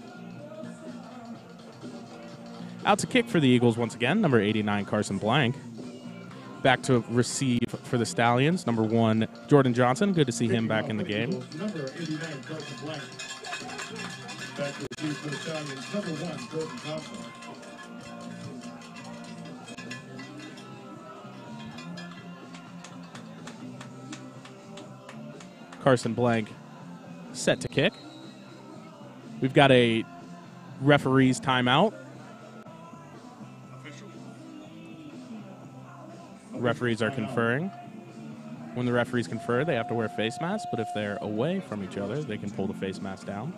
Out to kick for the Eagles once again, number eighty-nine, Carson Blank. Back to receive for the Stallions, number one, Jordan Johnson. Good to see him back in the game. Number eighty-nine, Carson Blank. Back to receive for the Stallions, number one, Jordan Johnson. Carson Blank set to kick. We've got a referee's timeout. Referees are conferring. When the referees confer, they have to wear face masks, but if they're away from each other, they can pull the face mask down.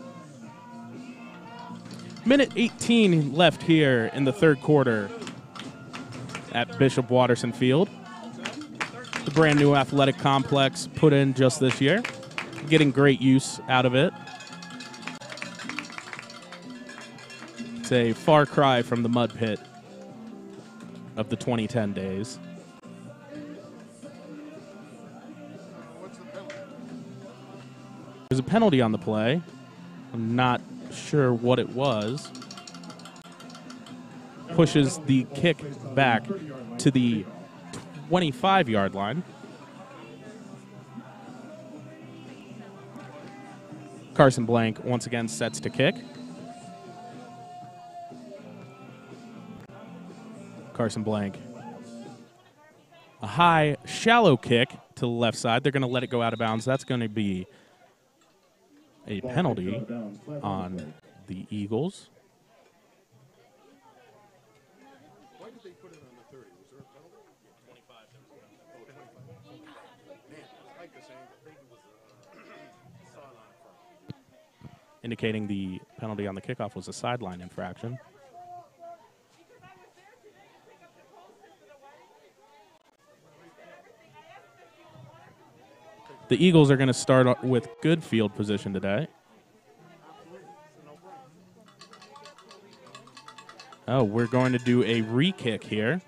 Minute eighteen left here in the third quarter at Bishop Watterson Field. The brand new athletic complex put in just this year. Getting great use out of it. It's a far cry from the mud pit of the twenty ten days. There's a penalty on the play. I'm not sure what it was. Pushes the kick back to the twenty-five-yard line. Carson Blank once again sets to kick. Carson Blank. A high, shallow kick to the left side. They're going to let it go out of bounds. That's going to be a penalty on the Eagles. Why did they put it on the thirty? Was there a penalty? twenty-five. Oh, twenty-five. Man, I like this angle. I think it was a sideline. Indicating the penalty on the kickoff was a sideline infraction. The Eagles are going to start with good field position today. Oh, we're going to do a re-kick here.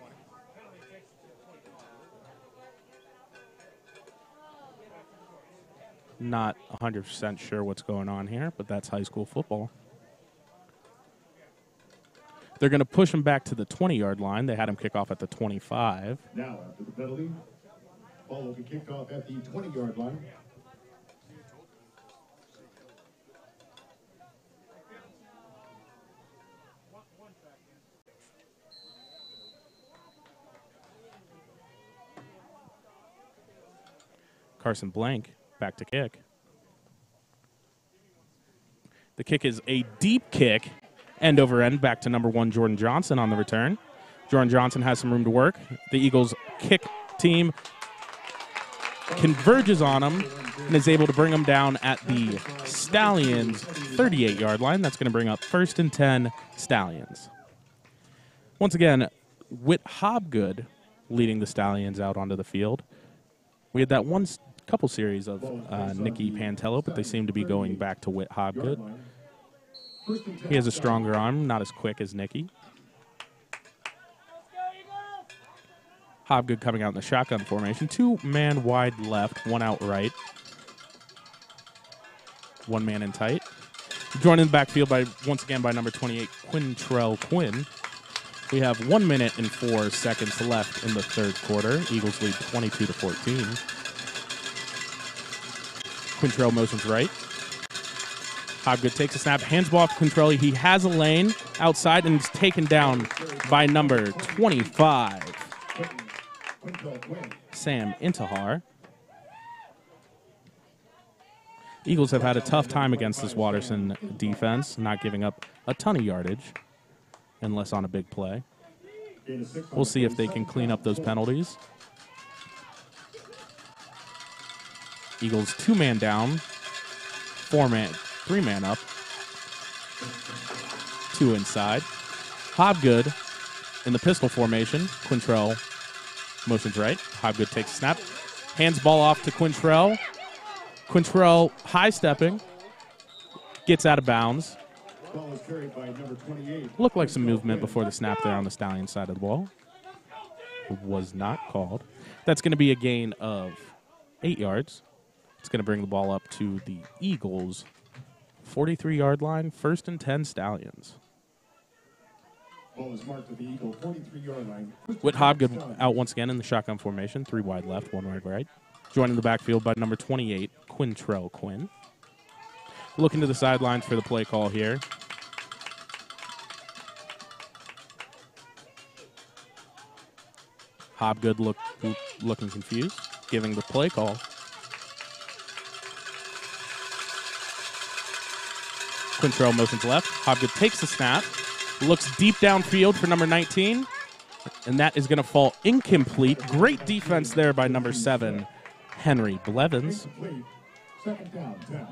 Not one hundred percent sure what's going on here, but that's high school football. They're going to push him back to the twenty-yard line. They had him kick off at the twenty-five. Now, after the penalty, ball will be kicked off at the twenty-yard line. Carson Blank back to kick. The kick is a deep kick, end over end, back to number one, Jordan Johnson on the return. Jordan Johnson has some room to work. The Eagles kick team converges on him and is able to bring him down at the Stallions' thirty-eight-yard line. That's going to bring up first and ten Stallions. Once again, Whit Hobgood leading the Stallions out onto the field. We had that one couple series of uh, Nicky Pantello, but they seem to be going back to Whit Hobgood. He has a stronger arm, not as quick as Nicky. Hobgood coming out in the shotgun formation. Two man wide left, one out right. One man in tight. Joined in the backfield by once again by number twenty-eight, Quintrell Quinn. We have one minute and four seconds left in the third quarter. Eagles lead twenty-two to fourteen. Quintrell motions right. Hobgood takes a snap, hands ball off to Quintrell. He has a lane outside and is taken down by number twenty-five, Sam Intihar. Eagles have had a tough time against this Watterson defense, not giving up a ton of yardage unless on a big play. We'll see if they can clean up those penalties. Eagles two-man down, four-man, three-man up, two inside. Hobgood in the pistol formation. Quintrell motions right. Hobgood takes a snap. Hands ball off to Quintrell. Quintrell high-stepping. Gets out of bounds. Ball is carried by number twenty-eight. Looked like some movement before the snap there on the Stallion side of the ball. Was not called. That's going to be a gain of eight yards. It's going to bring the ball up to the Eagles' forty-three-yard line, first and ten Stallions. Ball is marked to the Eagle forty-three-yard line. Whit Hobgood out once again in the shotgun formation, three wide left, one wide right. Joining the backfield by number twenty-eight, Quintrell Quinn. Looking to the sidelines for the play call here. Hobgood look, looking confused, giving the play call. Quintrell motions left. Hobgood takes the snap, looks deep downfield for number nineteen, and that is going to fall incomplete. Great defense there by number seven, Henry Blevins. Incomplete. Second down, ten.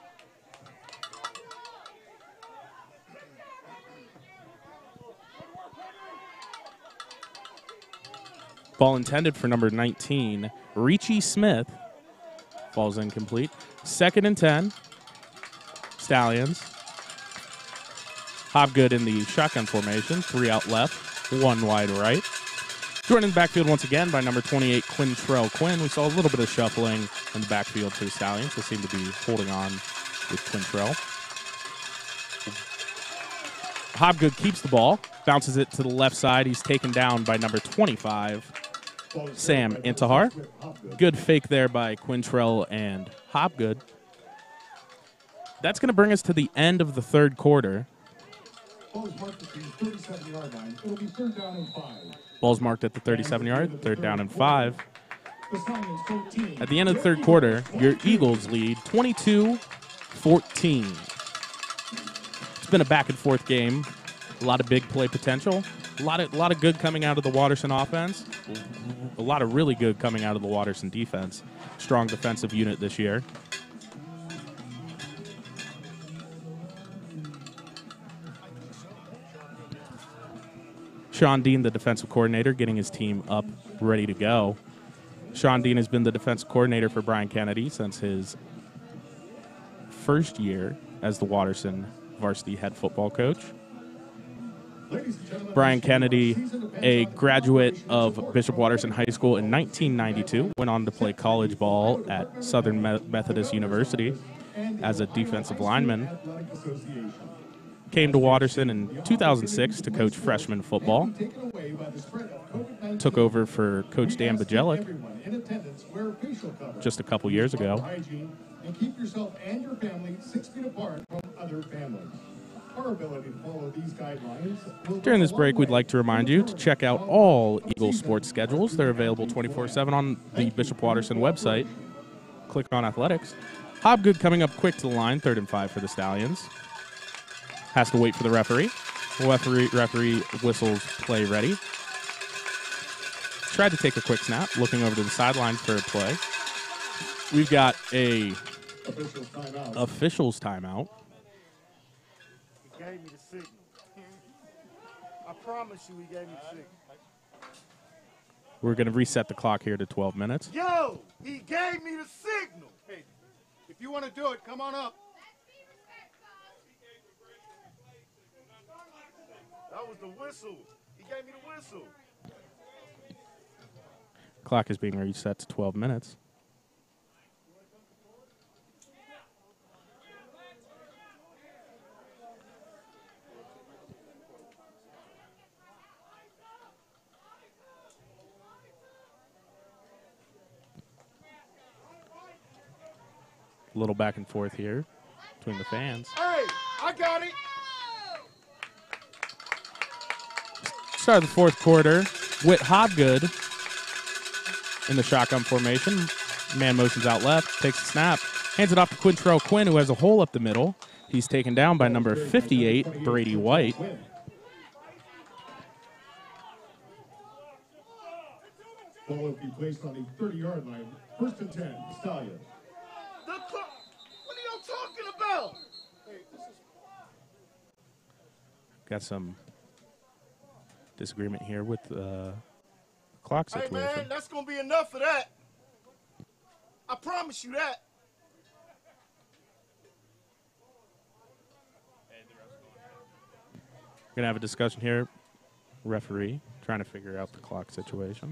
Ball intended for number nineteen, Richie Smith. Falls incomplete. Second and ten. Stallions. Hobgood in the shotgun formation. Three out left, one wide right. Joining the backfield once again by number twenty-eight, Quintrell Quinn. We saw a little bit of shuffling in the backfield for the Stallions. They seem to be holding on with Quintrell. Hobgood keeps the ball, bounces it to the left side. He's taken down by number twenty-five, Sam Intihar. Good fake there by Quintrell and Hobgood. That's going to bring us to the end of the third quarter. Ball's marked at the thirty-seven yard line. It'll be third down and five. Ball's marked at the thirty-seven yard, third down and five. The Stallions fourteen. At the end of the third quarter, your Eagles lead twenty-two fourteen. It's been a back and forth game. A lot of big play potential. A lot of, a lot of good coming out of the Watterson offense. A lot of really good coming out of the Watterson defense. Strong defensive unit this year. Sean Dean, the defensive coordinator, getting his team up, ready to go. Sean Dean has been the defensive coordinator for Brian Kennedy since his first year as the Watterson varsity head football coach. Brian Kennedy, a graduate of Bishop Watterson High School in nineteen ninety-two, went on to play college ball at Southern Methodist University as a defensive lineman. Came to Watterson in two thousand six to coach freshman football. Took over for Coach Dan Bajelic just a couple years ago. And keep yourself and your family six feet apart from other families. Our ability to follow these guidelines. During this break, we'd like to remind you to check out all Eagles sports schedules. They're available twenty-four seven on the Bishop Watterson website. Click on athletics. Hobgood coming up quick to the line, third and five for the Stallions. Has to wait for the referee. Referee, referee whistles play ready. Tried to take a quick snap, looking over to the sideline for a play. We've got a Officials timeout. officials timeout. He gave me the signal. I promise you he gave me the signal. We're going to reset the clock here to twelve minutes. Yo, he gave me the signal. Hey, if you want to do it, come on up. That was the whistle. He gave me the whistle. Clock is being reset to twelve minutes. A little back and forth here between the fans. Hey, I got it. Start of the fourth quarter. Whit Hobgood in the shotgun formation. Man motions out left, takes a snap, hands it off to Quintrell Quinn, who has a hole up the middle. He's taken down by number fifty-eight, Brady White. Ball will be placed on the thirty yard line. First and ten, Stallions. The clock. What are y'all talking about? Hey, this is Got some disagreement here with uh, the clock Hey, situation. man, that's going to be enough of that. I promise you that. We're going to have a discussion here. Referee trying to figure out the clock situation.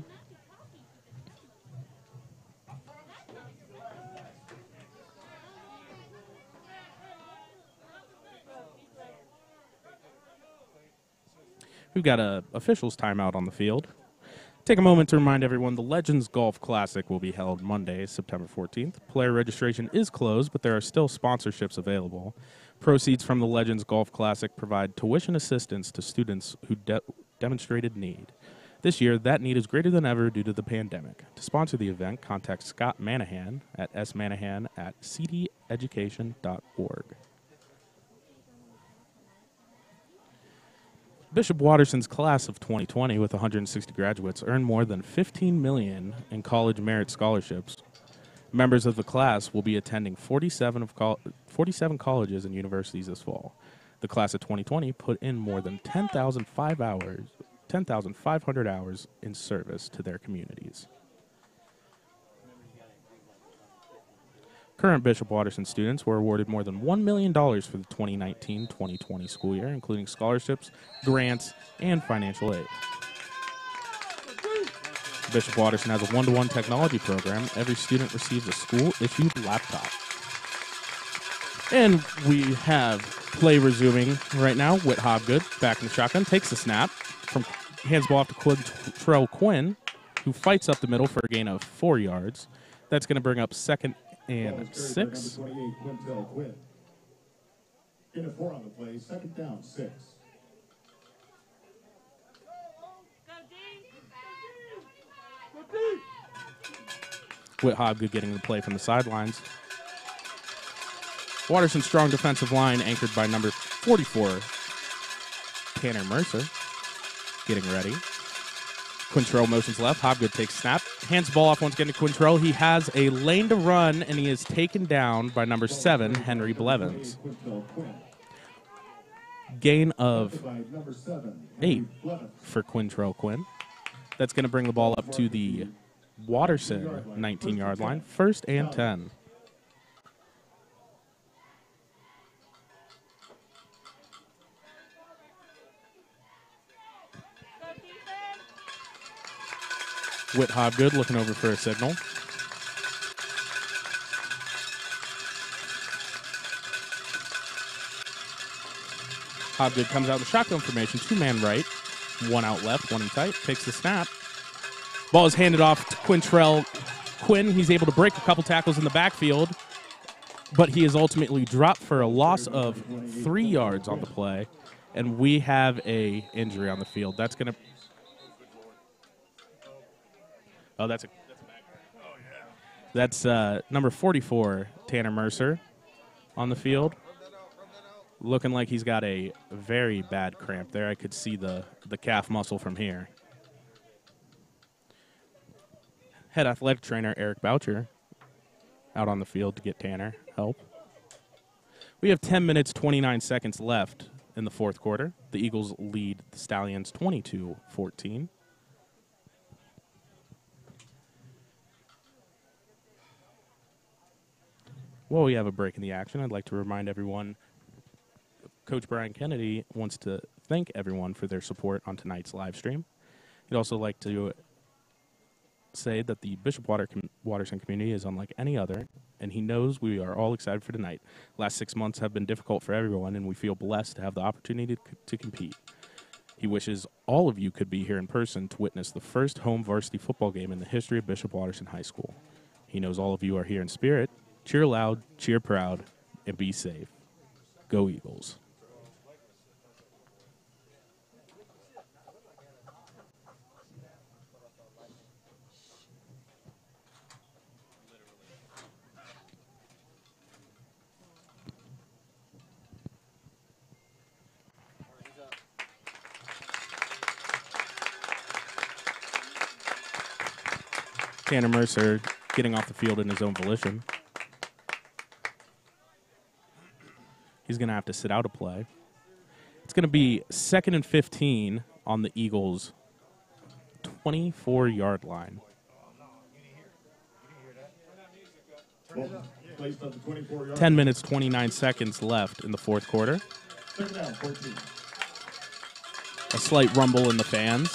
We've got a officials timeout on the field. Take a moment to remind everyone the Legends Golf Classic will be held Monday, September fourteenth. Player registration is closed, but there are still sponsorships available. Proceeds from the Legends Golf Classic provide tuition assistance to students who de- demonstrated need. This year, that need is greater than ever due to the pandemic. To sponsor the event, contact Scott Manahan at s manahan at c d education dot org. Bishop Watterson's class of twenty twenty, with one hundred sixty graduates, earned more than fifteen million dollars in college merit scholarships. Members of the class will be attending forty-seven, of col- forty-seven colleges and universities this fall. The class of twenty twenty put in more than ten thousand five hours, ten thousand five hundred hours in service to their communities. Current Bishop Watterson students were awarded more than one million dollars for the twenty nineteen twenty twenty school year, including scholarships, grants, and financial aid. Bishop Watterson has a one-to-one technology program. Every student receives a school-issued laptop. And we have play resuming right now. Whit Hobgood back in the shotgun, takes the snap, from hands ball off to Quintrell Quinn, who fights up the middle for a gain of four yards. That's going to bring up second and six. twenty-eight, Quintel Quinn. In a four on the play, second down, six. Whit Hobgood getting the play from the sidelines. Watterson's strong defensive line, anchored by number forty-four, Tanner Mercer, getting ready. Quintrell motions left. Hobgood takes snap. Hands the ball off once again to Quintrell. He has a lane to run, and he is taken down by number seven, Henry Blevins. Gain of eight for Quintrell Quinn. That's going to bring the ball up to the Watterson nineteen-yard line. First and ten. Whit Hobgood looking over for a signal. Hobgood comes out in the shotgun formation, two-man right, one out left, one in tight, takes the snap. Ball is handed off to Quintrell Quinn. He's able to break a couple tackles in the backfield, but he is ultimately dropped for a loss of three yards on the play, and we have a injury on the field. That's going to... Oh, that's a... That's uh, number forty-four, Tanner Mercer, on the field. Looking like he's got a very bad cramp there. I could see the, the calf muscle from here. Head athletic trainer Eric Boucher out on the field to get Tanner help. We have ten minutes, twenty-nine seconds left in the fourth quarter. The Eagles lead the Stallions twenty-two fourteen. While we have a break in the action, I'd like to remind everyone Coach Brian Kennedy wants to thank everyone for their support on tonight's live stream. He'd also like to say that the Bishop Water com- Watterson community is unlike any other, and he knows we are all excited for tonight. Last six months have been difficult for everyone, and we feel blessed to have the opportunity to, c- to compete. He wishes all of you could be here in person to witness the first home varsity football game in the history of Bishop Watterson High School. He knows all of you are here in spirit. Cheer loud, cheer proud, and be safe. Go Eagles. Tanner Mercer getting off the field in his own volition. He's going to have to sit out a play. It's going to be second and fifteen on the Eagles' twenty-four-yard line. ten minutes, twenty-nine seconds left in the fourth quarter. A slight rumble in the fans.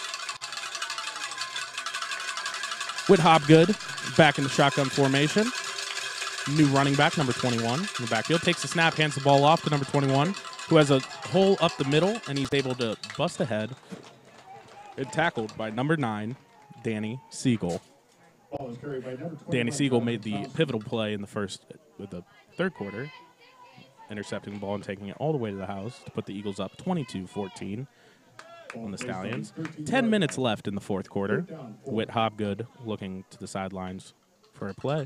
Whit Hobgood back in the shotgun formation. New running back, number twenty-one, in the backfield. Takes the snap, hands the ball off to number twenty-one, who has a hole up the middle, and he's able to bust ahead. And tackled by number nine, Danny Siegel. Danny Siegel made the pivotal play in the first, with the third quarter, intercepting the ball and taking it all the way to the house to put the Eagles up twenty-two fourteen on the Stallions. Ten minutes left in the fourth quarter. Whit Hobgood looking to the sidelines for a play.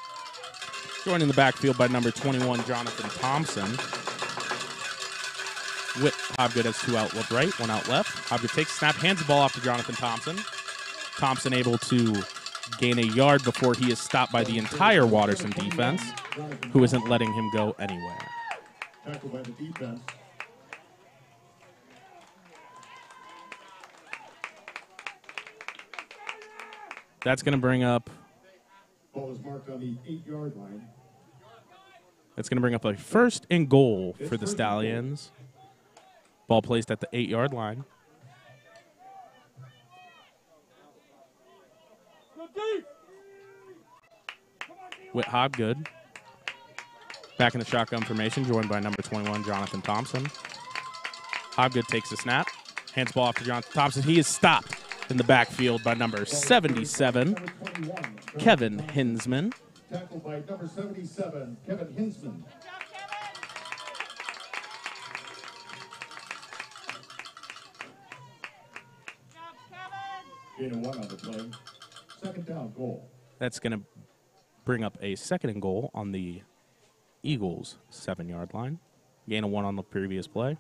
Joined in the backfield by number twenty-one, Jonathan Thompson. Whit Hobgood has two out left, right, one out left. Hobgood takes snap, hands the ball off to Jonathan Thompson. Thompson able to gain a yard before he is stopped by the entire Watterson defense, who isn't letting him go anywhere. Tackled by the defense. That's going to bring up Ball is marked on the eight-yard line. That's going to bring up a first and goal for the Stallions. Ball placed at the eight-yard line. Whit Hobgood back in the shotgun formation, joined by number twenty-one, Jonathan Thompson. Hobgood takes the snap, hands ball off to Jonathan Thompson. He is stopped in the backfield by number seventy-seven, Kevin Hinsman. Tackled by number seventy-seven, Kevin Hinsman. Gain of one on the play. Second down, goal. That's going to bring up a second and goal on the Eagles' seven-yard line. Gain of one on the previous play.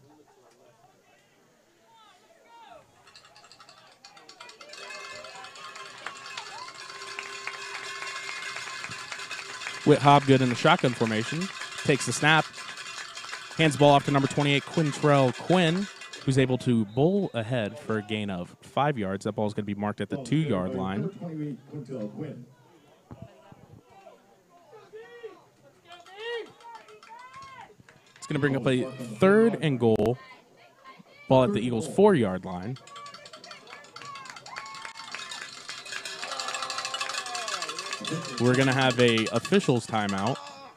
Whit Hobgood in the shotgun formation. Takes the snap. Hands the ball off to number twenty-eight, Quintrell Quinn, who's able to bowl ahead for a gain of five yards. That ball is going to be marked at the two-yard line. It's going to bring up a third and goal. Ball at the Eagles' four-yard line. We're going to have a officials timeout.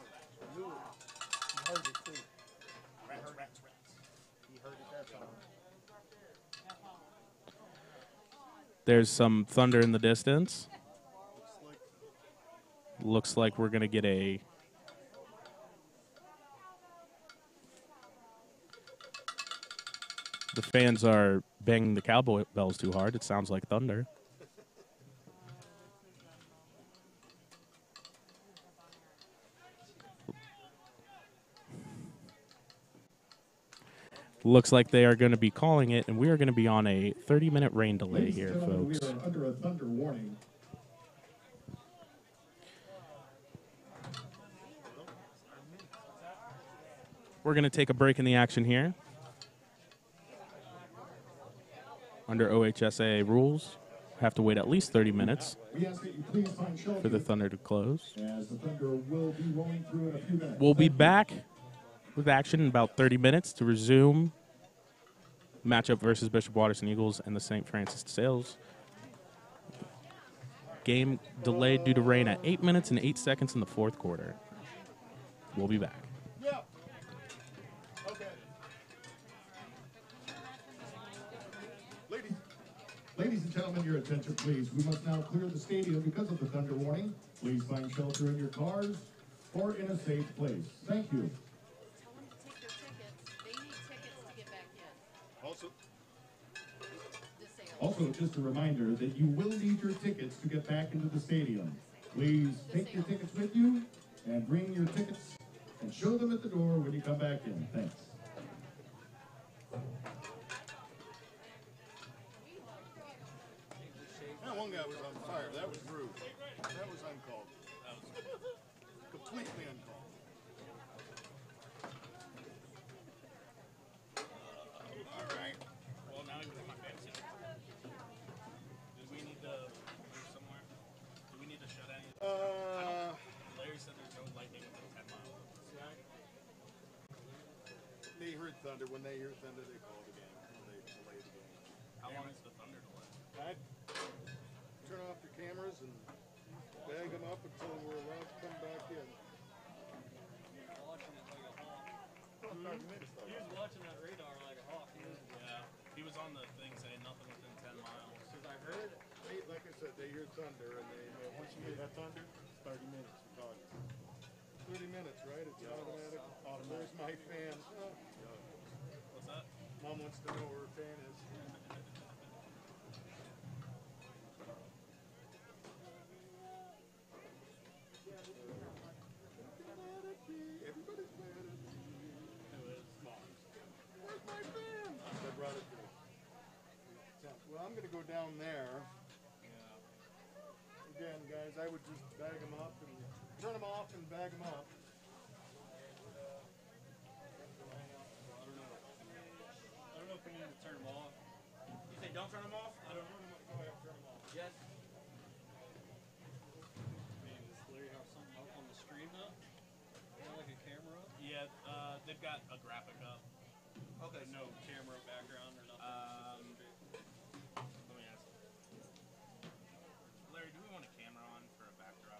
There's some thunder in the distance. Looks like we're going to get a The fans are banging the cowboy bells too hard. It sounds like thunder. Looks like they are going to be calling it, and we are going to be on a thirty-minute rain delay Ladies here, and gentlemen, folks. We are under a thunder warning. We're going to take a break in the action here. Under O H S A rules, have to wait at least thirty minutes We ask that you please find shelter, for the thunder to close. as the thunder will be rolling through in a few minutes. We'll be Thank you. back with action in about thirty minutes to resume matchup versus Bishop Watterson Eagles and the Saint Francis Desales. Game delayed due to rain at eight minutes and eight seconds in the fourth quarter. We'll be back. Yeah. Okay. Ladies, ladies and gentlemen, your attention, please. We must now clear the stadium because of the thunder warning. Please find shelter in your cars or in a safe place. Thank you. Tell them to take their tickets. They need tickets to get back in. Also, Desales. Also, just a reminder that you will need your tickets to get back into the stadium. Please take your tickets with you and bring your tickets and show them at the door when you come back in. Thanks. that one guy was on fire. That was rude. That was uncalled. That was completely uncalled. All right. Well, now you're in my fantasy. Do we need to move somewhere? Do we need to shut any? Uh, Larry said there's no lightning within ten miles. they heard thunder. When they hear thunder, they call the game. They delay the game. How long is the thunder delay? I'd turn off the cameras and bag them up until we're allowed to come back in. He was watching that radar like a hawk. Yeah. He was on the thing saying nothing within ten miles. Because I heard, they, like I said, they hear thunder and they know once you hear that thunder, thirty minutes. You're talking. thirty minutes, right? It's automatic. Where's my fan? Oh. What's that? Mom wants to know where her fan is. Everybody's mad at me. Where's my go down there. Again, guys, I would just bag them up and turn them off and bag them up. And, uh, I don't know. I don't know if we need to turn them off. You say don't turn them off? I don't know. go ahead, turn them off. Yes. Man, does Larry have something up on the stream though? You know, like a camera up? Yeah, uh, they've got a graphic up. Okay. No camera background or nothing. Um, let me ask. Larry, do we want a camera on for a backdrop?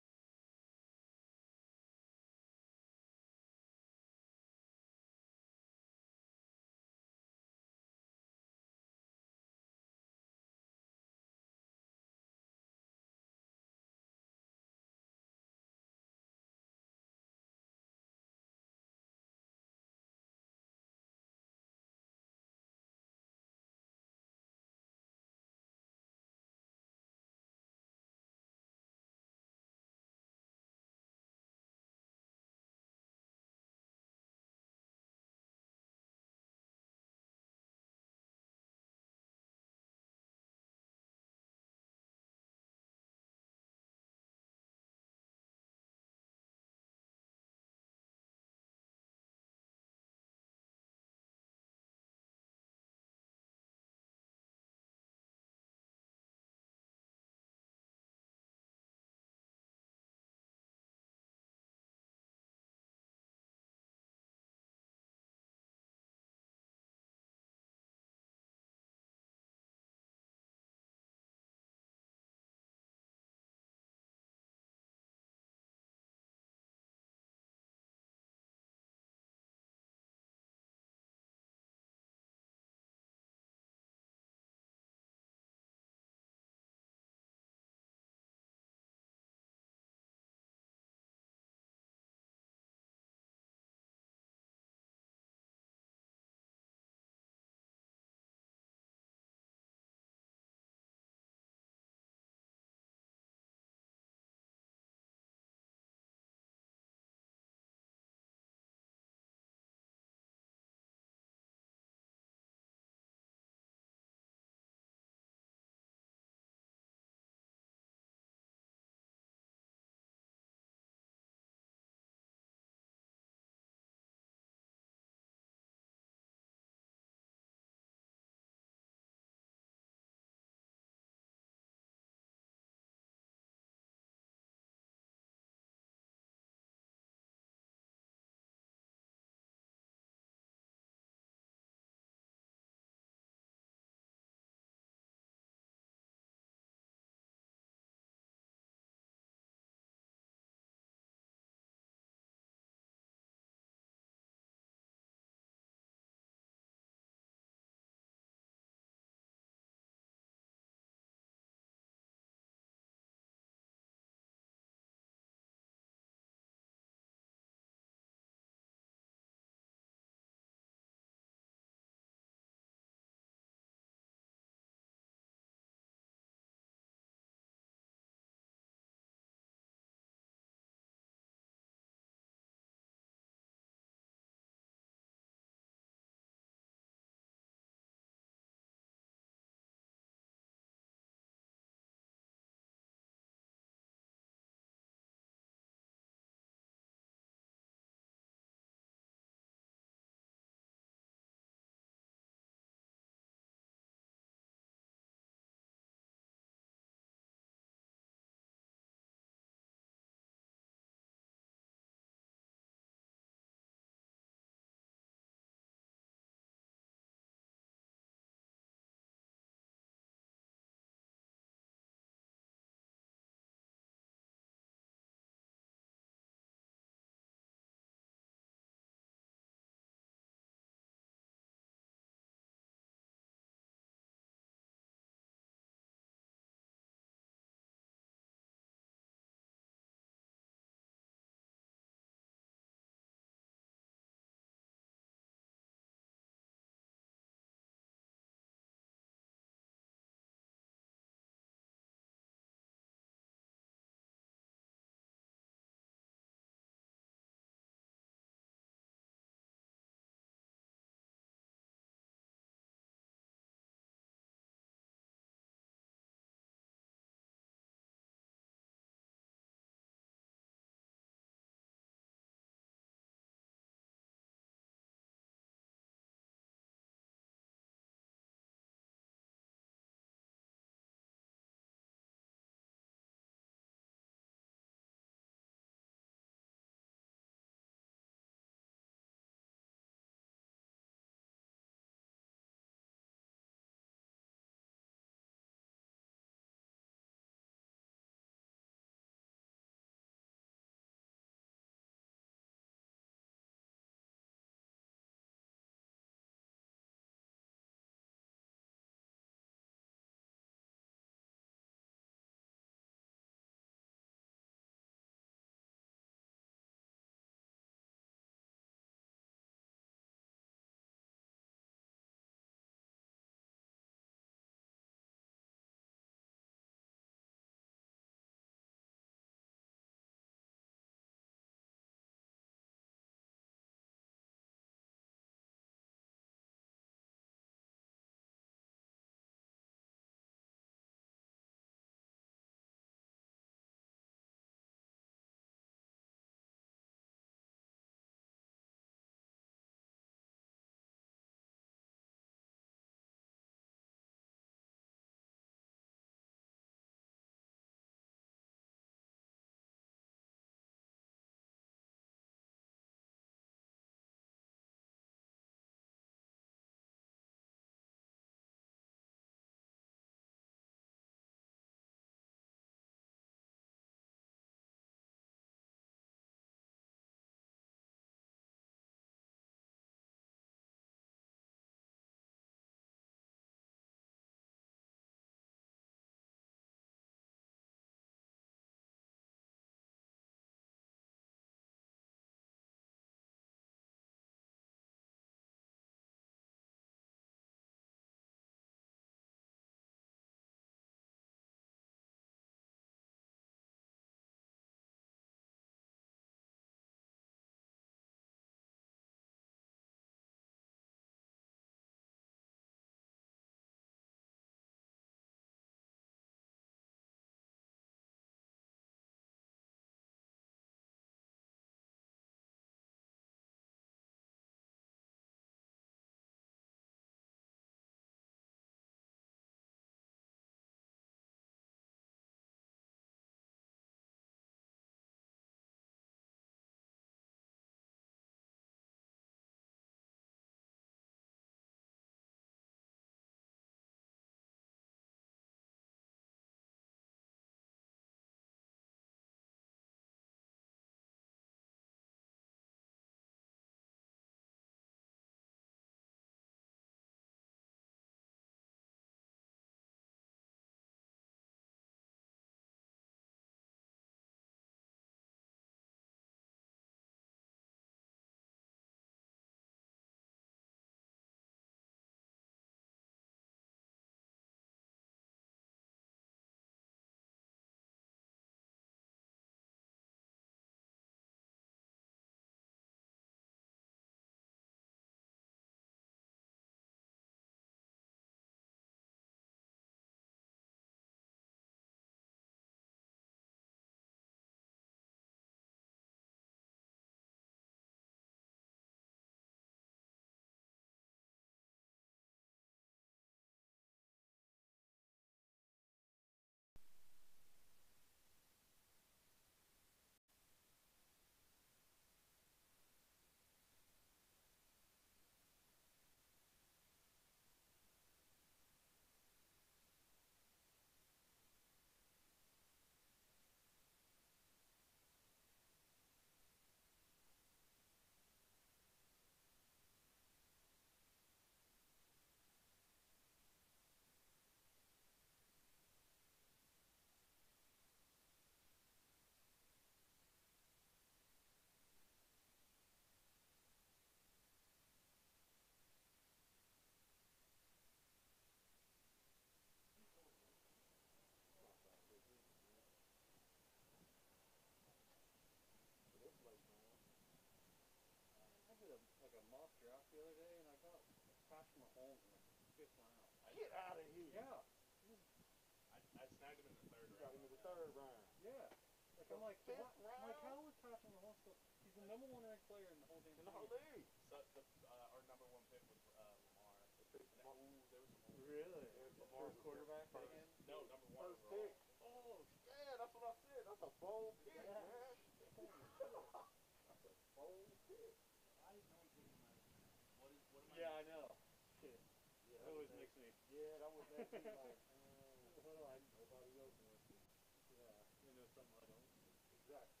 I'm like, what? I'm like, how we're talking the whole stuff? He's the number one ranked player in the whole damn In the whole league. league. So the, uh, our number one pick was uh, Lamar. They picked Lamar. Ooh, there was some. Really? Yeah, Lamar first quarterback first, taken? No, number one First overall. pick. Oh, yeah, that's what I said. That's a bold pick, Yeah. man. That's a bold pick. I didn't know he took him out. What is? What am I? Yeah, I missing? know. Shit. Yeah, That always makes me. Yeah, that was that too, like, uh, well, I, nobody else wants it. Yeah, you know something I don't. Exactly.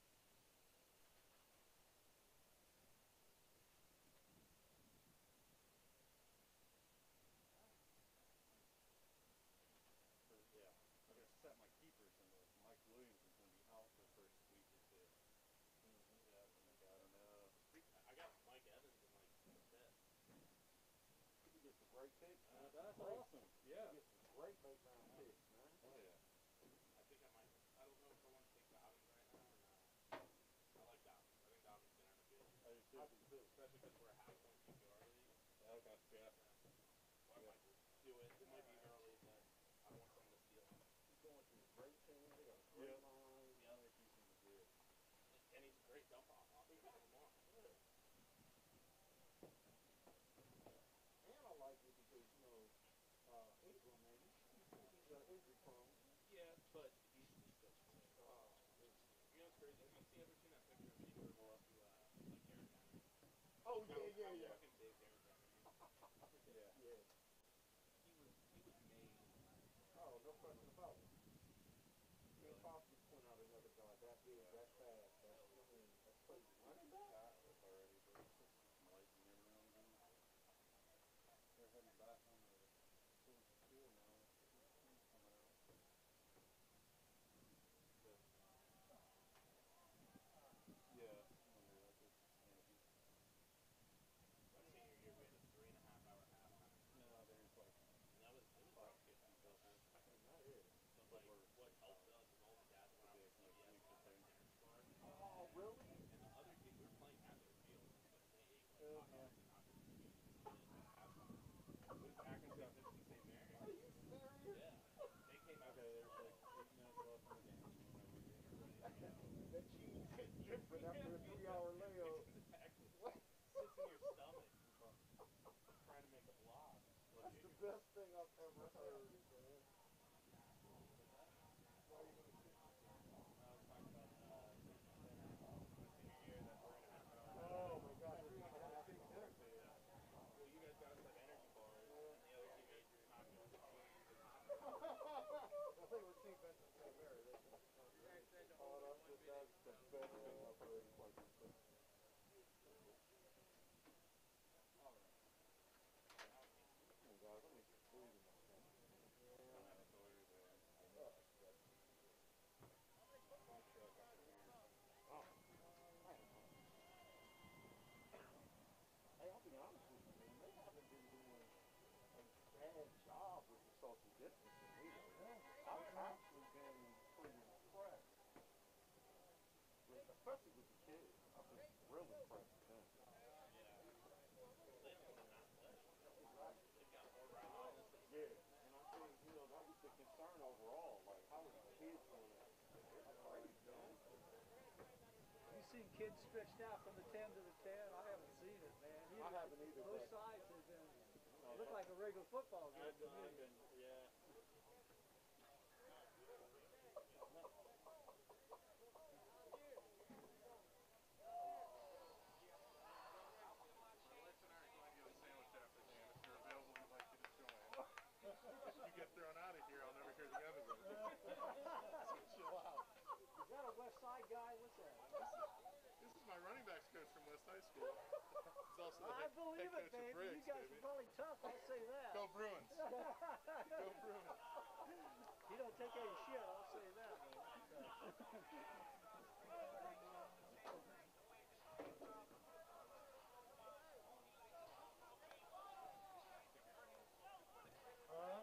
Yeah, I'm gonna set my keepers, and Mike Williams is gonna be out for the first week or two. Mm-hmm. Yeah, I'm like, I don't know. I got Mike Evans in like the fifth. You get some great picks, man. Uh, that's great. awesome. Yeah. You get some great late round picks, man. Oh yeah. I think I might. I don't know if I want to take Dobbins right now or not. I like Dobbins. I think Dobbins can earn a good. I do too. I do too. Especially because we're a half point P P R league. Okay. Yeah. So I might just do it. It might be early, but I don't want someone to steal him. He's going to a great team. They got a great Yep. line. Yeah, I think he's gonna be good. And he's a great dump off. I'll think about him more. And I like it because, you know, uh, Ingram, man, he's, he's, he's uh, injury prone. Yeah, but he's, he's still sick. Uh, You know what's crazy? Have you seen ever seen that picture of me where we lost to uh, like Derrick Henry? oh, How- yeah, yeah, how yeah. fucking big Derrick Henry is. Yeah. Yeah. He was he was made. Oh, no question about it. You can't possibly point out another guy that big, that fast. That, I mean, that's crazy. Running back? That's already, but like you never know. They're heading back on the full field now. Coming out. Yeah. My senior year, we had a three and a half hour halftime. No, there's like And that was it was rough getting that close. That is. But like what helped us is all the dads went out to C V S and got like dinner bar. Oh, really? And the other team, we were playing at their field, but they ate like Oh, hot dogs and hot dogs and cheese at halftime. It was Hackensack Vincent Saint Mary. Are you serious? Yeah. They came out. okay, there's like eight minutes left in the game. Whenever we get ready to go. That cheese hit different after a three-hour layover. Exactly. What? Sits in your stomach. Trying to make a block. That's the best thing I've ever heard, man. I was talking about uh, my senior year, that three and a half hour. Oh, my God. Three and a half big dinner. Well, you guys got us like energy bars, and the other team ate tacos and cheese and hot I think we're Saint Vincent Saint Mary. They- Oh, that's the, that's the best thing I've heard. Is like, oh, God, let me squeeze in my phone. Oh, I don't know. Hey, I'll be honest with you, man. They haven't been doing a bad job with the social distancing either. I've actually been pretty impressed, with, especially with the kids. I've been real impressed with them. Yeah, and I think, you know, that was the concern overall. Like, how are the kids doing that? They're crazy, man. You seen kids stretched out from the ten to the ten? I haven't seen it, man. I haven't either, Both but- sides have been, look like a regular football game to me. Yeah. You get thrown out of here, I'll never hear the end of it. Chill out. Is that a West Side guy? What's that? This is my running backs coach from West High School. He's also the I head, believe head it, coach of baby. Briggs, You guys baby. are probably tough, I'll say that. Go Bruins. Go Bruins. He don't take any shit, I'll say that, man. Huh?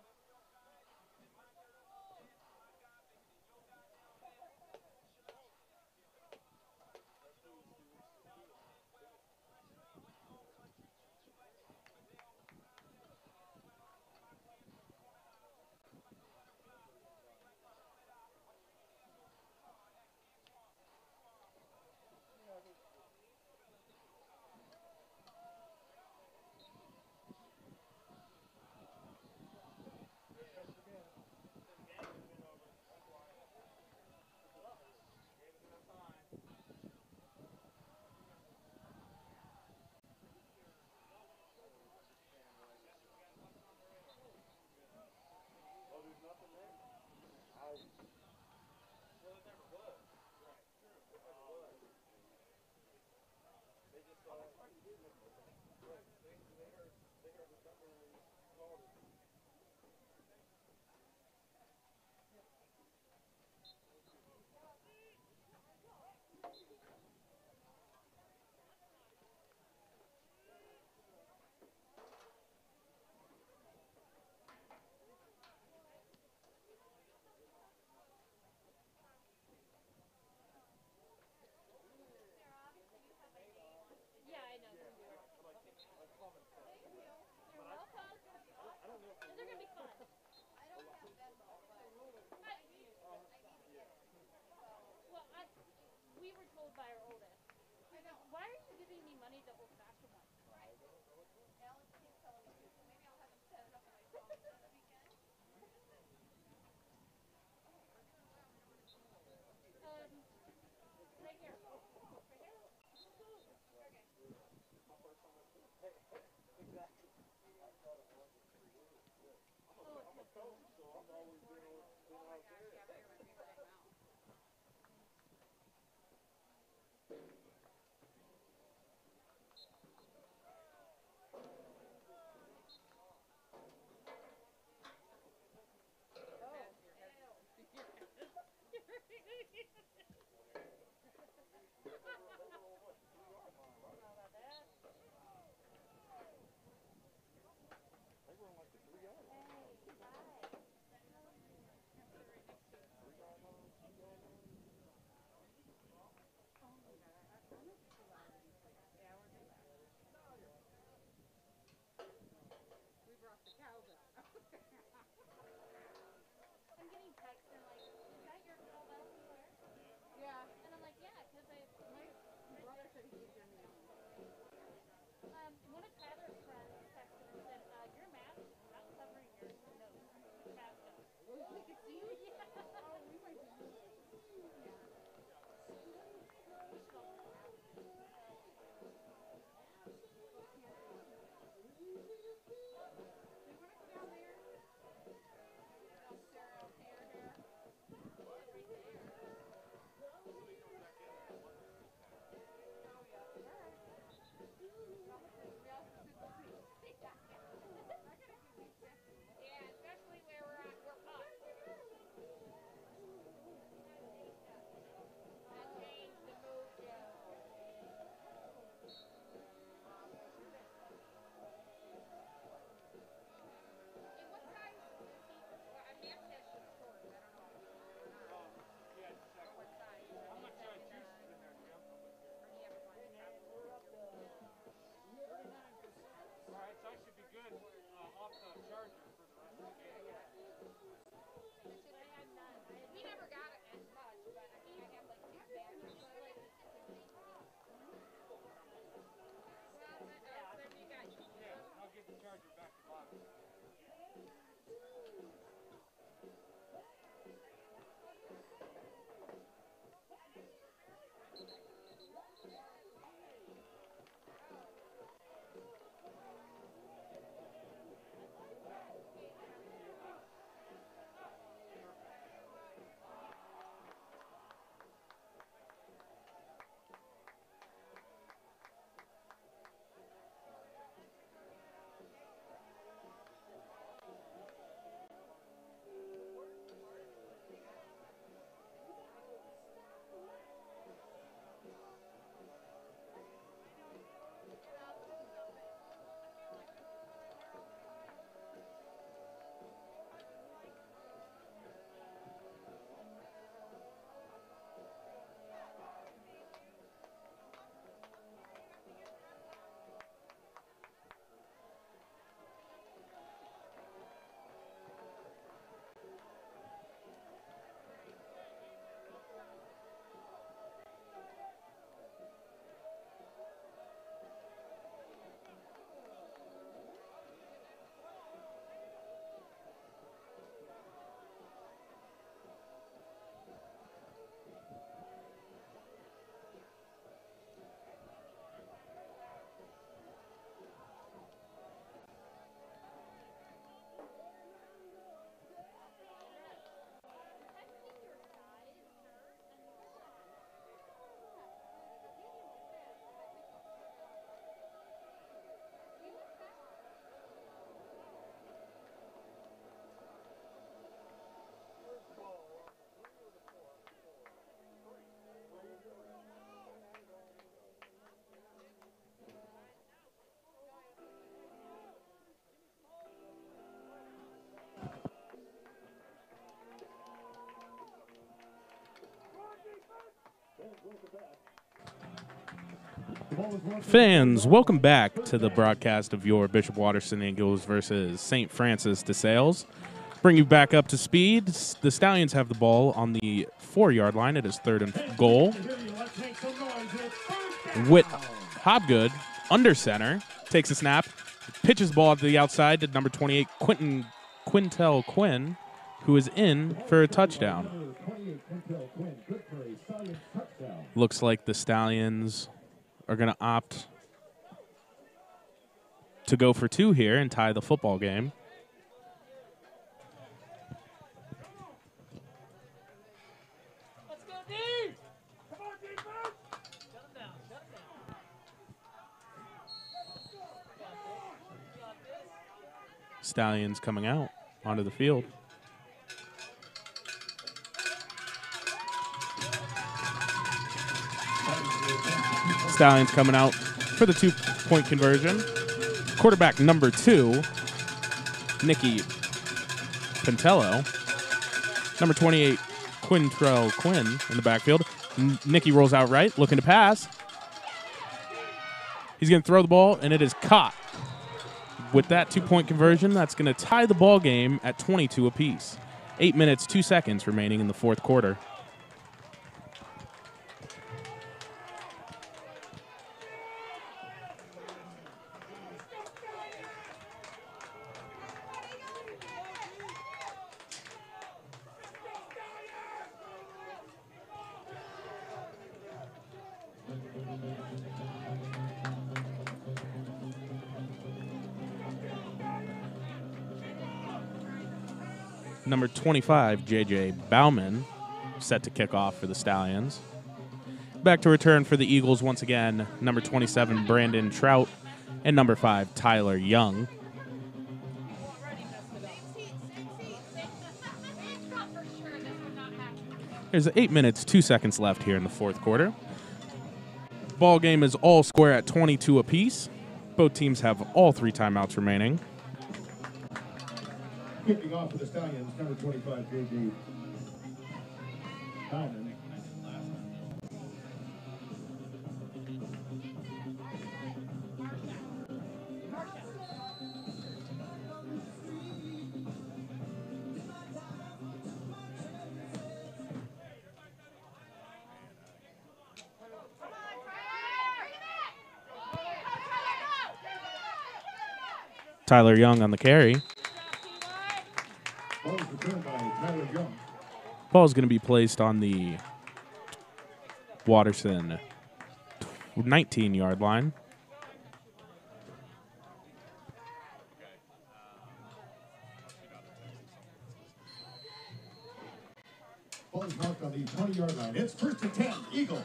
told by our oldest. He's like, why are you giving me money the old-fashioned way? Alex keeps telling me to, so maybe I'll have him set it up on my phone so that we can. Um, right here. Right here? I'm getting texts and like, is that your cowbell you wear? Yeah. And I'm like, yeah, because I my brother said he could hear me on. Um, one of Tyler's friends texted and said, uh, your mask is not covering your nose. Your mask does. We could see you? Yeah. Oh, we might be. Yeah. Yeah, especially where we're at, we're up. That changed the mojo. And what size is he? Well, I mean, that's just short. I don't know if he's or not. Yeah, Or what size. I'm not sure if juice is in there, Jim. Or do you ever want to have We're up to thirty-nine percent. All right, so I should be good uh, off the charger for the rest of the game. I had none. I, we never got it as much, but I mean, I have like six batteries. So like, well, uh, then you got you. Yeah, I'll give the charger back to Bobby. Fans, welcome back to the broadcast of your Bishop Watterson Eagles versus Saint Francis Desales. Bring you back up to speed. The Stallions have the ball on the four-yard line. It is third and goal. Let's make some Whit Hobgood, under center, takes a snap, pitches the ball to the outside to number twenty-eight, Quentin Quintel Quinn, who is in for a touchdown. Looks like the Stallions are going to opt to go for two here and tie the football game. Let's go, D! Come on, defense! Shut him down, shut him down. Stallions coming out onto the field. Stallions coming out for the two-point conversion. Quarterback number two, Nicky Pintello. Number twenty-eight, Quintrell Quinn in the backfield. N- Nicky rolls out right, looking to pass. He's going to throw the ball, and it is caught. With that two-point conversion, that's going to tie the ball game at twenty-two apiece. Eight minutes, two seconds remaining in the fourth quarter. Number twenty-five, J J Bauman, set to kick off for the Stallions. Back to return for the Eagles once again, number twenty-seven, Brandon Trout, and number five, Tyler Young. There's eight minutes, two seconds left here in the fourth quarter. Ball game is all square at twenty-two apiece. Both teams have all three timeouts remaining. Kicking off for the Stallions, number twenty-five, J J Bauman. Tyler Young on the carry. Ball is returned by Tyler Young. Ball is going to be placed on the Watterson nineteen-yard line. Ball is marked on the twenty-yard line. It's first and ten, Eagles.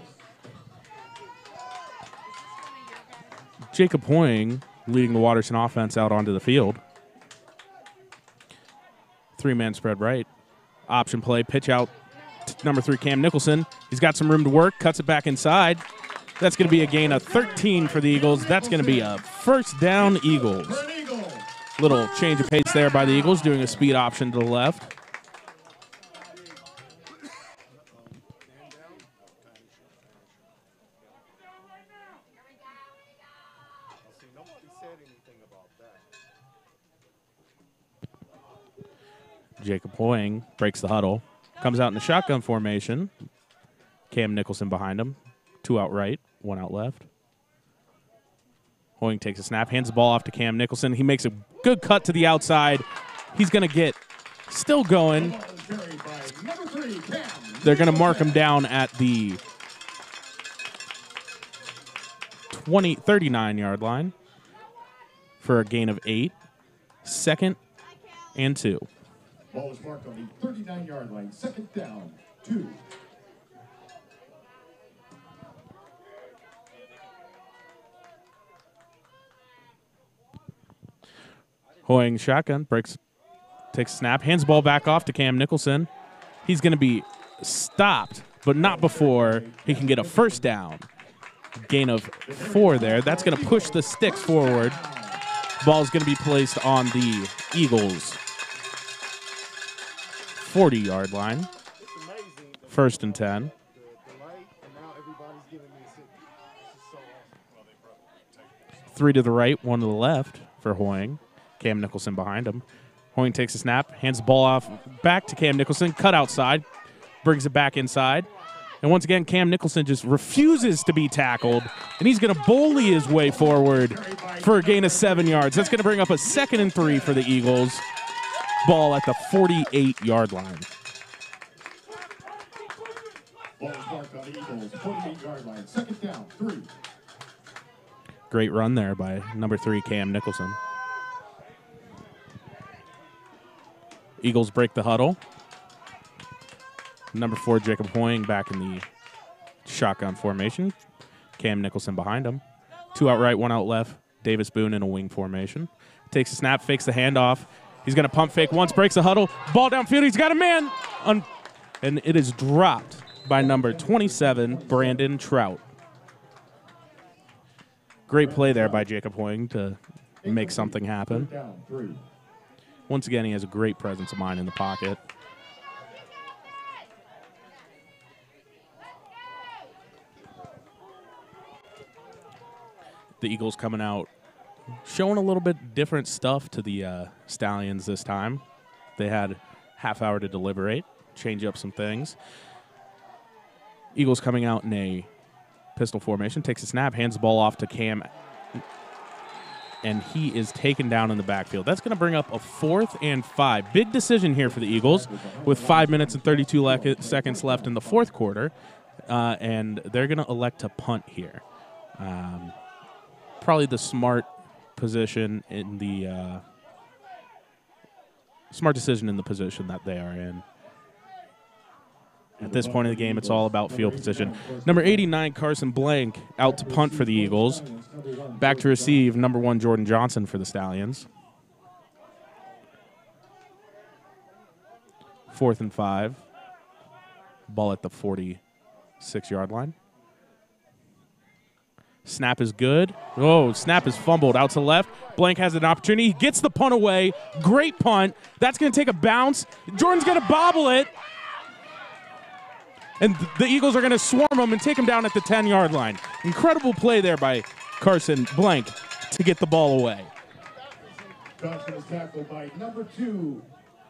Jacob Hoying leading the Watterson offense out onto the field. Three-man spread right. Option play, pitch out to number three, Cam Nicholson. He's got some room to work, cuts it back inside. That's going to be a gain of thirteen for the Eagles. That's going to be a first down, Eagles. Little change of pace there by the Eagles, doing a speed option to the left. Jacob Hoying breaks the huddle. Comes out in the shotgun formation. Cam Nicholson behind him. Two out right, one out left. Hoying takes a snap, hands the ball off to Cam Nicholson. He makes a good cut to the outside. He's going to get still going. They're going to mark him down at the twenty, thirty-nine-yard line for a gain of eight. Second and two. Ball is marked on the thirty-nine-yard line. Second down, two. Hoying shotgun, breaks, takes a snap, hands the ball back off to Cam Nicholson. He's going to be stopped, but not before he can get a first down. Gain of four there. That's going to push the sticks forward. Ball is going to be placed on the Eagles' forty-yard line. First and ten. Three to the right, one to the left for Hoying. Cam Nicholson behind him. Hoying takes a snap, hands the ball off back to Cam Nicholson, cut outside, brings it back inside. And once again, Cam Nicholson just refuses to be tackled, and he's going to bully his way forward for a gain of seven yards. That's going to bring up a second and three for the Eagles. Ball at the forty-eight-yard line. Ball marked on the Eagles, forty-eight-yard line. Second down, three. Great run there by number three, Cam Nicholson. Eagles break the huddle. Number four, Jacob Hoying back in the shotgun formation. Cam Nicholson behind him. Two out right, one out left. Davis Boone in a wing formation. Takes a snap, fakes the handoff. He's going to pump fake once, breaks the huddle. Ball downfield, he's got a man. Un- and it is dropped by number twenty-seven, Brandon Trout. Great play there by Jacob Hoying to make something happen. Once again, he has a great presence of mind in the pocket. The Eagles coming out, showing a little bit different stuff to the uh, Stallions this time. They had half hour to deliberate, change up some things. Eagles coming out in a pistol formation, takes a snap, hands the ball off to Cam, and he is taken down in the backfield. That's going to bring up a fourth and five. Big decision here for the Eagles with five minutes and thirty-two le- seconds left in the fourth quarter, uh, and they're going to elect to punt here. Um, probably the smart position in the uh, smart decision in the position that they are in. At this point in the game, it's all about field position. Number eighty-nine, Carson Blank, out to punt for the Eagles. Back to receive, number one, Jordan Johnson for the Stallions. Fourth and five. Ball at the forty-six-yard line. Snap is good. Oh, snap is fumbled out to left. Blank has an opportunity. He gets the punt away. Great punt. That's going to take a bounce. Jordan's going to bobble it. And the Eagles are going to swarm him and take him down at the ten-yard line. Incredible play there by Carson Blank to get the ball away. Johnson is tackled by number two.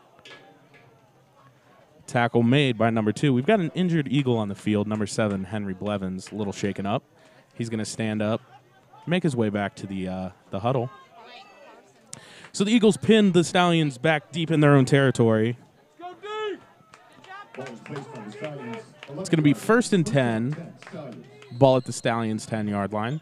Tackle made by number two. We've got an injured Eagle on the field, number seven, Henry Blevins, a little shaken up. He's going to stand up, make his way back to the uh, the huddle. So the Eagles pinned the Stallions back deep in their own territory. It's going to be first and ten. Ball at the Stallions' ten-yard line.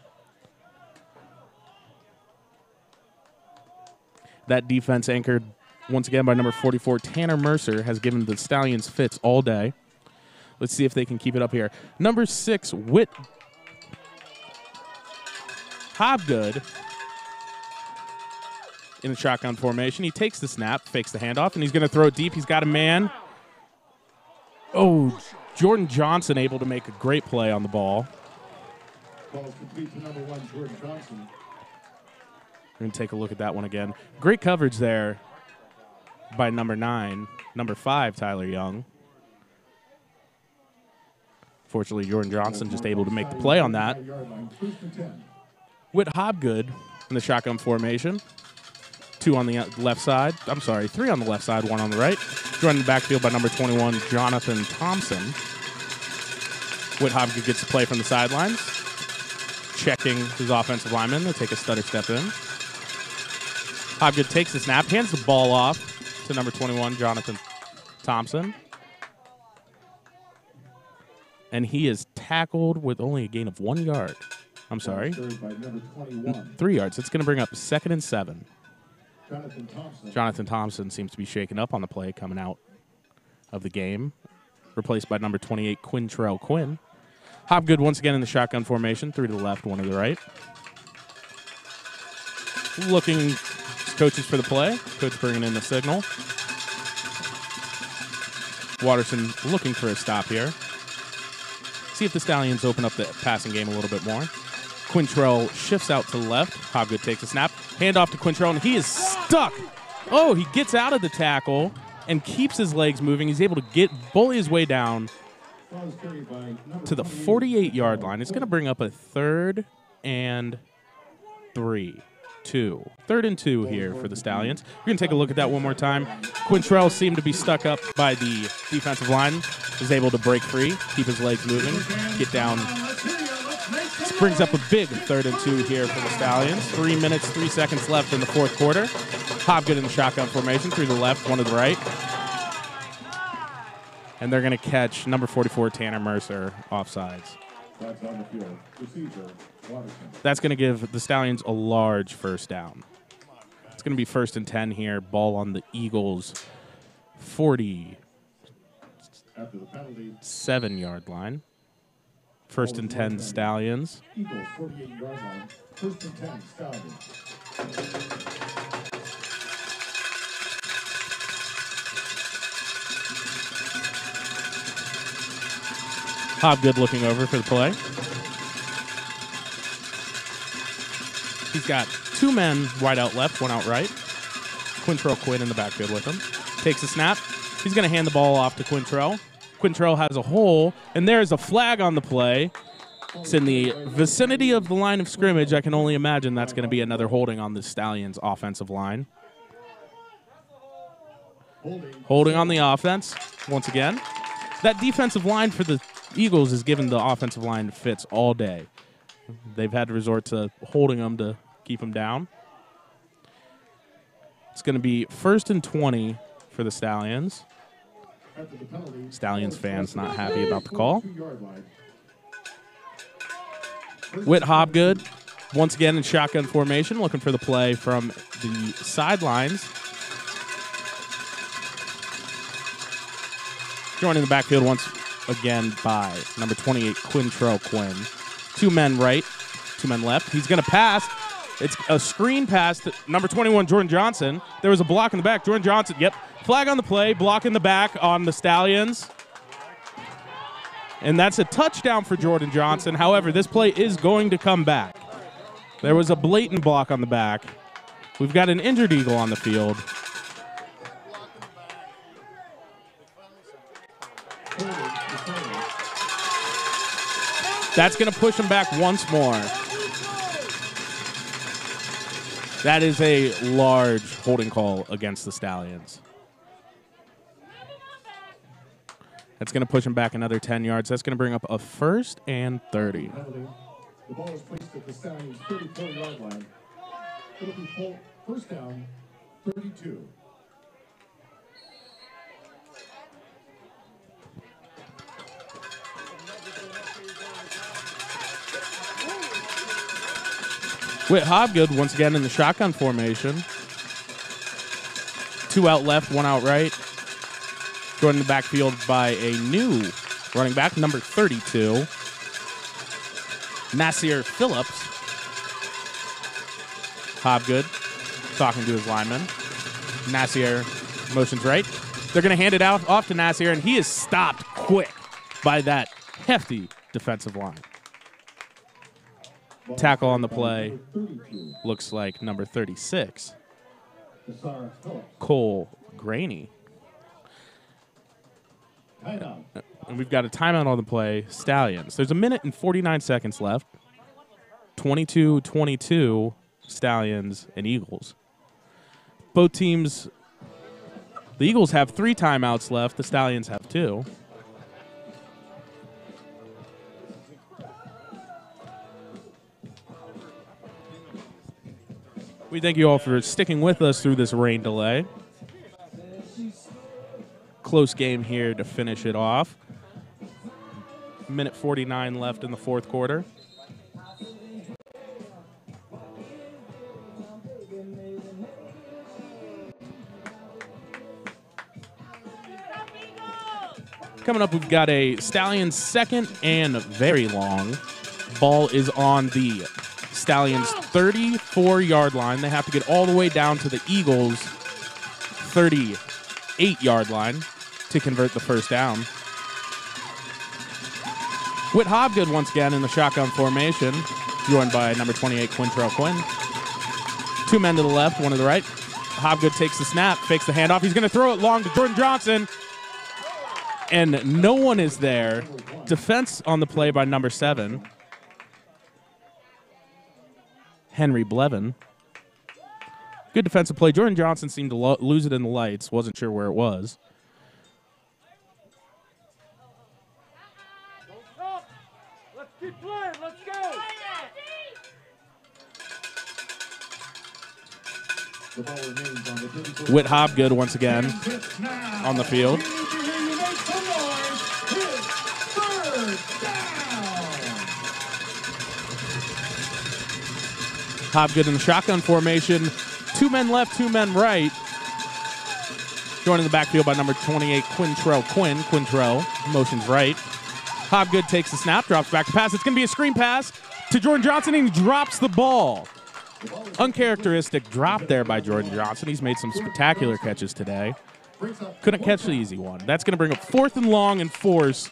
That defense anchored once again by number forty-four, Tanner Mercer, has given the Stallions fits all day. Let's see if they can keep it up here. Number six, Whit Hobgood in the shotgun formation. He takes the snap, fakes the handoff, and he's going to throw it deep. He's got a man. Oh, Jordan Johnson able to make a great play on the ball. Ball is complete to number one, Jordan Johnson. We're going to take a look at that one again. Great coverage there by number nine. Number five, Tyler Young. Fortunately, Jordan Johnson just able to make the play on that. Whit Hobgood in the shotgun formation. Two on the left side. I'm sorry, three on the left side, one on the right. Joined in the backfield by number twenty-one, Jonathan Thompson. Whit Hobgood gets the play from the sidelines. Checking his offensive lineman. They'll take a stutter step in. Hobgood takes the snap, hands the ball off to number twenty-one, Jonathan Thompson. And he is tackled with only a gain of one yard. I'm sorry. Three yards. It's going to bring up second and seven. Jonathan Thompson. Jonathan Thompson seems to be shaken up on the play coming out of the game. Replaced by number twenty-eight, Quintrell Quinn. Hobgood once again in the shotgun formation. Three to the left, one to the right. Looking coaches for the play. Coach bringing in the signal. Watterson looking for a stop here. See if the Stallions open up the passing game a little bit more. Quintrell shifts out to the left. Hobgood takes a snap. Hand off to Quintrell, and he is stuck. Oh, he gets out of the tackle and keeps his legs moving. He's able to get bully his way down to the forty-eight-yard line. It's going to bring up a third and three. two. Third and two here for the Stallions. We're going to take a look at that one more time. Quintrell seemed to be stuck up by the defensive line. Was able to break free, keep his legs moving, get down. This brings up a big third and two here for the Stallions. Three minutes, three seconds left in the fourth quarter. Hobgood in the shotgun formation, three to the left, one to the right. And they're going to catch number forty-four, Tanner Mercer, offsides. That's on the field. Procedure, Watterson. That's going to give the Stallions a large first down. It's going to be first and ten here. Ball on the Eagles' forty-seven After the penalty, yard line. First and ten, Stallions. Eagles, forty-eight yard line. First and ten, Stallions. Hobgood looking over for the play. He's got two men wide out left, one out right. Quintrell Quinn in the backfield with him. Takes a snap. He's going to hand the ball off to Quintrell. Quintrell has a hole, and there's a flag on the play. It's in the vicinity of the line of scrimmage. I can only imagine that's going to be another holding on the Stallions' offensive line. Holding on the offense once again. That defensive line for the Eagles has given the offensive line fits all day. They've had to resort to holding them to keep them down. It's going to be first and twenty for the Stallions. Stallions fans not happy about the call. Whit Hobgood, once again in shotgun formation, looking for the play from the sidelines. Joining the backfield once again by number twenty-eight, Quintrell Quinn. Two men right, two men left. He's going to pass. It's a screen pass to number twenty-one, Jordan Johnson. There was a block in the back. Jordan Johnson, yep. Flag on the play, block in the back on the Stallions. And that's a touchdown for Jordan Johnson. However, this play is going to come back. There was a blatant block on the back. We've got an injured Eagle on the field. That's going to push him back once more. That is a large holding call against the Stallions. That's going to push him back another ten yards. That's going to bring up a first and thirty. The ball is placed at the Stallions' thirty-four yard line. It'll be full first down, thirty-two. Whit Hobgood once again in the shotgun formation. Two out left, one out right. Joined in the backfield by a new running back, number thirty-two, Nasir Phillips. Hobgood talking to his lineman. Nasir motions right. They're going to hand it out off to Nasir, and he is stopped quick by that hefty defensive line. Tackle on the play looks like number thirty-six, Cole Graney. And we've got a timeout on the play, Stallions. There's a minute and forty-nine seconds left. twenty-two twenty-two, Stallions and Eagles. Both teams, the Eagles have three timeouts left. The Stallions have two. We thank you all for sticking with us through this rain delay. Close game here to finish it off. minute forty-nine left in the fourth quarter. Coming up, we've got a Stallions second and very long. Ball is on the Stallions thirty-four yard line. They have to get all the way down to the Eagles thirty-eight yard line to convert the first down. Whit Hobgood once again in the shotgun formation, joined by number twenty-eight, Quintrell Quinn. Two men to the left, one to the right. Hobgood takes the snap, fakes the handoff. He's going to throw it long to Jordan Johnson. And no one is there. Defense on the play by number seven, Henry Blevin. Good defensive play. Jordan Johnson seemed to lo lose it in the lights. Wasn't sure where it was. Don't stop. Let's keep playing. Let's go. The ball remains on the thirty-four. Whit Hobgood once again on the field. Hobgood in the shotgun formation. Two men left, two men right. Joining the backfield by number twenty-eight, Quintrell Quinn. Quintrell motions right. Hobgood takes the snap, drops back to pass. It's going to be a screen pass to Jordan Johnson, and he drops the ball. Uncharacteristic drop there by Jordan Johnson. He's made some spectacular catches today. Couldn't catch the easy one. That's going to bring up fourth and long and force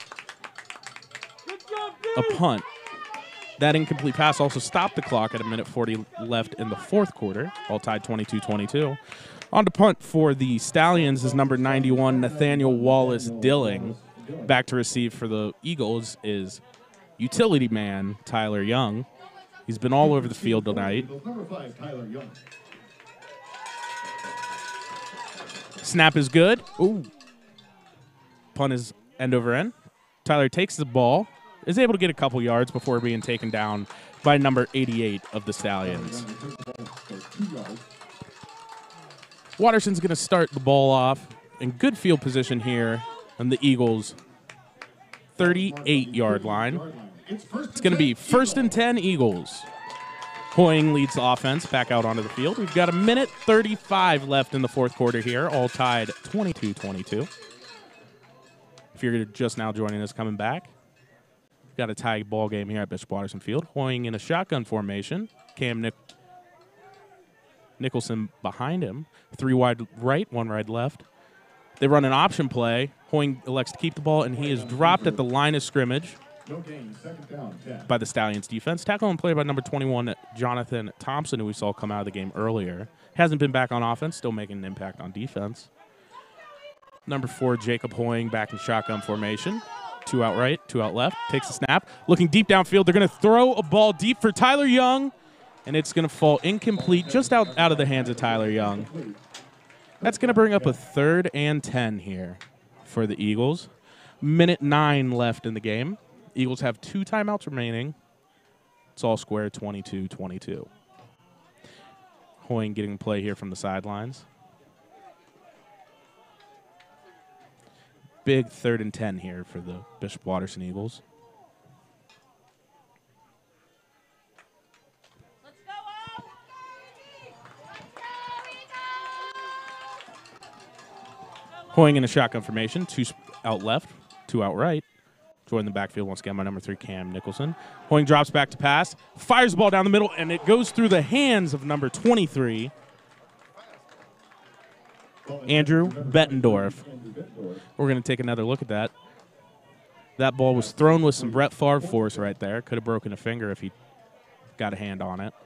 a punt. That incomplete pass also stopped the clock at a minute forty left in the fourth quarter. All tied twenty-two twenty-two. On to punt for the Stallions is number ninety-one, Nathaniel Wallace Dilling. Back to receive for the Eagles is utility man Tyler Young. He's been all over the field tonight. Number five, Tyler Young. Snap is good. Ooh. Punt is end over end. Tyler takes the ball, is able to get a couple yards before being taken down by number eighty-eight of the Stallions. Watterson's going to start the ball off in good field position here on the Eagles' thirty-eight yard line. It's going to be first and ten Eagles. Hoying leads the offense back out onto the field. We've got a minute thirty-five left in the fourth quarter here, all tied twenty-two twenty-two. If you're just now joining us coming back, we've got a tie ball game here at Bishop Watterson Field. Hoying in a shotgun formation. Cam Nick Nicholson behind him. Three wide right, one wide left. They run an option play. Hoying elects to keep the ball, and he is dropped at the line of scrimmage. No gain, second down, ten. By the Stallions defense. Tackle and play by number twenty-one, Jonathan Thompson, who we saw come out of the game earlier. Hasn't been back on offense, still making an impact on defense. Number four, Jacob Hoying back in shotgun formation. Two out right, two out left. Takes a snap. Looking deep downfield. They're going to throw a ball deep for Tyler Young, and it's going to fall incomplete just out, out of the hands of Tyler Young. That's going to bring up a third and ten here for the Eagles. Minute nine left in the game. Eagles have two timeouts remaining. It's all square, twenty-two twenty-two. Hoying getting play here from the sidelines. Big third and ten here for the Bishop Watterson Eagles. Hoying in a shotgun formation, two out left, two out right. Join the backfield once again by number three, Cam Nicholson. Hoying drops back to pass, fires the ball down the middle, and it goes through the hands of number twenty-three, Andrew Bettendorf. We're going to take another look at that. That ball was thrown with some Brett Favre force right there. Could have broken a finger if he got a hand on it.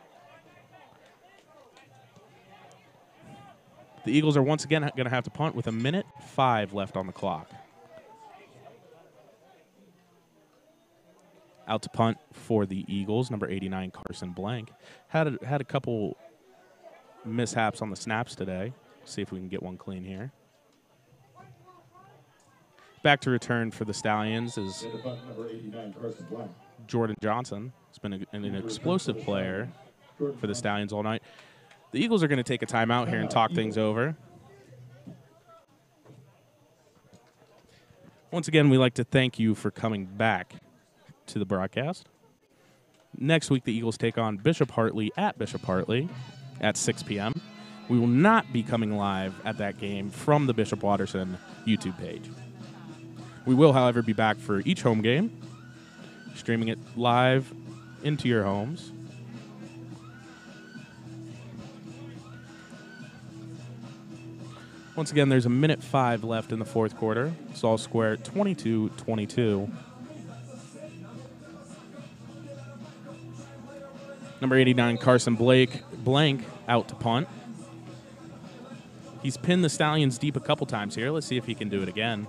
The Eagles are once again going to have to punt with a minute five left on the clock. Out to punt for the Eagles, number eighty-nine, Carson Blank. Had a, had a couple mishaps on the snaps today. See if we can get one clean here. Back to return for the Stallions is Jordan Johnson. He's been a, an explosive player for the Stallions all night. The Eagles are going to take a timeout here and talk things over. Once again, we'd like to thank you for coming back to the broadcast. Next week, the Eagles take on Bishop Hartley at Bishop Hartley at six p m We will not be coming live at that game from the Bishop Watterson YouTube page. We will, however, be back for each home game, streaming it live into your homes. Once again, there's a minute five left in the fourth quarter. It's all square, twenty-two twenty-two. Number eighty-nine, Carson Blake Blank out to punt. He's pinned the Stallions deep a couple times here. Let's see if he can do it again.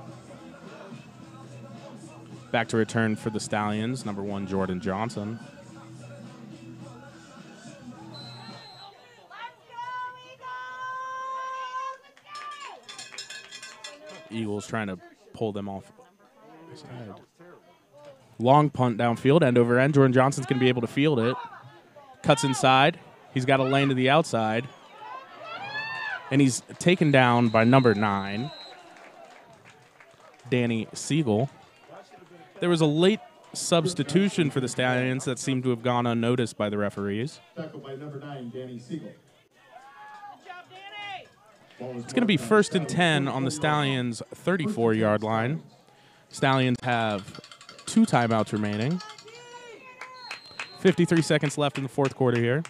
Back to return for the Stallions, number one, Jordan Johnson. Eagles trying to pull them off. Long punt downfield, end over end. Jordan Johnson's going to be able to field it. Cuts inside. He's got a lane to the outside. And he's taken down by number nine, Danny Siegel. There was a late substitution for the Stallions that seemed to have gone unnoticed by the referees. Tackled by number nine, Danny Siegel. It's going to be first and ten on the Stallions' thirty-four-yard line. Stallions have two timeouts remaining. fifty-three seconds left in the fourth quarter here.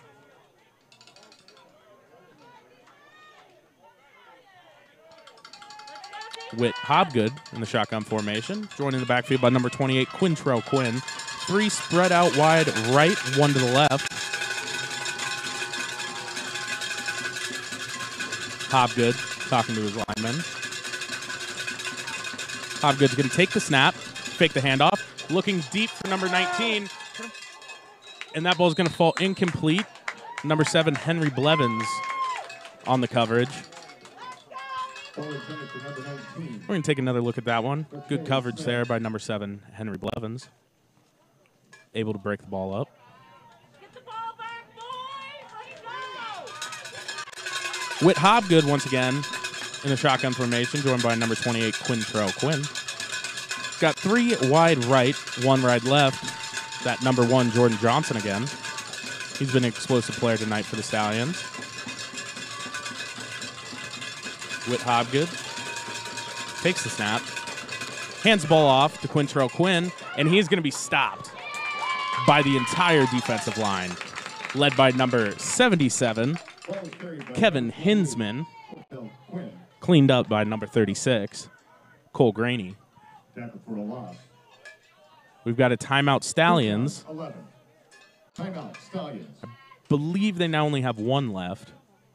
Whit Hobgood in the shotgun formation, joining the backfield by number twenty-eight, Quintrell Quinn. Three spread out wide right, one to the left. Hobgood talking to his linemen. Hobgood's going to take the snap, fake the handoff, looking deep for number nineteen. And that ball's going to fall incomplete. Number seven, Henry Blevins on the coverage. We're going to take another look at that one. Good coverage there by number seven, Henry Blevins. Able to break the ball up. Whit Hobgood once again in the shotgun formation, joined by number twenty-eight, Quintrell Quinn. Got three wide right, one wide left. That number one, Jordan Johnson again. He's been an explosive player tonight for the Stallions. Whit Hobgood takes the snap, hands the ball off to Quintrell Quinn, and he's going to be stopped by the entire defensive line, led by number seventy-seven, Kevin Hinsman, cleaned up by number thirty-six, Cole Graney. We've got a timeout Stallions. Timeout Stallions. I believe they now only have one left.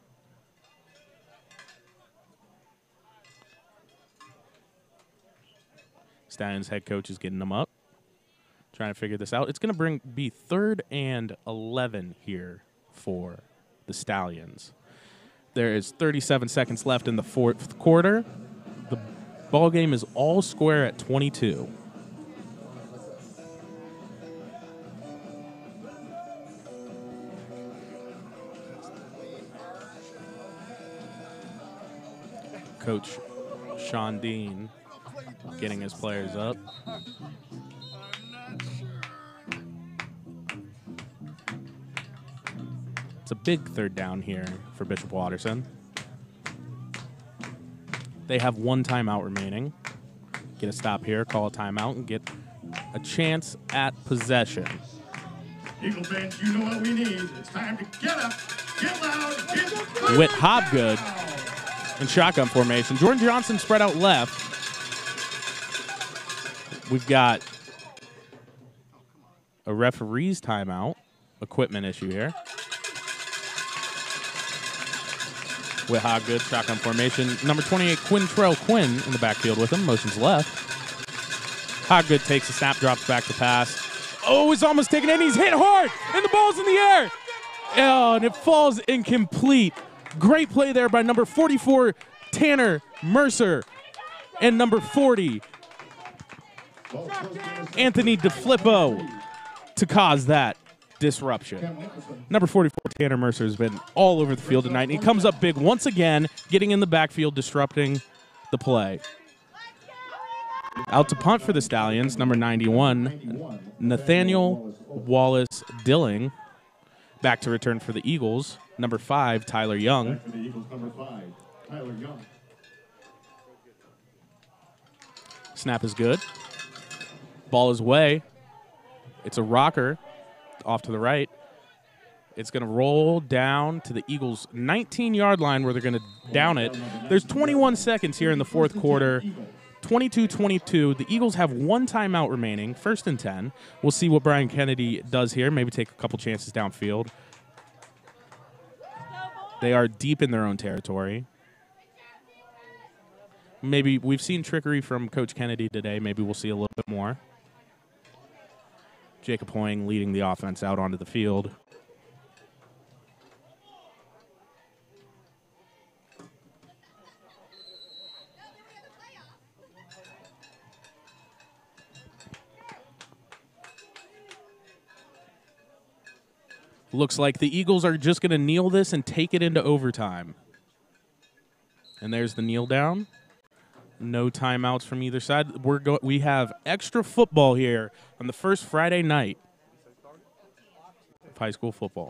Stallions head coach is getting them up, trying to figure this out. It's going to bring be third and eleven here for the Stallions. There is thirty-seven seconds left in the fourth quarter. The ball game is all square at twenty-two. Coach Sean Dean getting his players up. It's a big third down here for Bishop Watterson. They have one timeout remaining. Get a stop here, call a timeout, and get a chance at possession. Eagle fans, you know what we need. It's time to get up, get loud, get Whit Hobgood in shotgun formation. Jordan Johnson spread out left. We've got a referee's timeout, equipment issue here. Whit Hobgood, shotgun formation. Number twenty-eight, Quintrell Quinn in the backfield with him. Motions left. Hobgood takes a snap, drops back to pass. Oh, he's almost taken it, and he's hit hard, and the ball's in the air. Oh, and it falls incomplete. Great play there by number forty-four, Tanner Mercer, and number forty, Anthony DeFlippo, to cause that disruption. Number forty-four, Tanner Mercer, has been all over the field tonight, and he comes up big once again, getting in the backfield, disrupting the play. Out to punt for the Stallions, number ninety-one, Nathaniel Wallace Dilling. Back to return for the Eagles, number five, Tyler Young. For the Eagles, number five, Tyler Young. Snap is good. Ball is away. It's a rocker off to the right. It's going to roll down to the Eagles' nineteen-yard line where they're going to down it. There's twenty-one seconds here in the fourth quarter. twenty-two twenty-two. The Eagles have one timeout remaining, first and ten. We'll see what Brian Kennedy does here. Maybe take a couple chances downfield. They are deep in their own territory. Maybe we've seen trickery from Coach Kennedy today. Maybe we'll see a little bit more. Jacob Hoying leading the offense out onto the field. Looks like the Eagles are just going to kneel this and take it into overtime. And there's the kneel down. No timeouts from either side. We're go- we have extra football here on the first Friday night of high school football.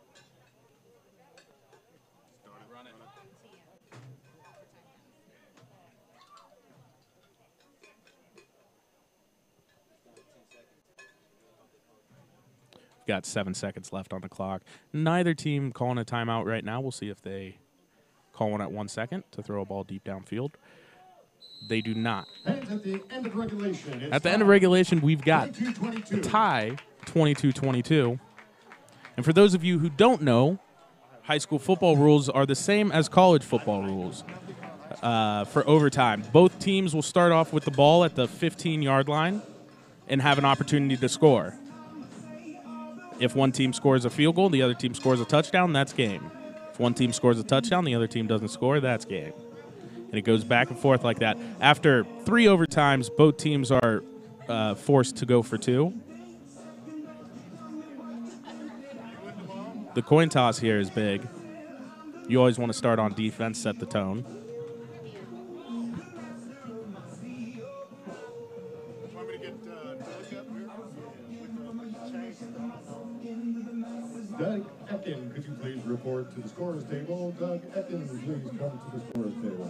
Got seven seconds left on the clock. Neither team calling a timeout right now. We'll see if they call one at one second to throw a ball deep downfield. They do not. And at the end of regulation, it's At the end of regulation, we've got a tie, twenty-two twenty-two. And for those of you who don't know, high school football rules are the same as college football rules uh, for overtime. Both teams will start off with the ball at the fifteen-yard line and have an opportunity to score. If one team scores a field goal, the other team scores a touchdown, that's game. If one team scores a touchdown, the other team doesn't score, that's game. And it goes back and forth like that. After three overtimes, both teams are uh, forced to go for two. The coin toss here is big. You always want to start on defense, set the tone. Want me to get uh, Doug up here with the chains? Doug Ekin, could you please report to the scorer's table? Doug Ekin, please come to the scorer's table.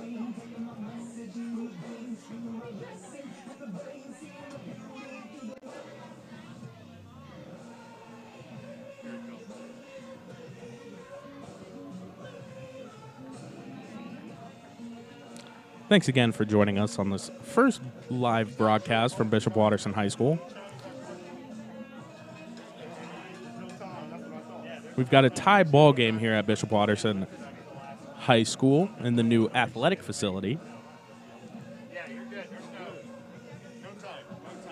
Thanks again for joining us on this first live broadcast from Bishop Watterson High School. We've got a tie ball game here at Bishop Watterson High School in the new athletic facility. Yeah, you're good. There's no, no time.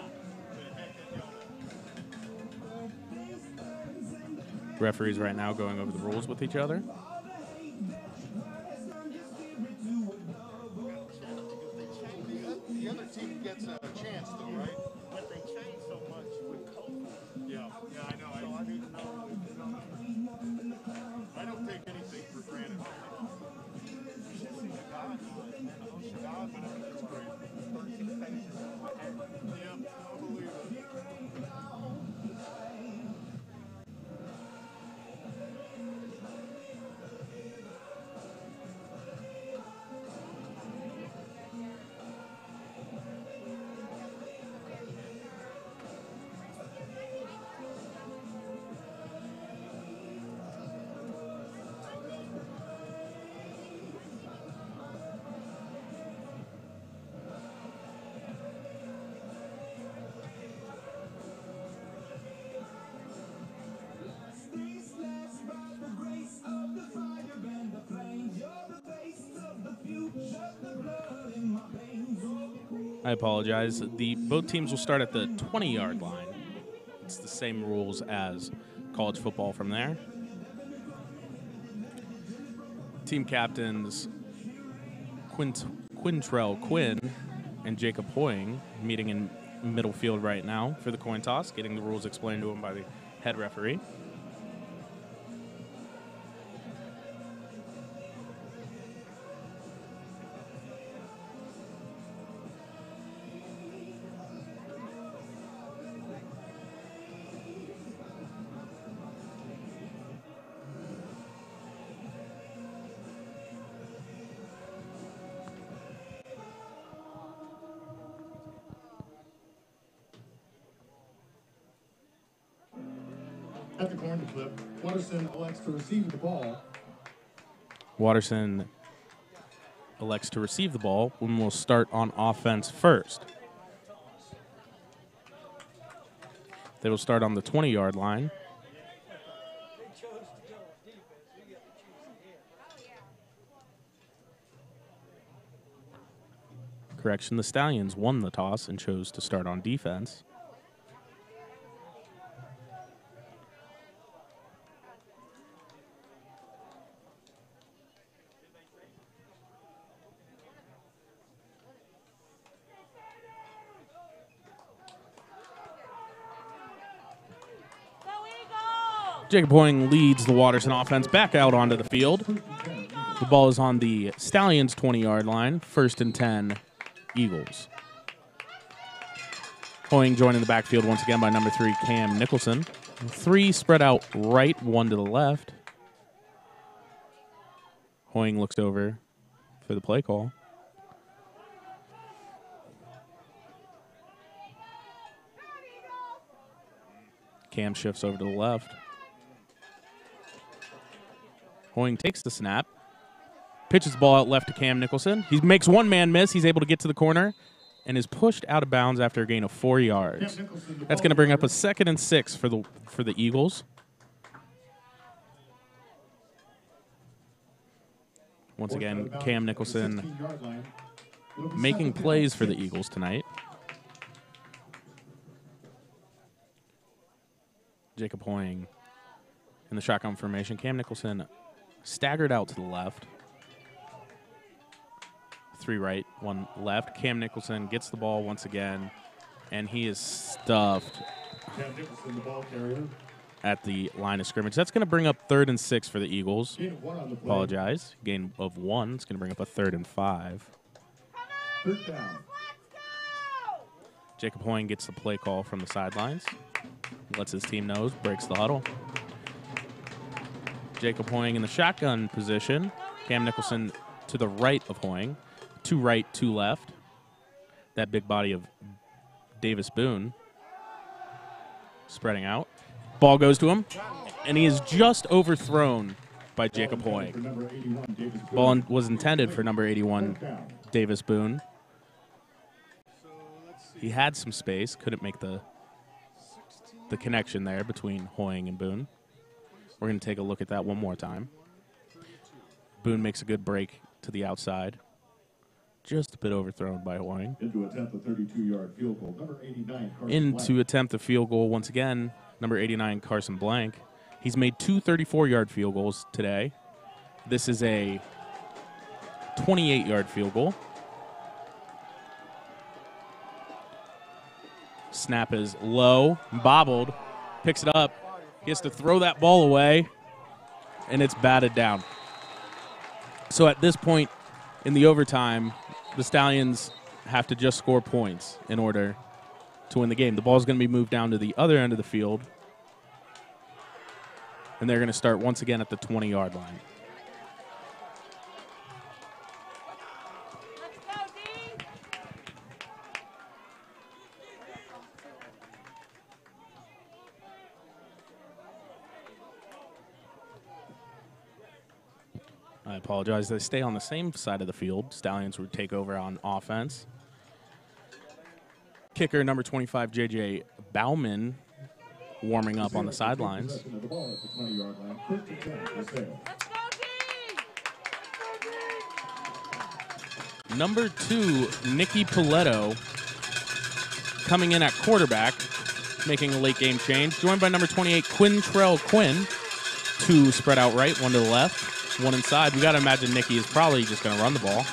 No time. Referees right now going over the rules with each other. The other team gets a chance, though, right? But they change so much with COVID. Yeah, yeah, I know. So I didn't know if you know. I don't take anything for granted. You should see the guys, man. The ocean guys, whatever. It's crazy. thirty-six stations. Yeah, I believe it. I apologize. The both teams will start at the twenty-yard line. It's the same rules as college football from there. Team captains Quint- Quintrell Quinn and Jacob Hoying meeting in middle field right now for the coin toss, getting the rules explained to them by the head referee. At the coin flip, Watterson elects to receive the ball. Watterson elects to receive the ball when we'll start on offense first. They will start on the twenty-yard line. Correction, the Stallions won the toss and chose to start on defense. Jacob Hoying leads the Watterson offense back out onto the field. The ball is on the Stallions' twenty-yard line. First and ten, Eagles. Hoying joining the backfield once again by number three, Cam Nicholson. Three spread out right, one to the left. Hoying looks over for the play call. Cam shifts over to the left. Hoying takes the snap. Pitches the ball out left to Cam Nicholson. He makes one man miss. He's able to get to the corner and is pushed out of bounds after a gain of four yards. That's going to bring up a second and six for the for the Eagles. Once again, Cam Nicholson making plays for the Eagles tonight. Jacob Hoying in the shotgun formation. Cam Nicholson staggered out to the left. Three right, one left. Cam Nicholson gets the ball once again, and he is stuffed Cam Nicholson, the ball carrier. at the line of scrimmage. That's going to bring up third and six for the Eagles. Gain of one on the play. Apologize. Gain of one. It's going to bring up a third and five. Third down. Jacob Hoying gets the play call from the sidelines. Lets his team know, breaks the huddle. Jacob Hoying in the shotgun position. Cam Nicholson to the right of Hoying. Two right, two left. That big body of Davis Boone spreading out. Ball goes to him, and he is just overthrown by Jacob Hoying. Ball was intended for number eighty-one, Davis Boone. He had some space, couldn't make the the connection there between Hoying and Boone. We're going to take a look at that one more time. Boone makes a good break to the outside. Just a bit overthrown by Hoying. Into attempt a thirty-two-yard field goal. Number eighty-nine, Carson Into Blank. attempt a field goal once again, number eighty-nine, Carson Blank. He's made two thirty-four-yard field goals today. This is a twenty-eight-yard field goal. Snap is low, bobbled, picks it up. He has to throw that ball away, and it's batted down. So at this point in the overtime, the Stallions have to just score points in order to win the game. The ball is going to be moved down to the other end of the field, and they're going to start once again at the twenty-yard line. I apologize. They stay on the same side of the field. Stallions would take over on offense. Kicker number twenty-five, J J Bauman, warming up on the sidelines. Possession of the ball at the twenty-yard line. First and ten, Desales. Number two, Nicky Paletto, coming in at quarterback, making a late game change. Joined by number twenty-eight, Quintrell Quinn. Two spread out right, one to the left, one inside. We got to imagine Nicky is probably just going to run the ball.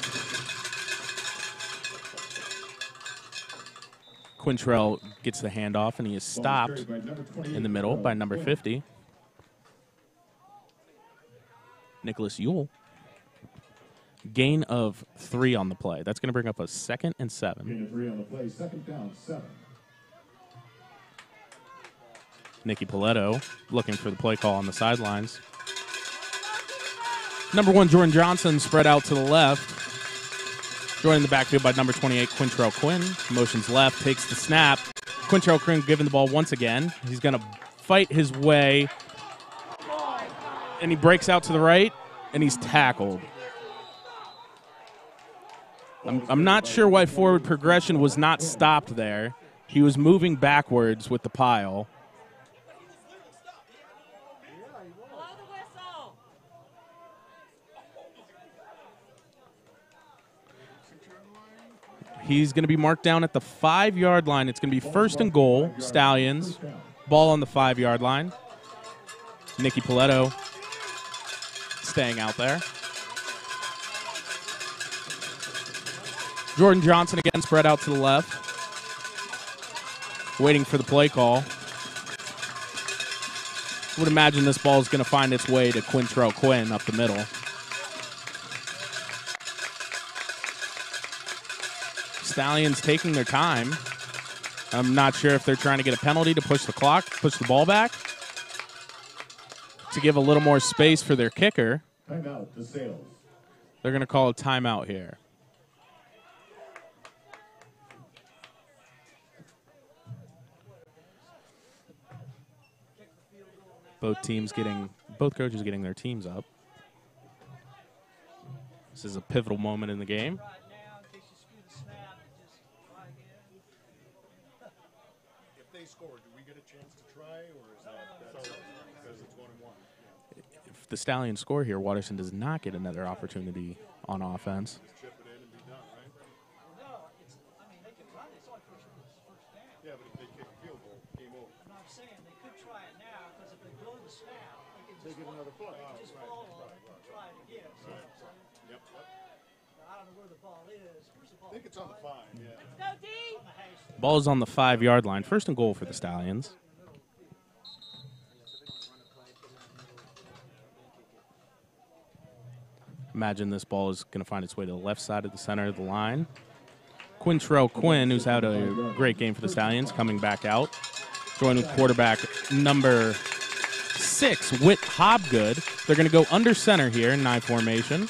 Quintrell gets the handoff, and he is stopped in the middle by number fifty, Nicholas Ewell. Gain of three on the play. That's going to bring up a second and seven. Gain of three on the play. Second down, seven. Nicky Paletto looking for the play call on the sidelines. Number one, Jordan Johnson spread out to the left. Joining the backfield by number twenty-eight, Quintrell Quinn. Motions left, takes the snap. Quintrell Quinn giving the ball once again. He's going to fight his way. And he breaks out to the right, and he's tackled. I'm, I'm not sure why forward progression was not stopped there. He was moving backwards with the pile. He's going to be marked down at the five-yard line. It's going to be first and goal, Stallions. Ball on the five-yard line. Nicky Paletto staying out there. Jordan Johnson again spread out to the left. Waiting for the play call. Would imagine this ball is going to find its way to Quintrell Quinn up the middle. Stallions taking their time. I'm not sure if they're trying to get a penalty to push the clock, push the ball back, to give a little more space for their kicker. Timeout, Desales. They're going to call a timeout here. Both teams getting, both coaches getting their teams up. This is a pivotal moment in the game. If they score, do we get a chance to try, or is that that's because it's one and one? If the Stallions score here, Watterson does not get another opportunity on offense. Chip it in and be done, right? No, it's, I mean, they could try this on first, first down. Yeah, but if they kick a field goal, game over. And I'm saying they could try it now, because if they go to the snap, they could They just, get fall- another flag. they could Oh, just right, follow right, up and right, try it again. So, Right. so Yep. yep. I don't know where the ball is. Where's the ball? I think it's on the five, yeah. Go D. On the hash. Ball is on the five-yard line. First and goal for the Stallions. Imagine this ball is going to find its way to the left side of the center of the line. Quintrell Quinn, who's had a great game for the Stallions, coming back out. Joined with quarterback number six, Whit Hobgood. They're going to go under center here in nine formation.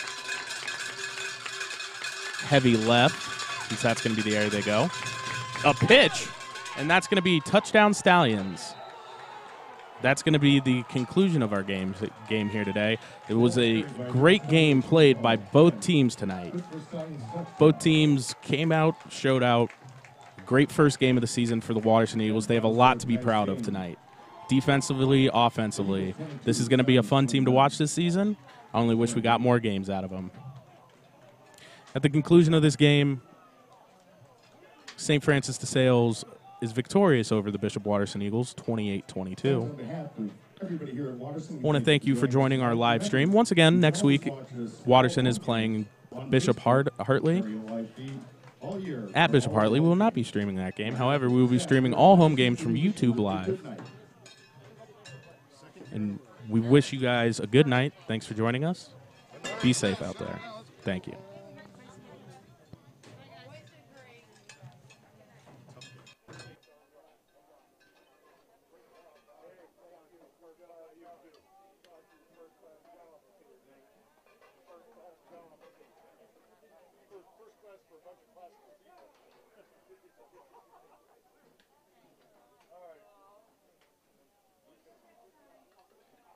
Heavy left, since that's going to be the area they go. A pitch, and that's going to be touchdown Stallions. That's going to be the conclusion of our game, game here today. It was a great game played by both teams tonight. Both teams came out, showed out. Great first game of the season for the Watterson Eagles. They have a lot to be proud of tonight. Defensively, offensively. This is going to be a fun team to watch this season. I only wish we got more games out of them. At the conclusion of this game, Saint Francis DeSales is victorious over the Bishop Watterson Eagles, twenty-eight twenty-two. I want to thank you for joining our live stream. Once again, next week, Watterson is playing Bishop Hart- Hartley. At Bishop Hartley, we will not be streaming that game. However, we will be streaming all home games from YouTube Live. And we wish you guys a good night. Thanks for joining us. Be safe out there. Thank you.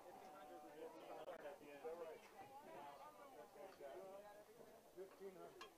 fifteen hundred.